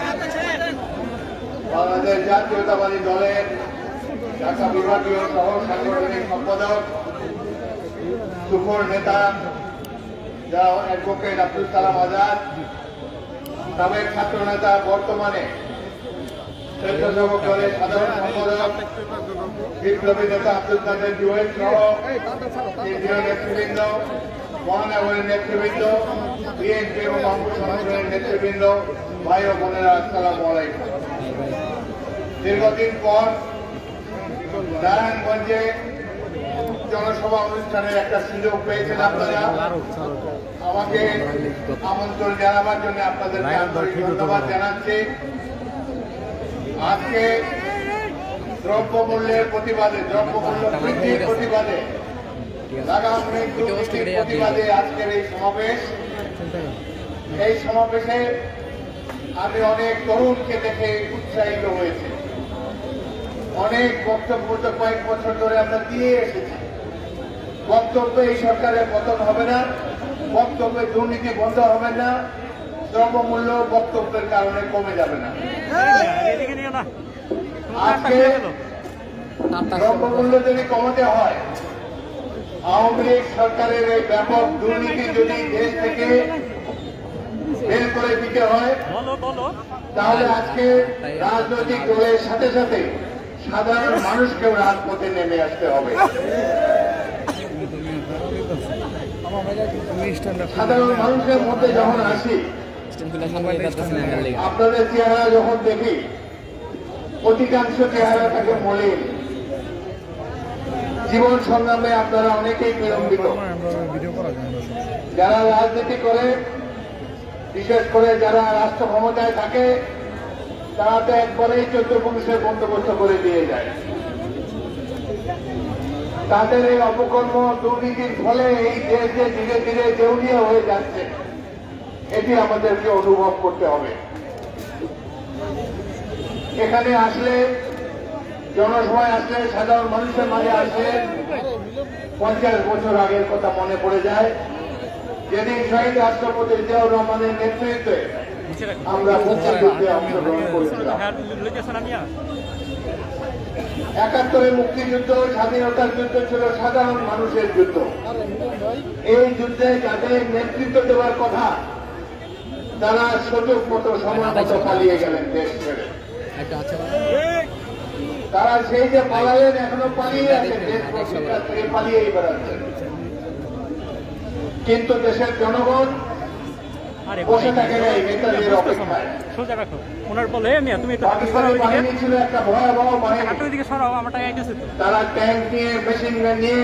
বাংলাদেশ জাতীয়তাবাদী দলের ঢাকা বিভাগীয় সহ সাংগঠনিক সম্পাদক, সুখর নেতা অ্যাডভোকেট আব্দুল সালাম আজাদ, সাবেক ছাত্র নেতা, বর্তমানে স্বেচ্ছাসেবক দলের সাধারণ সম্পাদক, বিপ্লবী নেতা আব্দুল কাদের জুয়েল সহ কেন্দ্রীয় নেতৃবৃন্দ, মহানগরের নেতৃবৃন্দ, বিএনপি এবং অঙ্গ সংগঠনের নেতৃবৃন্দ, ভাই ও বোনেরা, আসসালামু আলাইকুম। দীর্ঘদিন পর নারায়ণগঞ্জে জনসভা অনুষ্ঠানের একটা সুযোগ পেয়েছেন আপনারা। আমাকে আমন্ত্রণ জানাবার জন্য আপনাদেরকে আন্তরিক ধন্যবাদ জানাচ্ছি। আজকে দ্রব্যমূল্যের প্রতিবাদে, দ্রব্যমূল্য বৃদ্ধির প্রতিবাদে, লাগাম দুর্নীতির প্রতিবাদে আজকের এই সমাবেশ। এই সমাবেশে আমি অনেক তরুণকে দেখে উৎসাহিত হয়েছি। অনেক বক্তব্য তো কয়েক বছর ধরে আমরা দিয়ে এসেছি। বক্তব্যে এই সরকারের পতন হবে না, বক্তব্যে দুর্নীতি বন্ধ হবে না, দ্রব্যমূল্য বক্তব্যের কারণে কমে যাবে না। আজকে দ্রব্যমূল্য যদি কমাতে হয়, আওয়ামী লীগ সরকারের এই ব্যাপক দুর্নীতি যদি দেশ থেকে বের করে দিতে হয়, তাহলে আজকে রাজনৈতিক দলের সাথে সাথে সাধারণ মানুষকেও রাজপথে নেমে আসতে হবে। সাধারণ মানুষের মধ্যে যখন আসি, আপনাদের চেহারা যখন দেখি, অধিকাংশ চেহারা থাকে মলিন। জীবন সংগ্রামে আপনারা অনেকেই বিলম্বিত। যারা রাজনীতি করে, বিশেষ করে যারা রাষ্ট্র ক্ষমতায় থাকে, তারা তো একবারেই 14 পুরুষের বন্দোবস্ত করে দিয়ে যায়। তাদের এই অপকর্ম দুর্নীতির ফলে এই দেশ যে ধীরে ধীরে দেউলিয়া হয়ে যাচ্ছে, এটি আমাদেরকে অনুভব করতে হবে। এখানে আসলে, জনসভায় আসলে, সাধারণ মানুষের মাঝে আসলে 50 বছর আগের কথা মনে পড়ে যায়, যেদিন শহীদ রাষ্ট্রপতি জিয়াউর রহমানের নেতৃত্বে আমরা মুক্তিযুদ্ধে অংশগ্রহণ করেছিলাম। 71 মুক্তিযুদ্ধ, স্বাধীনতার যুদ্ধ ছিল সাধারণ মানুষের যুদ্ধ। এই যুদ্ধে যাদের নেতৃত্ব দেওয়ার কথা, তারা সুযোগ মতো, সময় মতো পালিয়ে গেলেন দেশ ছেড়ে। তারা সেই যে পালালেন, এখনো পালিয়ে আছেন, দেশ থেকে পালিয়েই বেড়াচ্ছেন। কিন্তু দেশের জনগণ বসে থাকে নাই নেতাদের অপেক্ষায়। পাকিস্তানের বাহিনী ছিল একটা ভয়াবহ বাহিনী। তারা ট্যাঙ্ক নিয়ে, মেশিন গান নিয়ে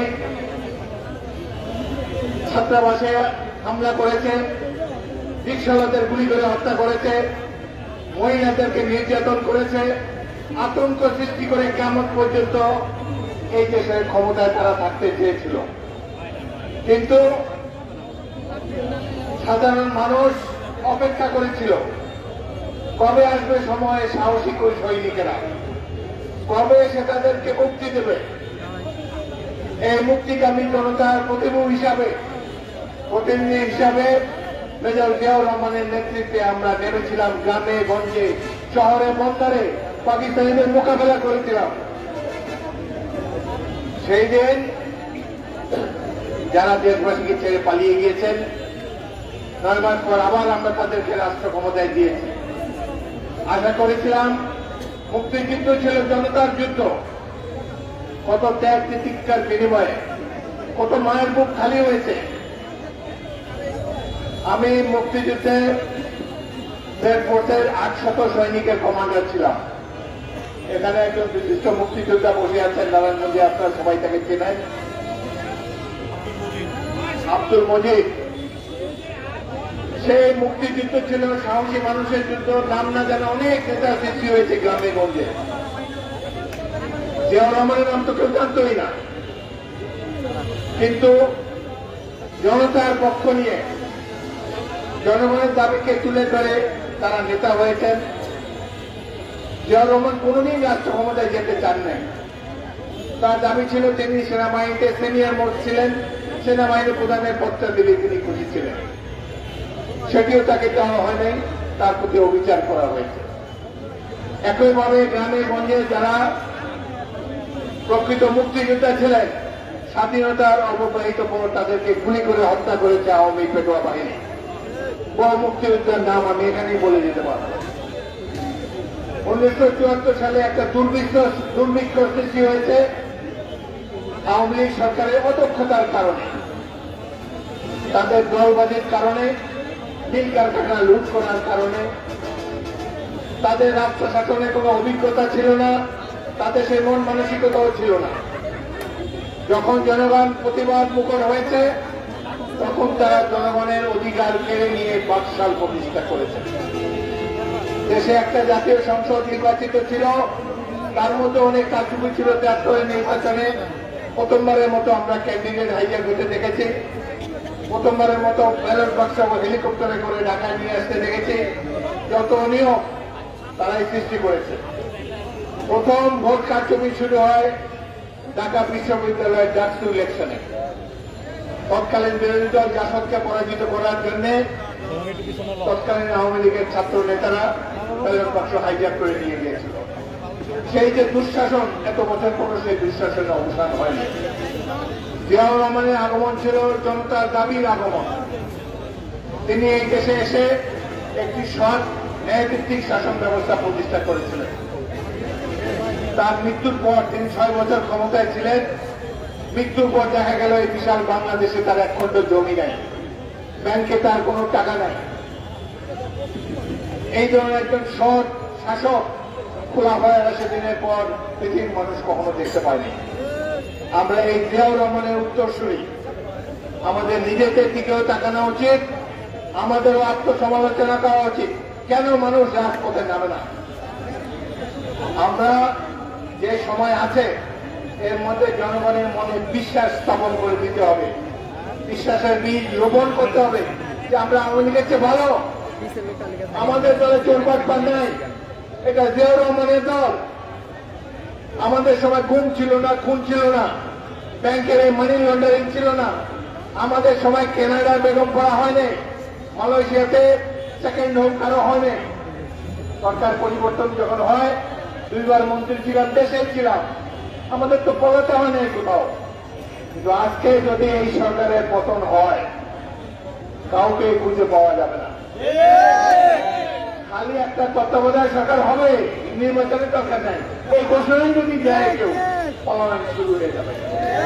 ছাত্রাবাসে হামলা করেছে, রিকশাওয়ালাদের গুলি করে হত্যা করেছে, মহিলাদেরকে নির্যাতন করেছে, আতঙ্ক সৃষ্টি করে কিয়ামত পর্যন্ত এই দেশের ক্ষমতায় তারা থাকতে চেয়েছিল। কিন্তু সাধারণ মানুষ অপেক্ষা করেছিল, কবে আসবে সময়ে সাহসী ওই সৈনিকেরা, কবে এসে তাদেরকে মুক্তি দেবে। এই মুক্তিকামী জনতার প্রতিনিধি হিসাবে মেজর জিয়াউর রহমানের নেতৃত্বে আমরা নেমেছিলাম গ্রামে গঞ্জে শহরে বন্দরে পাকিস্তানিদের মোকাবেলা করেছিলাম। সেই দিন যারা দেশবাসীকে ছেড়ে পালিয়ে গিয়েছেন 9 মাস পর আবার আমরা তাদেরকে রাষ্ট্র ক্ষমতায় দিয়েছি। আশা করেছিলাম মুক্তিযুদ্ধ ছিল জনতার যুদ্ধ, কত ত্যাগ তিতিক্ষার বিনিময়ে কত মায়ের বুক খালি হয়েছে। আমি মুক্তিযুদ্ধে ফোর্সের 800 সৈনিকের কমান্ডার ছিলাম। এখানে একজন বিশিষ্ট মুক্তিযোদ্ধা বসে আছেন নারায়ণগঞ্জে, আপনারা সবাই তাকে চেনেন, আব্দুল মজিদ। সেই মুক্তিযুদ্ধ ছিল সাহসী মানুষের যুদ্ধ, নাম না জানা অনেক নেতা সৃষ্টি হয়েছে গ্রামে গঞ্জে। জিয়াউর রহমানের নাম তো কেউ জানতই না, কিন্তু জনতার পক্ষ নিয়ে জনগণের দাবিকে তুলে ধরে তারা নেতা হয়েছেন। জিয়াউর রহমান কোনদিন রাষ্ট্র ক্ষমতায় যেতে চান নাই। তার দাবি ছিল তিনি সেনাবাহিনীতে সিনিয়র মোস্ট ছিলেন, সেনাবাহিনী প্রধানের পদটা দিলে তিনি খুশি ছিলেন। সেটিও তাকে দেওয়া হয় নাই, তার প্রতি অবিচার করা হয়েছে। একইভাবে গ্রামে গঞ্জে যারা প্রকৃত মুক্তিযোদ্ধা ছিলেন, স্বাধীনতার অববাহিত পর তাদেরকে গুলি করে হত্যা করেছে আওয়ামী পেটোয়া বাহিনী। বহু মুক্তিযোদ্ধার নাম আমি এখানেই বলে দিতে পারব। 1974 সালে একটা দুর্ভিক্ষ সৃষ্টি হয়েছে আওয়ামী লীগ সরকারের অদক্ষতার কারণে, তাদের দলবাজির কারণে, মিল কারখানা লুট করার কারণে। তাদের রাষ্ট্র শাসনে কোনো অভিজ্ঞতা ছিল না, তাদের সেই মন মানসিকতাও ছিল না। যখন জনগণ প্রতিবাদ মুখর হয়েছে তখন তারা জনগণের অধিকার কেড়ে নিয়ে বাকশাল প্রতিষ্ঠা করেছে। দেশে একটা জাতীয় সংসদ নির্বাচিত ছিল, তার মধ্যে অনেক কারচুপি ছিল। 73 নির্বাচনে প্রথমবারের মতো আমরা ক্যান্ডিডেট হাইজ্যাক হতে দেখেছি, প্রথমবারের মতো ব্যালট বাক্স হেলিকপ্টারে করে ঢাকায় নিয়ে আসতে দেখেছি। যত অনিয়ম তারাই সৃষ্টি করেছে। প্রথম ভোট কারচুপি শুরু হয় ঢাকা বিশ্ববিদ্যালয়ের ডাকসু ইলেকশনে। তৎকালীন বিরোধী দল জাসদকে পরাজিত করার জন্য তৎকালীন আওয়ামী লীগের ছাত্র নেতারা ব্যালট বাক্স হাইজ্যাক করে নিয়ে গিয়েছিল। সেই যে দুঃশাসন, এত বছর পর সেই দুঃশাসনের অবসান হয়নি। জিয়াউর রহমানের আগমন ছিল জনতার দাবির আগমন। তিনি এই দেশে এসে একটি সৎ ন্যায়ভিত্তিক শাসন ব্যবস্থা প্রতিষ্ঠা করেছিলেন। তার মৃত্যুর পর তিনি 6 বছর ক্ষমতায় ছিলেন। মৃত্যুর পর দেখা গেল এই বিশাল বাংলাদেশে তার এক খণ্ড জমি নাই, ব্যাংকে তার কোনো টাকা নাই। এই ধরনের একজন সৎ শাসক খোলা হয়ে আসে দিনের পর পৃথিবীর মানুষ কখনো দেখতে পায়নি। আমরা এই জিয়াউর রহমানের উত্তরসূরি, আমাদের নিজেদের দিকেও তাকানো উচিত, আমাদেরও আত্মসমালোচনা করা উচিত। কেন মানুষ রাজপথে নামে না? আমরা যে সময় আছে এর মধ্যে জনগণের মনে বিশ্বাস স্থাপন করে দিতে হবে, বিশ্বাসের বীজ রোপণ করতে হবে যে আমরা আওয়ামী লীগের চেয়ে ভালো, আমাদের দলে চোরবাটপার নাই, এটা জিয়াউর রহমানের দল। আমাদের সময় গুম ছিল না, খুন ছিল না, ব্যাংকের এই মানি লন্ডারিং ছিল না, আমাদের সময় কেনাডার বেগম করা হয়নি, মালয়েশিয়াতে সেকেন্ড হোম কারো হয়নি। সরকার পরিবর্তন যখন হয় 2 বার মন্ত্রী ছিলাম, দেশেই ছিলাম, আমাদের তো পলাতে হয় নাই কোথাও। কিন্তু আজকে যদি এই সরকারের পতন হয় কাউকে খুঁজে পাওয়া যাবে না। খালি একটা তত্ত্বাবধায়ক সরকার হবে, নির্বাচনের দরকার নাই, এই ঘোষণাই যদি দেয় কেউ পার্লামেন্ট শুরু হয়ে যাবে।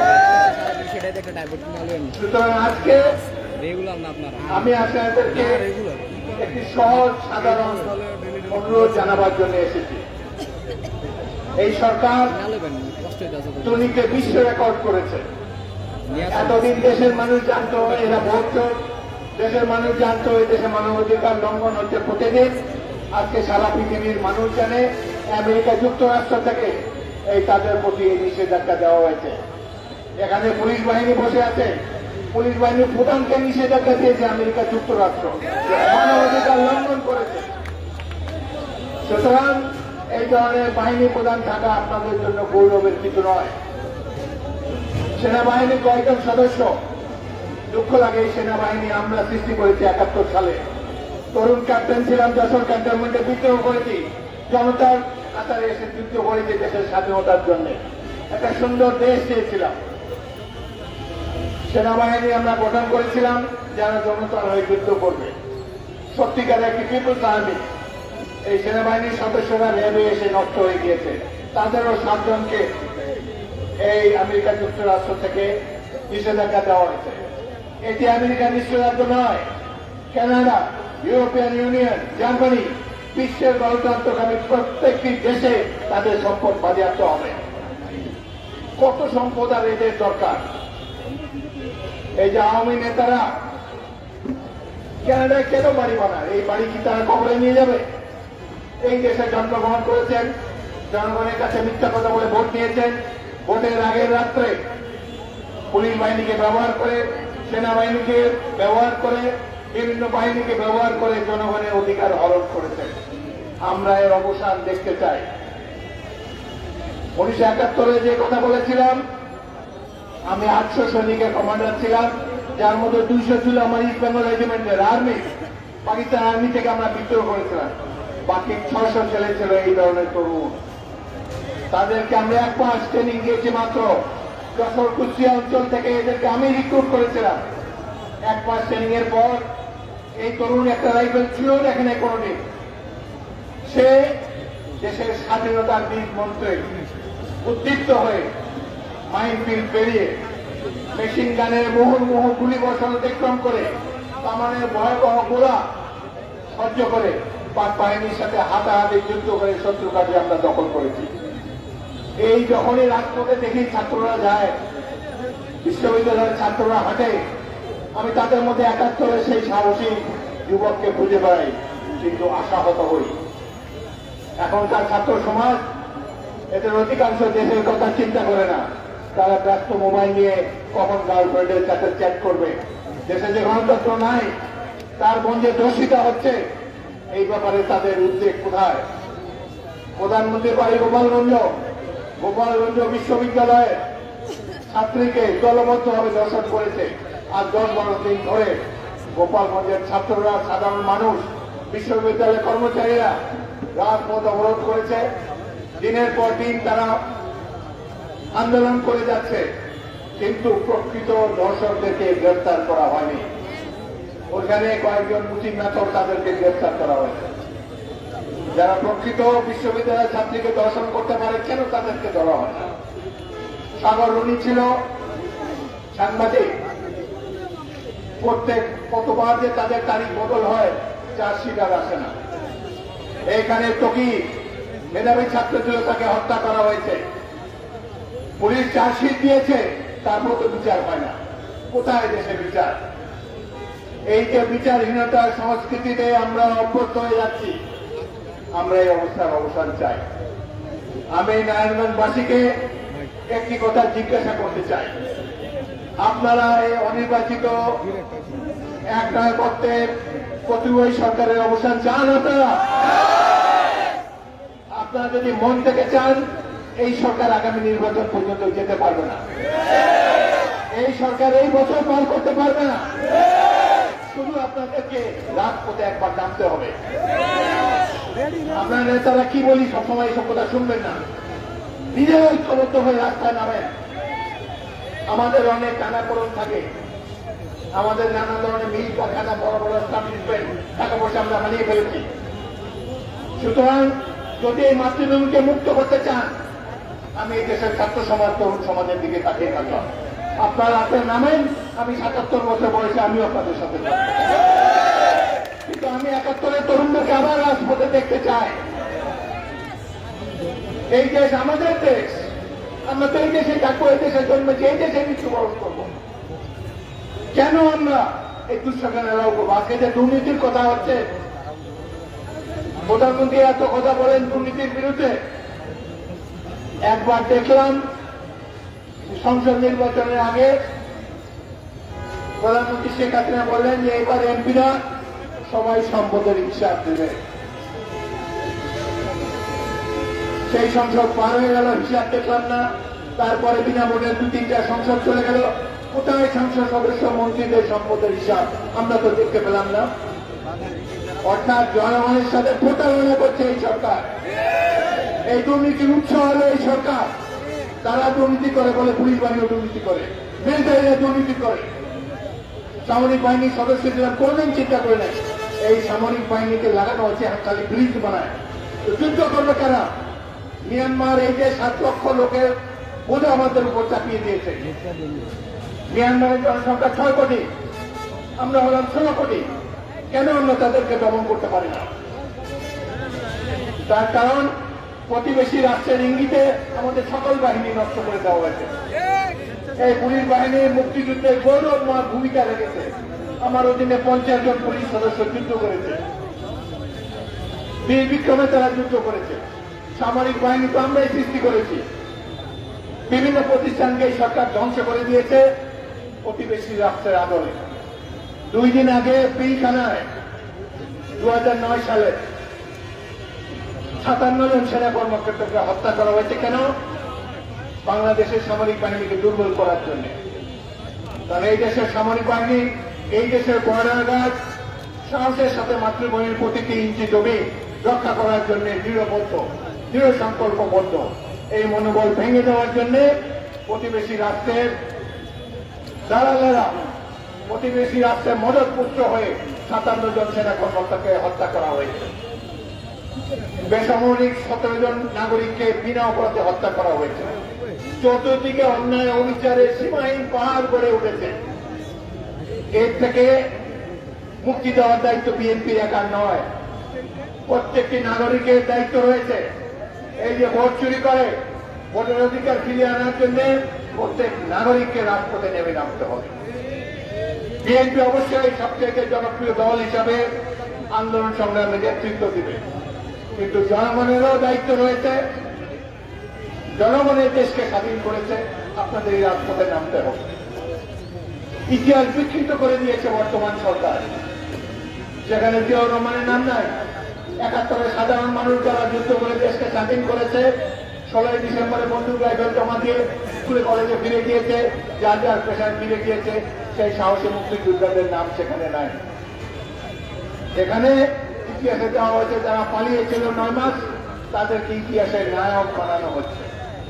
সুতরাং আজকে আমি আপনাদেরকে একটি সহজ সাধারণ অনুরোধ জানাবার জন্য এসেছি। এই সরকার দুর্নীতিতে বিশ্ব রেকর্ড করেছে। এতদিন দেশের মানুষ জানতো এরা ভোট, দেশের মানুষ জানতো এই দেশে মানবাধিকার লঙ্ঘন হচ্ছে প্রতিদিন। আজকে সারা পৃথিবীর মানুষ জানে আমেরিকা যুক্তরাষ্ট্র থেকে এই তাদের প্রতি এই নিষেধাজ্ঞা দেওয়া হয়েছে। এখানে পুলিশ বাহিনী বসে আছে, পুলিশ বাহিনীর প্রধানকে নিষেধাজ্ঞা দিয়েছে আমেরিকা যুক্তরাষ্ট্র, মানবাধিকার লঙ্ঘন করেছে। সুতরাং এই ধরনের বাহিনী প্রধান থাকা আপনাদের জন্য গৌরবের কিছু নয়। সেনাবাহিনীর কয়েকজন সদস্য, দুঃখ লাগে এই সেনাবাহিনী আমরা সৃষ্টি করেছি 71 সালে। তরুণ ক্যাপ্টেন ছিলাম, যশোর ক্যান্টনমেন্টে বিদ্রোহ করেছি, জনতার কাতারে এসে যুদ্ধ করেছি দেশের স্বাধীনতার জন্য। একটা সুন্দর দেশ চেয়েছিলাম। সেনাবাহিনী আমরা গঠন করেছিলাম যারা জনতার হয়ে যুদ্ধ করবে, সত্যিকার একটি পিপুলস আর্মি। এই সেনাবাহিনীর সদস্যরা র্যাবে এসে নষ্ট হয়ে গিয়েছে, তাদেরও 7 জনকে এই আমেরিকা যুক্তরাষ্ট্র থেকে নিষেধাজ্ঞা দেওয়া হয়েছে। এটি আমেরিকা নিষেধাজ্ঞা নয়, কানাডা, ইউরোপিয়ান ইউনিয়ন, জার্মানি, বিশ্বের গণতন্ত্রকামী প্রত্যেকটি দেশে তাদের সম্পদ বাজেয়াপ্ত হবে। কত সম্পদ আর এদের দরকার? এই যে আওয়ামী নেতারা কানাডায় কেন বাড়ি বানায়? এই বাড়ি কি তারা কবরে নিয়ে যাবে? এই দেশে জন্মগ্রহণ করেছেন, জনগণের কাছে মিথ্যা কথা বলে ভোট নিয়েছেন। ভোটের আগের রাত্রে পুলিশ বাহিনীকে ব্যবহার করে, সেনাবাহিনীকে ব্যবহার করে, বিভিন্ন বাহিনীকে ব্যবহার করে জনগণের অধিকার হরণ করেছেন। আমরা এর অবসান দেখতে চাই। 1971 যে কথা বলেছিলাম, আমি 800 সৈনিকের কমান্ডার ছিলাম, যার মধ্যে 200 ছিল আমার ইস্ট বেঙ্গল রেজিমেন্টের আর্মি। পাকিস্তান আর্মি থেকে আমরা বিদ্রোহ করেছিলাম। বাকি 600 ছেলে ছিল এই ধরনের তরুণ। তাদেরকে আমরা 1 মাস ট্রেনিং দিয়েছি মাত্র। যশোর কুষ্টিয়া অঞ্চল থেকে এদেরকে আমি রিক্রুট করেছিলাম। 1 মাস ট্রেনিং এর পর এই তরুণ একটা রাইফেল ছিল এখানে কোনদিন। সে দেশের স্বাধীনতার বীর মন্ত্রে উদ্দীপ্ত হয়ে মাইনফিল্ড পেরিয়ে মেশিন গানের মুহুর্মুহ গুলি বর্ষণ অতিক্রম করে, কামানের ভয়াবহ গোলা সহ্য করে পাক বাহিনীর সাথে হাতাহাতি যুদ্ধ করে শত্রু কাজে আমরা দখল করেছি। এই যখনই রাজপথে দেখি ছাত্ররা যায়, বিশ্ববিদ্যালয়ের ছাত্ররা হাঁটে, আমি তাদের মধ্যে 71 সেই সাহসী যুবককে খুঁজে বেড়াই, কিন্তু আশাহত হই। এখনকার ছাত্র সমাজ এদের অধিকাংশ দেশের কথা চিন্তা করে না। তারা ব্যস্ত মোবাইল নিয়ে কখন গার্লফ্রেন্ডের সাথে চ্যাট করবে। দেশে যে গণতন্ত্র নাই, তার গঞ্জে দর্শিতা হচ্ছে, এই ব্যাপারে তাদের উদ্বেগ কোথায়? প্রধানমন্ত্রী বাড়ি গোপালগঞ্জ বিশ্ববিদ্যালয়ে ছাত্রীকে দলবদ্ধভাবে দর্শন করেছে। আর 10-12 দিন ধরে গোপালগঞ্জের ছাত্ররা, সাধারণ মানুষ, বিশ্ববিদ্যালয়ের কর্মচারীরা রাজপথ অবরোধ করেছে। দিনের পর দিন তারা আন্দোলন করে যাচ্ছে, কিন্তু প্রকৃত দর্শকদেরকে গ্রেফতার করা হয়নি। ওখানে কয়েকজন মুসিদনাথর তাদেরকে গ্রেফতার করা হয়েছে। যারা প্রকৃত বিশ্ববিদ্যালয়ের ছাত্রীকে দর্শন করতে পারে, কেন তাদেরকে ধরা হয় না? সাগর রুনি ছিল সাংবাদিক। কতবার যে তাদের তারিখ বদল হয়, চার্জশিট আর আসে না। এইখানে টকি মেধাবী ছাত্র ছিল, তাকে হত্যা করা হয়েছে। পুলিশ চার্জশিট দিয়েছে, তারপর তো বিচার হয় না। কোথায় দেশে বিচার? এই যে বিচারহীনতার সংস্কৃতিতে আমরা অভ্যস্ত হয়ে যাচ্ছি, আমরা এই অবস্থার অবসান চাই। আমি নারায়ণগঞ্জবাসীকে একটি কথা জিজ্ঞাসা করতে চাই, আপনারা এই অনির্বাচিত একনায়কত্বের প্রতিবাদী সরকারের অবসান চান? আপনারা যদি মন থেকে চান, এই সরকার আগামী নির্বাচন পর্যন্ত যেতে পারবে না। এই সরকার এই বছর পার করতে পারবে না। শুধু আপনাদেরকে রাজপথে একবার নামতে হবে। আপনার নেতারা কি বলি সবসময় সব কথা শুনবেন না, নিজে ঐক্যবদ্ধ হয়ে রাস্তায় নামেন। আমাদের অনেক টানাপোড়েন থাকে, আমাদের নানা ধরনের মিল কারখানা, বড় বড় এস্টাবলিশমেন্ট, টাকা পয়সা আমরা হারিয়ে ফেলেছি। সুতরাং যদি এই মাতৃভূমিকে মুক্ত করতে চান, আমি এই দেশের ছাত্র সমাজ, তরুণ সমাজের দিকে তাকিয়ে থাকলাম। আপনারা আপনার নামেন, আমি 77 বছর বয়সে আমিও আপনাদের সাথে থাকবো। কিন্তু আমি 71-এর তরুণদেরকে আবার রাজপথে দেখতে চাই। এই দেশ আমাদের দেশ, আমরা তো এই দেশে থাকবো, এই দেশের জন্মেছি, এই দেশে মৃত্যুবরণ করবো। কেন আমরা এই দুঃশাসন এলাও করবো? আজকে যে দুর্নীতির কথা হচ্ছে, প্রধানমন্ত্রী এত কথা বলেন দুর্নীতির বিরুদ্ধে। একবার দেখলাম সংসদ নির্বাচনের আগে প্রধানমন্ত্রী শেখ হাসিনা বললেন যে এবার এমপিরা সবাই সম্পদের হিসাব দেবে। সেই সংসদ পার হয়ে গেল, হিসাব দেখলাম না। তারপরে বিনা ভোটের 2-3টা সংসদ চলে গেল। কোথায় সংসদ সদস্য মন্ত্রীদের সম্পদের হিসাব আমরা তো দেখতে পেলাম না। অর্থাৎ জনগণের সাথে প্রতারণা করছে এই সরকার। এই দুর্নীতির উৎস হলো এই সরকার। তারা দুর্নীতি করে বলে পুলিশ বাহিনীও দুর্নীতি করে, মিলিটারিরা দুর্নীতি করে। সামরিক বাহিনীর সদস্য ছিলাম, কোনদিন চিন্তা করে নেয় এই সামরিক বাহিনীকে লাগানো হচ্ছে খালি ব্রিজ বানায়। যুদ্ধ করবে কেনা? মিয়ানমার এই যে 7 লক্ষ লোকের বোঝা আমাদের উপর চাপিয়ে দিয়েছে। মিয়ানমারের জনসংখ্যা 6 কোটি, আমরা হলাম 16 কোটি। কেন আমরা তাদেরকে দমন করতে পারি না? তার কারণ প্রতিবেশী রাষ্ট্রের ইঙ্গিতে আমাদের সকল বাহিনী নষ্ট করে দেওয়া হয়েছে। এই পুলিশ বাহিনীর মুক্তিযুদ্ধে গৌরবময় ভূমিকা রেখেছে। আমার অধীনে 50 জন পুলিশ সদস্য যুদ্ধ করেছে, বীর বিক্রমে তারা যুদ্ধ করেছে। সামরিক বাহিনী তো আমরাই সৃষ্টি করেছি। বিভিন্ন প্রতিষ্ঠানকে এই সরকার ধ্বংস করে দিয়েছে প্রতিবেশী রাষ্ট্রের আদরে। 2 দিন আগে পিলখানায় 2009 সালে 57 জন সেনা কর্মকর্তাকে হত্যা করা হয়েছে। কেন? বাংলাদেশের সামরিক বাহিনীকে দুর্বল করার জন্য। কারণ এই দেশের সামরিক বাহিনী, এই দেশের বর্ডার গার্ড সাহসের সাথে মাতৃভূমির প্রতিটি ইঞ্চি জমি রক্ষা করার জন্য দৃঢ়বদ্ধ, দৃঢ় সংকল্পবদ্ধ। এই মনোবল ভেঙে দেওয়ার জন্য প্রতিবেশী রাষ্ট্রের দালালেরা প্রতিবেশী রাষ্ট্রের মদতপুষ্ট হয়ে 57 জন সেনা কর্মকর্তাকে হত্যা করা হয়েছে। বেসামরিক 17 জন নাগরিককে বিনা অপরাধে হত্যা করা হয়েছে। চতুর্দিকে অন্যায় অবিচারের সীমাহীন পাহাড় গড়ে উঠেছে। এর থেকে মুক্তি দেওয়ার দায়িত্ব বিএনপির একার নয়, প্রত্যেকটি নাগরিকের দায়িত্ব রয়েছে। এই যে ভোট চুরি করে ভোটের অধিকার ফিরিয়ে আনার জন্য প্রত্যেক নাগরিককে রাজপথে নেমে নামতে হবে। বিএনপি অবশ্যই সবচেয়ে জনপ্রিয় দল হিসাবে আন্দোলন সংগ্রামে নেতৃত্ব দিবে, কিন্তু জনগণেরও দায়িত্ব রয়েছে। জনগণের দেশকে স্বাধীন করেছে, আপনাদের এই রাজপথে নামতে হবে। ইতিহাস বিকৃত করে দিয়েছে বর্তমান সরকার, সেখানে জিয়াউর রহমানের নাম নাই। 71-এ সাধারণ মানুষ যারা যুদ্ধ করে দেশকে স্বাধীন করেছে, 16ই ডিসেম্বরে বন্দুক রাইফেল জমা দিয়ে স্কুলে কলেজে ফিরে গিয়েছে, যার যার পেশায় ফিরে গিয়েছে, সেই সাহসী মুক্তিযোদ্ধাদের নাম সেখানে নাই। সেখানে ইতিহাসে দেওয়া হয়েছে যারা পালিয়েছিল 9 মাস, তাদেরকে ইতিহাসের নায়ক বানানো হচ্ছে।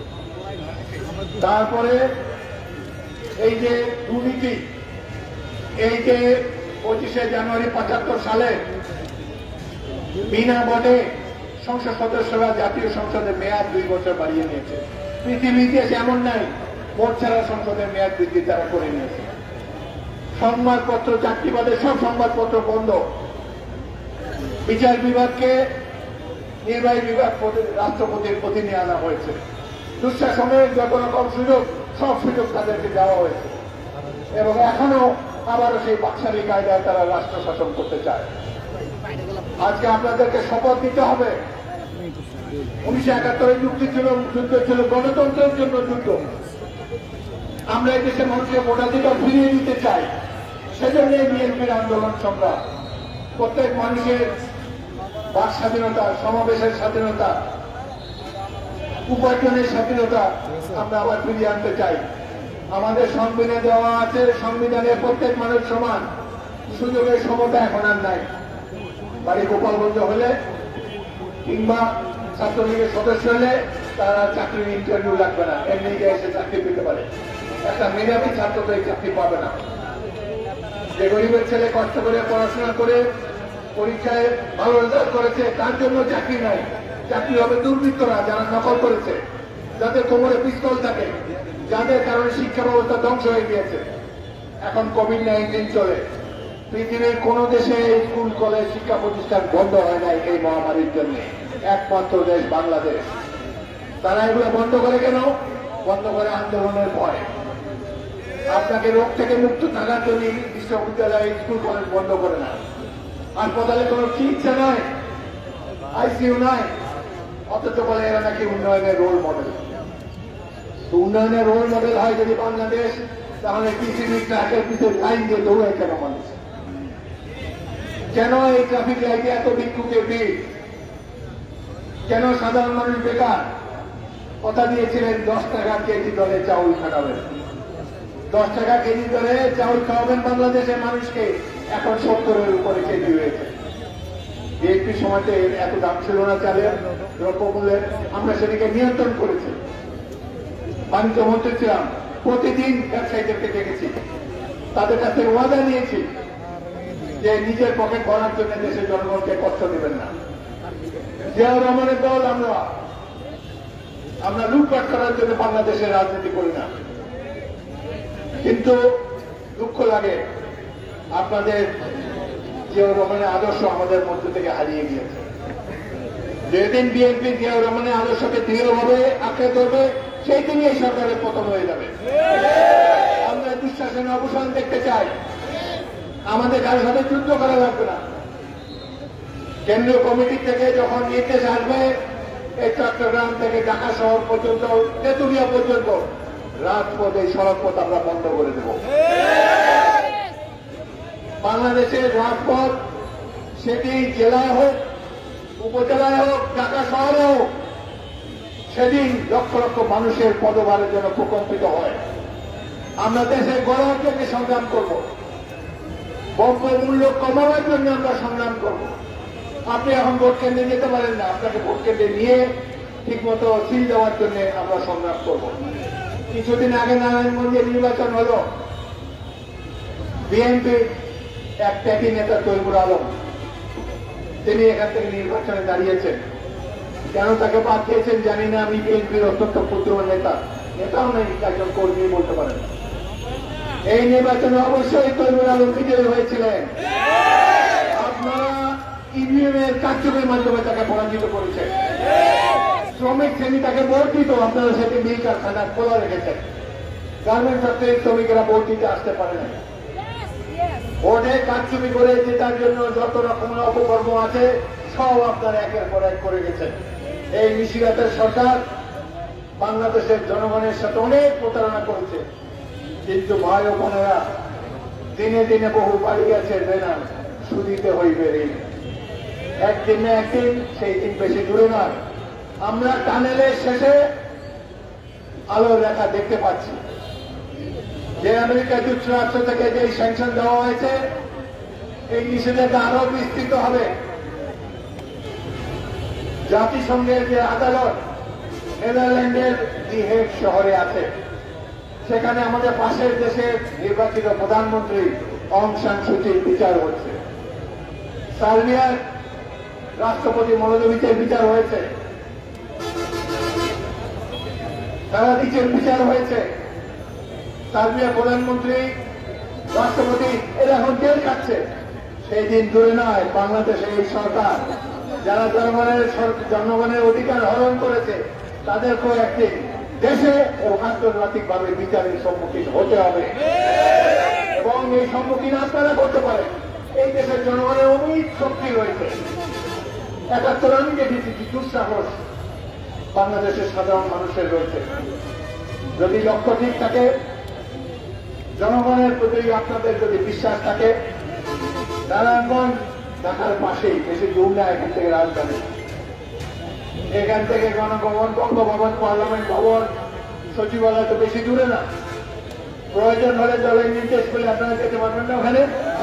তারপরে এই যে দুর্নীতি, এই যে 25শে জানুয়ারি 75 সালে বিনা ভোটে সংসদ সদস্যরা জাতীয় সংসদের মেয়াদ 2 বছর বাড়িয়ে নিয়েছে। পৃথিবীর ইতিহাসে এমন নাই ভোট ছাড়া সংসদের মেয়াদ বৃদ্ধি তারা করে নিয়েছে। সংবাদপত্র চাকরিবাদের সব সংবাদপত্র বন্ধ। বিচার বিভাগকে নির্বাহী বিভাগ রাষ্ট্রপতির অধীনে আনা হয়েছে। দুঃশাসনের যত রকম সুযোগ, সব সুযোগ তাদেরকে দেওয়া হয়েছে এবং এখনো আবারও সেই বাকশালী কায়দায় তারা রাষ্ট্র শাসন করতে চায়। আজকে আপনাদেরকে শপথ দিতে হবে। 1971 যুদ্ধ ছিল গণতন্ত্রের জন্য যুদ্ধ। আমরা এই দেশের মানুষকে ভোটাধিকার ফিরিয়ে দিতে চাই, সেজন্য বিএনপির আন্দোলন সংগ্রাম। প্রত্যেক মানুষের বাক স্বাধীনতা, সমাবেশের স্বাধীনতা, উপার্জনের স্বাধীনতা আমরা আবার ফিরিয়ে আনতে চাই। আমাদের সংবিধানে দেওয়া আছে, সংবিধানে প্রত্যেক মানুষ সমান, সুযোগের সমতা এখন আর নাই। বাড়ি গোপালগঞ্জ হলে কিংবা ছাত্রলীগের সদস্য হলে তারা চাকরির ইন্টারভিউ লাগবে না, এমনি এসে চাকরি পেতে পারে। একটা মেধাবী ছাত্র তো এই চাকরি পাবে না। যে গরিবের ছেলে কষ্ট করে পড়াশোনা করে পরীক্ষায় ভালো রেজাল্ট করেছে, তার জন্য চাকরি নাই। চাকরি হবে দুর্বৃত্তরা, যারা নকল করেছে, যাদের কোমরে পিস্তল থাকে, যাদের কারণে শিক্ষা ব্যবস্থা ধ্বংস হয়ে গিয়েছে। এখন কোভিড-19 চলে, পৃথিবীর কোন দেশে স্কুল কলেজ শিক্ষা প্রতিষ্ঠান বন্ধ হয় নাই এই মহামারীর জন্য, একমাত্র দেশ বাংলাদেশ। তারা এগুলো বন্ধ করে কেন? বন্ধ করে আন্দোলনের ভয়। আপনাকে রোগ থেকে মুক্ত থাকার জন্য বিশ্ববিদ্যালয় স্কুল কলেজ বন্ধ করে না। হাসপাতালে কোন চিকিৎসা নয়, আইসিইউ নয়, অথচ বলে এরা নাকি উন্নয়নের রোল মডেল। উন্নয়নের রোল মডেল হয় যদি বাংলাদেশ, তাহলে পৃথিবীর ট্রাকের পিছনে লাইন দিয়ে দৌড়ায় কেন মানুষ? কেন এই ট্রাফিক লাইটে এত ভিক্ষুকের ভিড়? কেন সাধারণ মানুষ বেকার? কথা দিয়েছিলেন 10 টাকা কেজি দরে চাউল খাওয়াবেন, 10 টাকা কেজি দরে চাউল খাওয়াবেন বাংলাদেশের মানুষকে। এখন 70-এর উপরে কেজি হয়েছে। বিএনপি সময়তে এত দাম ছিল না চালের, দ্রব্যমূল্যের। আমরা সেটাকে নিয়ন্ত্রণ করেছি। বাণিজ্য মন্ত্রী ছিলাম, প্রতিদিন ব্যবসায়ীদেরকে দেখেছি, তাদের কাছে ওয়াদা নিয়েছি যে নিজের পকেট ভরার জন্য দেশের জনগণকে কষ্ট দেবেন না। জিয়াউর রহমানের দল আমরা লুটপাট করার জন্য বাংলাদেশের রাজনীতি করি না। কিন্তু দুঃখ লাগে আপনাদের জিয়াউর রহমানের আদর্শ আমাদের মধ্য থেকে হারিয়ে গিয়েছে। যেদিন বিএনপি জিয়াউর রহমানের আদর্শকে দৃঢ়ভাবে আঁকড়ে ধরবে, সেই দিনই এই সরকারের পতন হয়ে যাবে। আমরা দুঃশাসনের অবসান দেখতে চাই। আমাদের কারোর সাথে যুদ্ধ করা লাগবে না। কেন্দ্রীয় কমিটি থেকে যখন নির্দেশ আসবে, এই চট্টগ্রাম থেকে ঢাকা শহর পর্যন্ত, তেঁতুলিয়া পর্যন্ত রাজপথ, এই সড়ক পথ আমরা বন্ধ করে দেব। বাংলাদেশের রাজপথ, সেটি জেলায় হোক, উপজেলায় হোক, ঢাকা শহরে হোক, সেদিন লক্ষ লক্ষ মানুষের পদভারের জন্য প্রকম্পিত হয়। আমরা দেশের গড়ার জন্য সংগ্রাম করব, দ্রব্যমূল্য কমানোর জন্য আমরা সংগ্রাম করব। আপনি এখন ভোট কেন্দ্রে যেতে পারেন না, আপনাকে ভোট কেন্দ্রে নিয়ে ঠিকমতো সিল দেওয়ার জন্য আমরা সংগ্রাম করব। কিছুদিন আগে নারায়ণগঞ্জে নির্বাচন হল, বিএনপির এক ত্যাগী নেতা তৈবুর আলম, তিনি এখান থেকে নির্বাচনে দাঁড়িয়েছেন। কেন তাকে বাদ দিয়েছেন জানি না। আমি বিএনপির অত্যন্ত ক্ষুদ্র নেতাও নেই, একজন কর্মী বলতে পারেন। এই নির্বাচনে অবশ্যই তৈবুর আলম বিজয়ী হয়েছিলেন। আপনারা ইভিএম এর কারচুপির মাধ্যমে তাকে পরাজিত করেছেন। শ্রমিক শ্রেণী তাকে ভোট দিত, আপনারা সেটি মিল কারখানা খোলা রেখেছেন। গার্মেন্টস ফ্যাক্টরির শ্রমিকেরা ভোট দিতে আসতে পারে না। ভোটে কারচুপি করে জেতার জন্য যত রকমের অপকর্ম আছে সব আপনারা একের পর এক করে গেছেন। এই নিশিরাতের সরকার বাংলাদেশের জনগণের সাথে অনেক প্রতারণা করেছে। কিন্তু ভাই ও বোনেরা, দিনে দিনে বহু বাড়ি গেছে বেনার, সুদিতে হইবে ঋণ। একদিন না একদিন, সেই দিন বেশি দূরে নয়। আমরা টানেলের শেষে আলোর রেখা দেখতে পাচ্ছি। যে আমেরিকা যুক্তরাষ্ট্র থেকে যে স্যাংশন দেওয়া হয়েছে, এই নিষেধাজ্ঞা আরো বিস্তৃত হবে। জাতিসংঘের যে আদালত নেদারল্যান্ডের দি হেগ শহরে আছে, সেখানে আমাদের পাশের দেশের নির্বাচিত প্রধানমন্ত্রী অং সান সুচির বিচার হচ্ছে। সার্বিয়ার রাষ্ট্রপতি মনোদবিচের বিচার হয়েছে, কারাদিচের বিচার হয়েছে। সার্বিয়ার প্রধানমন্ত্রী, রাষ্ট্রপতি এরা এখন জেল খাচ্ছে। সেই দিন দূরে নয়, বাংলাদেশের এই সরকার যারা জনগণের অধিকার হরণ করেছে, তাদেরকেও একদিন দেশে এবং আন্তর্জাতিকভাবে বিচারের সম্মুখীন হতে হবে। এবং এই সম্মুখীন আপনারা করতে পারেন। এই দেশের জনগণের অনেক শক্তি রয়েছে। ৭১ আমি দেখেছি দুঃসাহস বাংলাদেশের সাধারণ মানুষের রয়েছে। যদি লক্ষ্য ঠিক থাকে, জনগণের প্রতি আপনাদের যদি বিশ্বাস থাকে, নারায়ণগঞ্জ ঢাকার পাশেই, বেশি দূর না এখান থেকে রাজধানী। এখান থেকে গণভবন, বঙ্গভবন, পার্লামেন্ট ভবন, সচিবালয় তো বেশি দূরে না। প্রয়োজন হলে দলের নির্দেশ পেলে আপনারা যেতে পারবেন না ওখানে।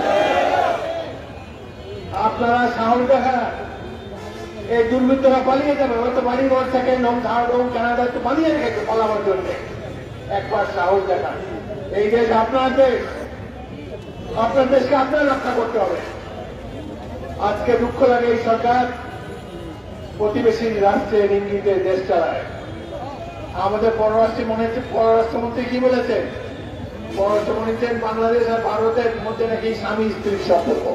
আপনারা সাহস দেখান, এই দুর্বৃত্তরা পালিয়ে যাবে। হয়তো বাড়ি ঘর থেকে কানাডা তো পালিয়ে রেখেছে পালাবার জন্য। একবার সাহস দেখান। এই দেশ আপনার দেশ, আপনার দেশকে আপনার রক্ষা করতে হবে। আজকে দুঃখ লাগে, এই সরকার প্রতিবেশী রাষ্ট্রের ইঙ্গিতে দেশ চালায়। আমাদের পররাষ্ট্রমন্ত্রী কি বলেছেন? পররাষ্ট্রমন্ত্রী বাংলাদেশ আর ভারতের মধ্যে নাকি স্বামী স্ত্রীর সম্পর্ক।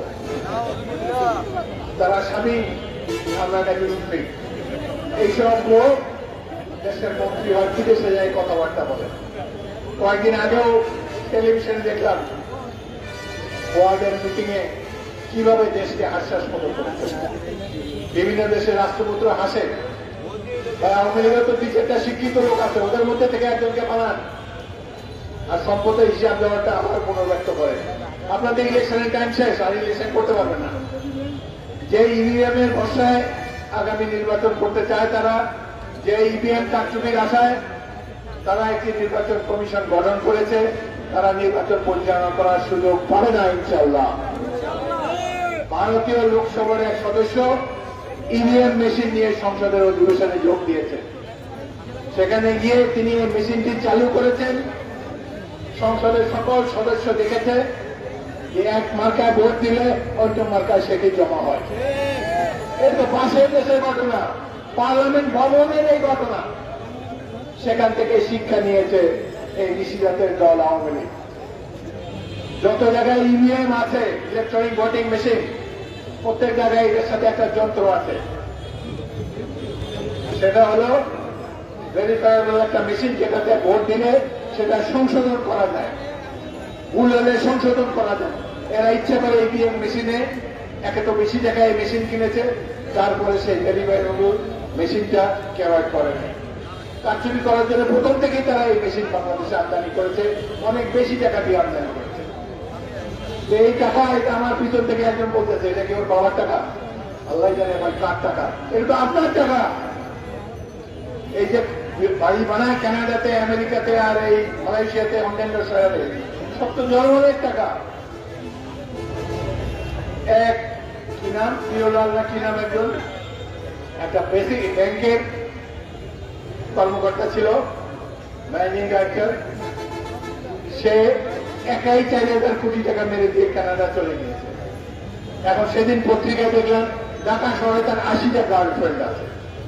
তারা স্বামী, আমরা নাকি স্ত্রী। এইসব লোক দেশের মন্ত্রী হয়, বিদেশে যায় কথাবার্তা বলে। কয়েকদিন আগেও টেলিভিশনে দেখলাম ওয়ার্ল্ডের মিটিং এ কিভাবে দেশকে হাস্যাস্পদ করেছে। বিভিন্ন দেশের রাষ্ট্রপুত্র হাসে। আওয়ামী লীগের তো ২-৪টা শিক্ষিত লোক আছে, ওদের মধ্যে থেকে একজনকে বানান আর সম্পদের হিসাব দেওয়াটা আবার পুনর্ব্যক্ত করে। আপনাদের ইলেকশনের টাইম শেষ, আর ইলেকশন করতে পারবেন না। যে ইভিএম এর ভরসায় আগামী নির্বাচন করতে চায়, তারা যে ইভিএম কারচুপির আশায় তারা একটি নির্বাচন কমিশন গঠন করেছে, তারা নির্বাচন পরিচালনা করার সুযোগ পাবে না ইনশাআল্লাহ। ভারতীয় লোকসভার এক সদস্য ইভিএম মেশিন নিয়ে সংসদের অধিবেশনে যোগ দিয়েছেন। সেখানে গিয়ে তিনি এই মেশিনটি চালু করেছেন। সংসদের সকল সদস্য দেখেছে যে এক মার্কায় ভোট দিলে অন্য মার্কায় সেটি জমা হয়। এর তো পাশের দেশের ঘটনা, পার্লামেন্ট ভবনের এই ঘটনা। সেখান থেকে শিক্ষা নিয়েছে এই নিষিদ্ধের দল আওয়ামী লীগ। যত জায়গায় ইভিএম আছে, ইলেকট্রনিক ভোটিং মেশিন, প্রত্যেক জায়গায় এর সাথে একটা যন্ত্র আছে, সেটা হলো ভেরিফায়াবল একটা মেশিন, যেটাতে ভোট দিলে সেটা সংশোধন করা যায়, ভুল হলে সংশোধন করা যায়। এরা ইচ্ছে করে ইভিএম মেশিনে একে তো বেশি জায়গায় মেশিন কিনেছে, তারপরে সেই ভেরিফায়াবল মেশিনটা কেওয়াইড করে নেয়। কারচুপি করার জন্য প্রথম থেকেই তারা এই মেশিন বাংলাদেশে আমদানি করেছে, অনেক বেশি টাকা দিয়ে আমদানি করেছে। এই টাকা, এটা আমার পিছন থেকে একজন বলতেছে এটা কি ওর বাবার টাকা, আল্লাহ জানে ভাই কার টাকা, এটা তো আপনার টাকা। এই যে বাড়ি বানায় কানাডাতে, আমেরিকাতে, আর এই মালয়েশিয়াতে, অন্যান্য শহরে, সব তো জনগণের টাকা। এক কি নাম, প্রিয়লাল না কি নাম, একজন একটা বেসিক ব্যাংকের কর্মকর্তা ছিল, ম্যানেজিং ডাইরেক্টর, সে একাই 4,000 কোটি টাকা মেরে দিয়ে কানাডা চলে গিয়েছে। এখন সেদিন পত্রিকায় দেখলাম ঢাকা শহরে তার 80টা গার্লফ্রেন্ড আছে,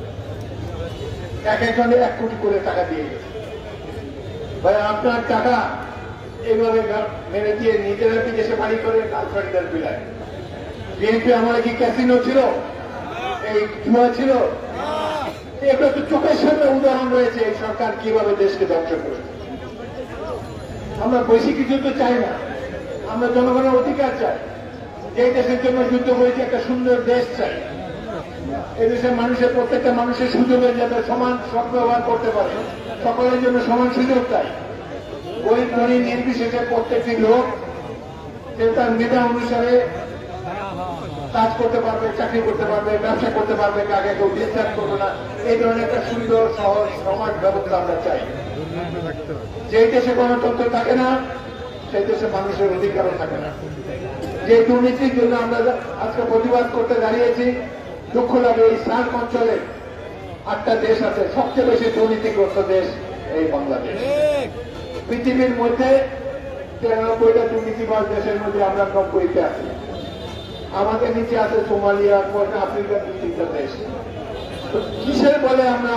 এক একজনে 1 কোটি করে টাকা দিয়ে গেছে। ভাই আপনার টাকা এইভাবে মেরে দিয়ে নিজেরা বিদেশে বাড়ি করে গার্লফ্রেন্ডদের বিলায়। বিএনপি আমরা কি ক্যাসিনো ছিল, এই জুয়া ছিল? এটা তো চোখের সামনে উদাহরণ রয়েছে এই সরকার কিভাবে দেশকে ধ্বংস করেছে। আমরা বেশি কিছু তো চাই না, আমরা জনগণের অধিকার চাই। যে দেশের জন্য যুদ্ধ করেছি, একটা সুন্দর দেশ চাই। এদেশের মানুষের, প্রত্যেকটা মানুষের সুযোগের যাতে সমান সদ্ব্যবহার করতে পারে, সকলের জন্য সমান সুযোগ চাই। গরিব ধনী নির্বিশেষে প্রত্যেকটি লোক সে তার মেধা অনুসারে কাজ করতে পারবে, চাকরি করতে পারবে, ব্যবসা করতে পারবে, কাকে কেউ ডিস্টার্ব করবে না। এই ধরনের একটা সুন্দর সহজ সমাজ ব্যবস্থা আমরা চাই। যে দেশে গণতন্ত্র থাকে না, সেই দেশে মানুষের অধিকারও থাকে না। যে দুর্নীতির জন্য আমরা আজকে প্রতিবাদ করতে দাঁড়িয়েছি, দুঃখ লাগে এই সার্ক অঞ্চলে 8টা দেশ আছে, সবচেয়ে বেশি দুর্নীতিগ্রস্ত দেশ এই বাংলাদেশ। পৃথিবীর মধ্যে 93টা দুর্নীতিবাজ দেশের মধ্যে আমরা 90তে আছি। আমাদের নিচে আছে সোমালিয়া, আফ্রিকার 2-3টা দেশ। কিসের বলে আমরা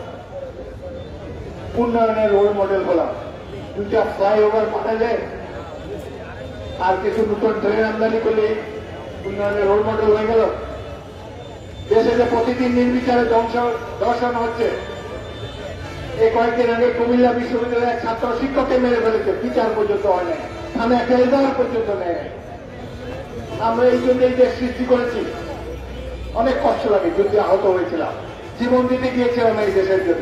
উন্নয়নের রোল মডেল হলাম? 2টা ফ্লাইওভার বানালে আর কিছু নতুন ট্রেন আমদানি করলে উন্নয়নের রোল মডেল হয়ে গেল। দেশে যে প্রতিদিন নির্বিচারে দর্শন হচ্ছে, এই কয়েকদিন আগে কুমিল্লা বিশ্ববিদ্যালয়ের ছাত্র শিক্ষককে মেরে ফেলেছে, বিচার পর্যন্ত হয় নাই, থানায় ফেলে পর্যন্ত নেয়। আমরা এই জন্য এই দেশ সৃষ্টি করেছি। অনেক কষ্ট লাগে, যুদ্ধে আহত হয়েছিলাম, জীবন দিতে গিয়েছিলাম এই দেশের জন্য।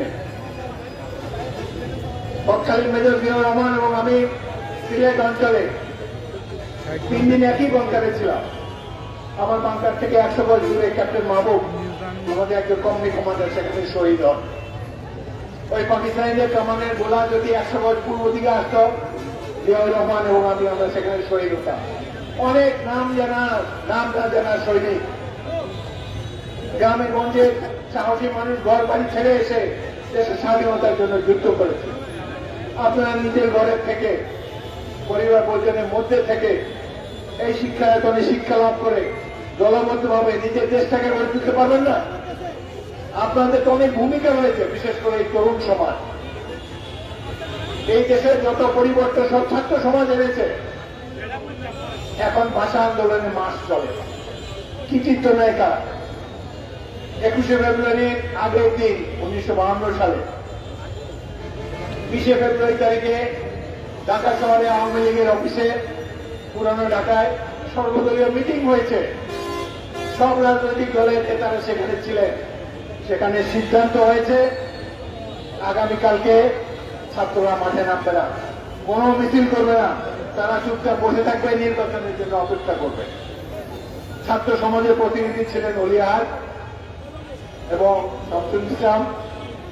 তৎকালীন মেজর জিয়াউর রহমান এবং আমি সিলেট অঞ্চলে 3 দিন একই বাংকারে ছিলাম। আমার বাংকার থেকে 100 গজ দূরে ক্যাপ্টেন মাহবুব, আমাদের একজন কমনি কমান্ডার, সেখানে শহীদ হন। ওই পাকিস্তানিদের কামানের গোলা যদি 100 গজ পূর্ব দিকে আসত, জিয়াউর রহমান এবং আমরা সেখানে শহীদ হতাম। অনেক নাম না জানা সৈনিক, গ্রামে গঞ্জে সাহসী মানুষ ঘর বাড়ি ছেড়ে এসে দেশের স্বাধীনতার জন্য যুদ্ধ করেছে। আপনারা নিজের ঘরের থেকে, পরিবার পরিজনের মধ্যে থেকে এই শিক্ষায়তনে শিক্ষা লাভ করে দলবদ্ধভাবে নিজের দেশটাকে গড়ে তুলতে পারবেন না? আপনাদের তো অনেক ভূমিকা রয়েছে, বিশেষ করে এই তরুণ সমাজ। এই দেশের যত পরিবর্তন সব ছাত্র সমাজ এনেছে। এখন ভাষা আন্দোলনের মাস চলে, কৃতিত্ব নেয় কারা? 21শে ফেব্রুয়ারির আগের দিন 1952 সালে 20শে ফেব্রুয়ারি তারিখে ঢাকা শহরে আওয়ামী লীগের অফিসে পুরানো ঢাকায় সর্বদলীয় মিটিং হয়েছে। সব রাজনৈতিক দলের নেতারা সেখানে ছিলেন। সেখানে সিদ্ধান্ত হয়েছে আগামীকালকে ছাত্ররা মাঠে নামবে না, কোনো মিছিল করবে না, তারা চুপচাপ বসে থাকবে, নির্বাচনের জন্য অপেক্ষা করবে। ছাত্র সমাজের প্রতিনিধি ছিলেন অলিয়াহাট এবং শামসুল ইসলাম,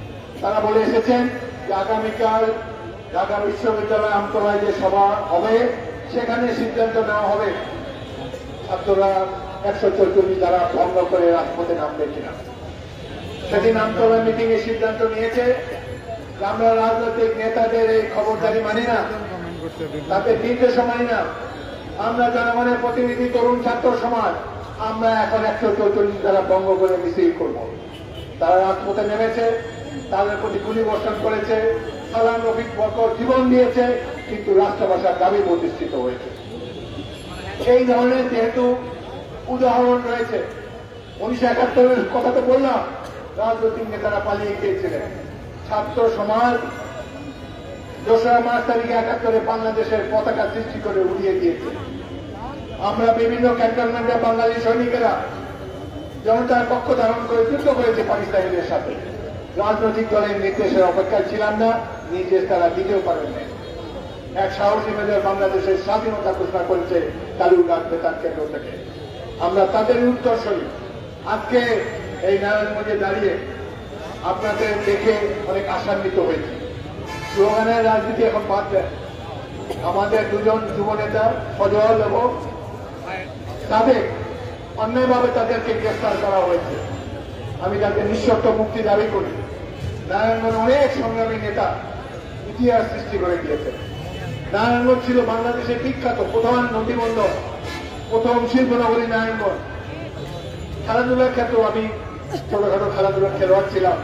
তারা বলে এসেছেন যে আগামীকাল ঢাকা বিশ্ববিদ্যালয় আমতলায় যে সভা হবে সেখানে সিদ্ধান্ত নেওয়া হবে ছাত্ররা 144 দ্বারা ভঙ্গ করে রাজপথে নামবে কিনা। সেদিন আমতলা মিটিং এ সিদ্ধান্ত নিয়েছে যে আমরা রাজনৈতিক নেতাদের এই খবরদারি মানি না, তাদের নির্দেশ মানি না। আমরা জনগণের প্রতিনিধি তরুণ ছাত্র সমাজ, আমরা এখন 144 দ্বারা ভঙ্গ করে মিছিল করব। তারা রাজপথে নেমেছে, তাদের প্রতি গুলি বর্ষণ করেছে, সালাম রফিক বরকর জীবন দিয়েছে, কিন্তু রাষ্ট্রভাষার দাবি প্রতিষ্ঠিত হয়েছে। এই ধরনের যেহেতু উদাহরণ রয়েছে, 1971 কথা তো বললাম, রাজনৈতিক নেতারা পালিয়ে গিয়েছিলেন। ছাত্র সমাজ 2রা মার্চ তারিখে 71 বাংলাদেশের পতাকা সৃষ্টি করে উড়িয়ে দিয়েছে। আমরা বিভিন্ন ক্যান্টনমেন্টে বাঙালি সৈনিকেরা জনতার পক্ষ ধারণ করে যুদ্ধ করেছে পাকিস্তানিদের সাথে। রাজনৈতিক দলের নির্দেশের অপেক্ষায় ছিলাম না, নির্দেশ তারা দিতেও পারেন না। এক সাহসী মেজর বাংলাদেশের স্বাধীনতা ঘোষণা করেছে কালুরঘাট বেতার কেন্দ্র থেকে। আমরা তাদের উত্তরসূরি। আজকে এই নারায়ণগঞ্জে দাঁড়িয়ে আপনাদের দেখে অনেক আশান্বিত হয়েছে। স্লোগানের রাজনীতি এখন বাদ দেন। আমাদের দুজন যুব নেতা সজল এবং তাদের অন্যায়ভাবে তাদেরকে গ্রেফতার করা হয়েছে। আমি তাদের নিঃশর্ত মুক্তি দাবি করি। নারায়ণগঞ্জ অনেক সংগ্রামী নেতা ইতিহাস সৃষ্টি করে দিয়েছেন। নারায়ণগঞ্জ ছিল বাংলাদেশের বিখ্যাত প্রধান নদীবন্দর, প্রথম শিল্পনগরী নারায়ণগঞ্জ। খেলাধুলার ক্ষেত্রে আমি ছোটখাটো খেলাধুলার খেলোয়াড় ছিলাম।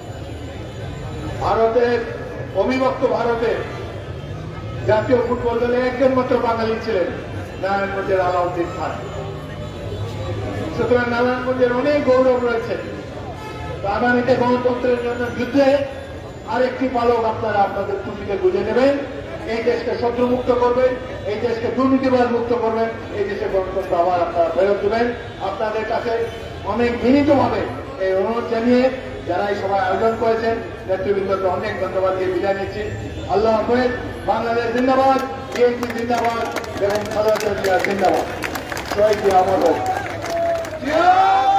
ভারতের অবিভক্ত ভারতে জাতীয় ফুটবল দলে একজন মাত্র বাঙালি ছিলেন, নারায়ণগঞ্জের আলাউদ্দিন খান। সুতরাং নারায়ণগঞ্জের অনেক গৌরব রয়েছে। আগামীতে গণতন্ত্রের জন্য যুদ্ধে আরেকটি পালক আপনারা আপনাদের খুশিতে বুঝে নেবেন। এই দেশকে শত্রুমুক্ত করবেন, এই দেশকে দুর্নীতিবাদ মুক্ত করবেন, এই দেশে গণতন্ত্র আবার আপনারা ফেরত দেবেন। আপনাদের কাছে অনেক বিনীতভাবে এই অনুরোধ জানিয়ে যারা এই সভায় আয়োজন করেছেন নেতৃবৃন্দকে অনেক ধন্যবাদ দিয়ে বিদায় নিচ্ছি। আল্লাহ হাফেজ। বাংলাদেশ জিন্দাবাদ, বিএনপি জিন্দাবাদ এবং খালেদা জিয়া জিন্দাবাদ। শহীদ জিয়া অমর হোক।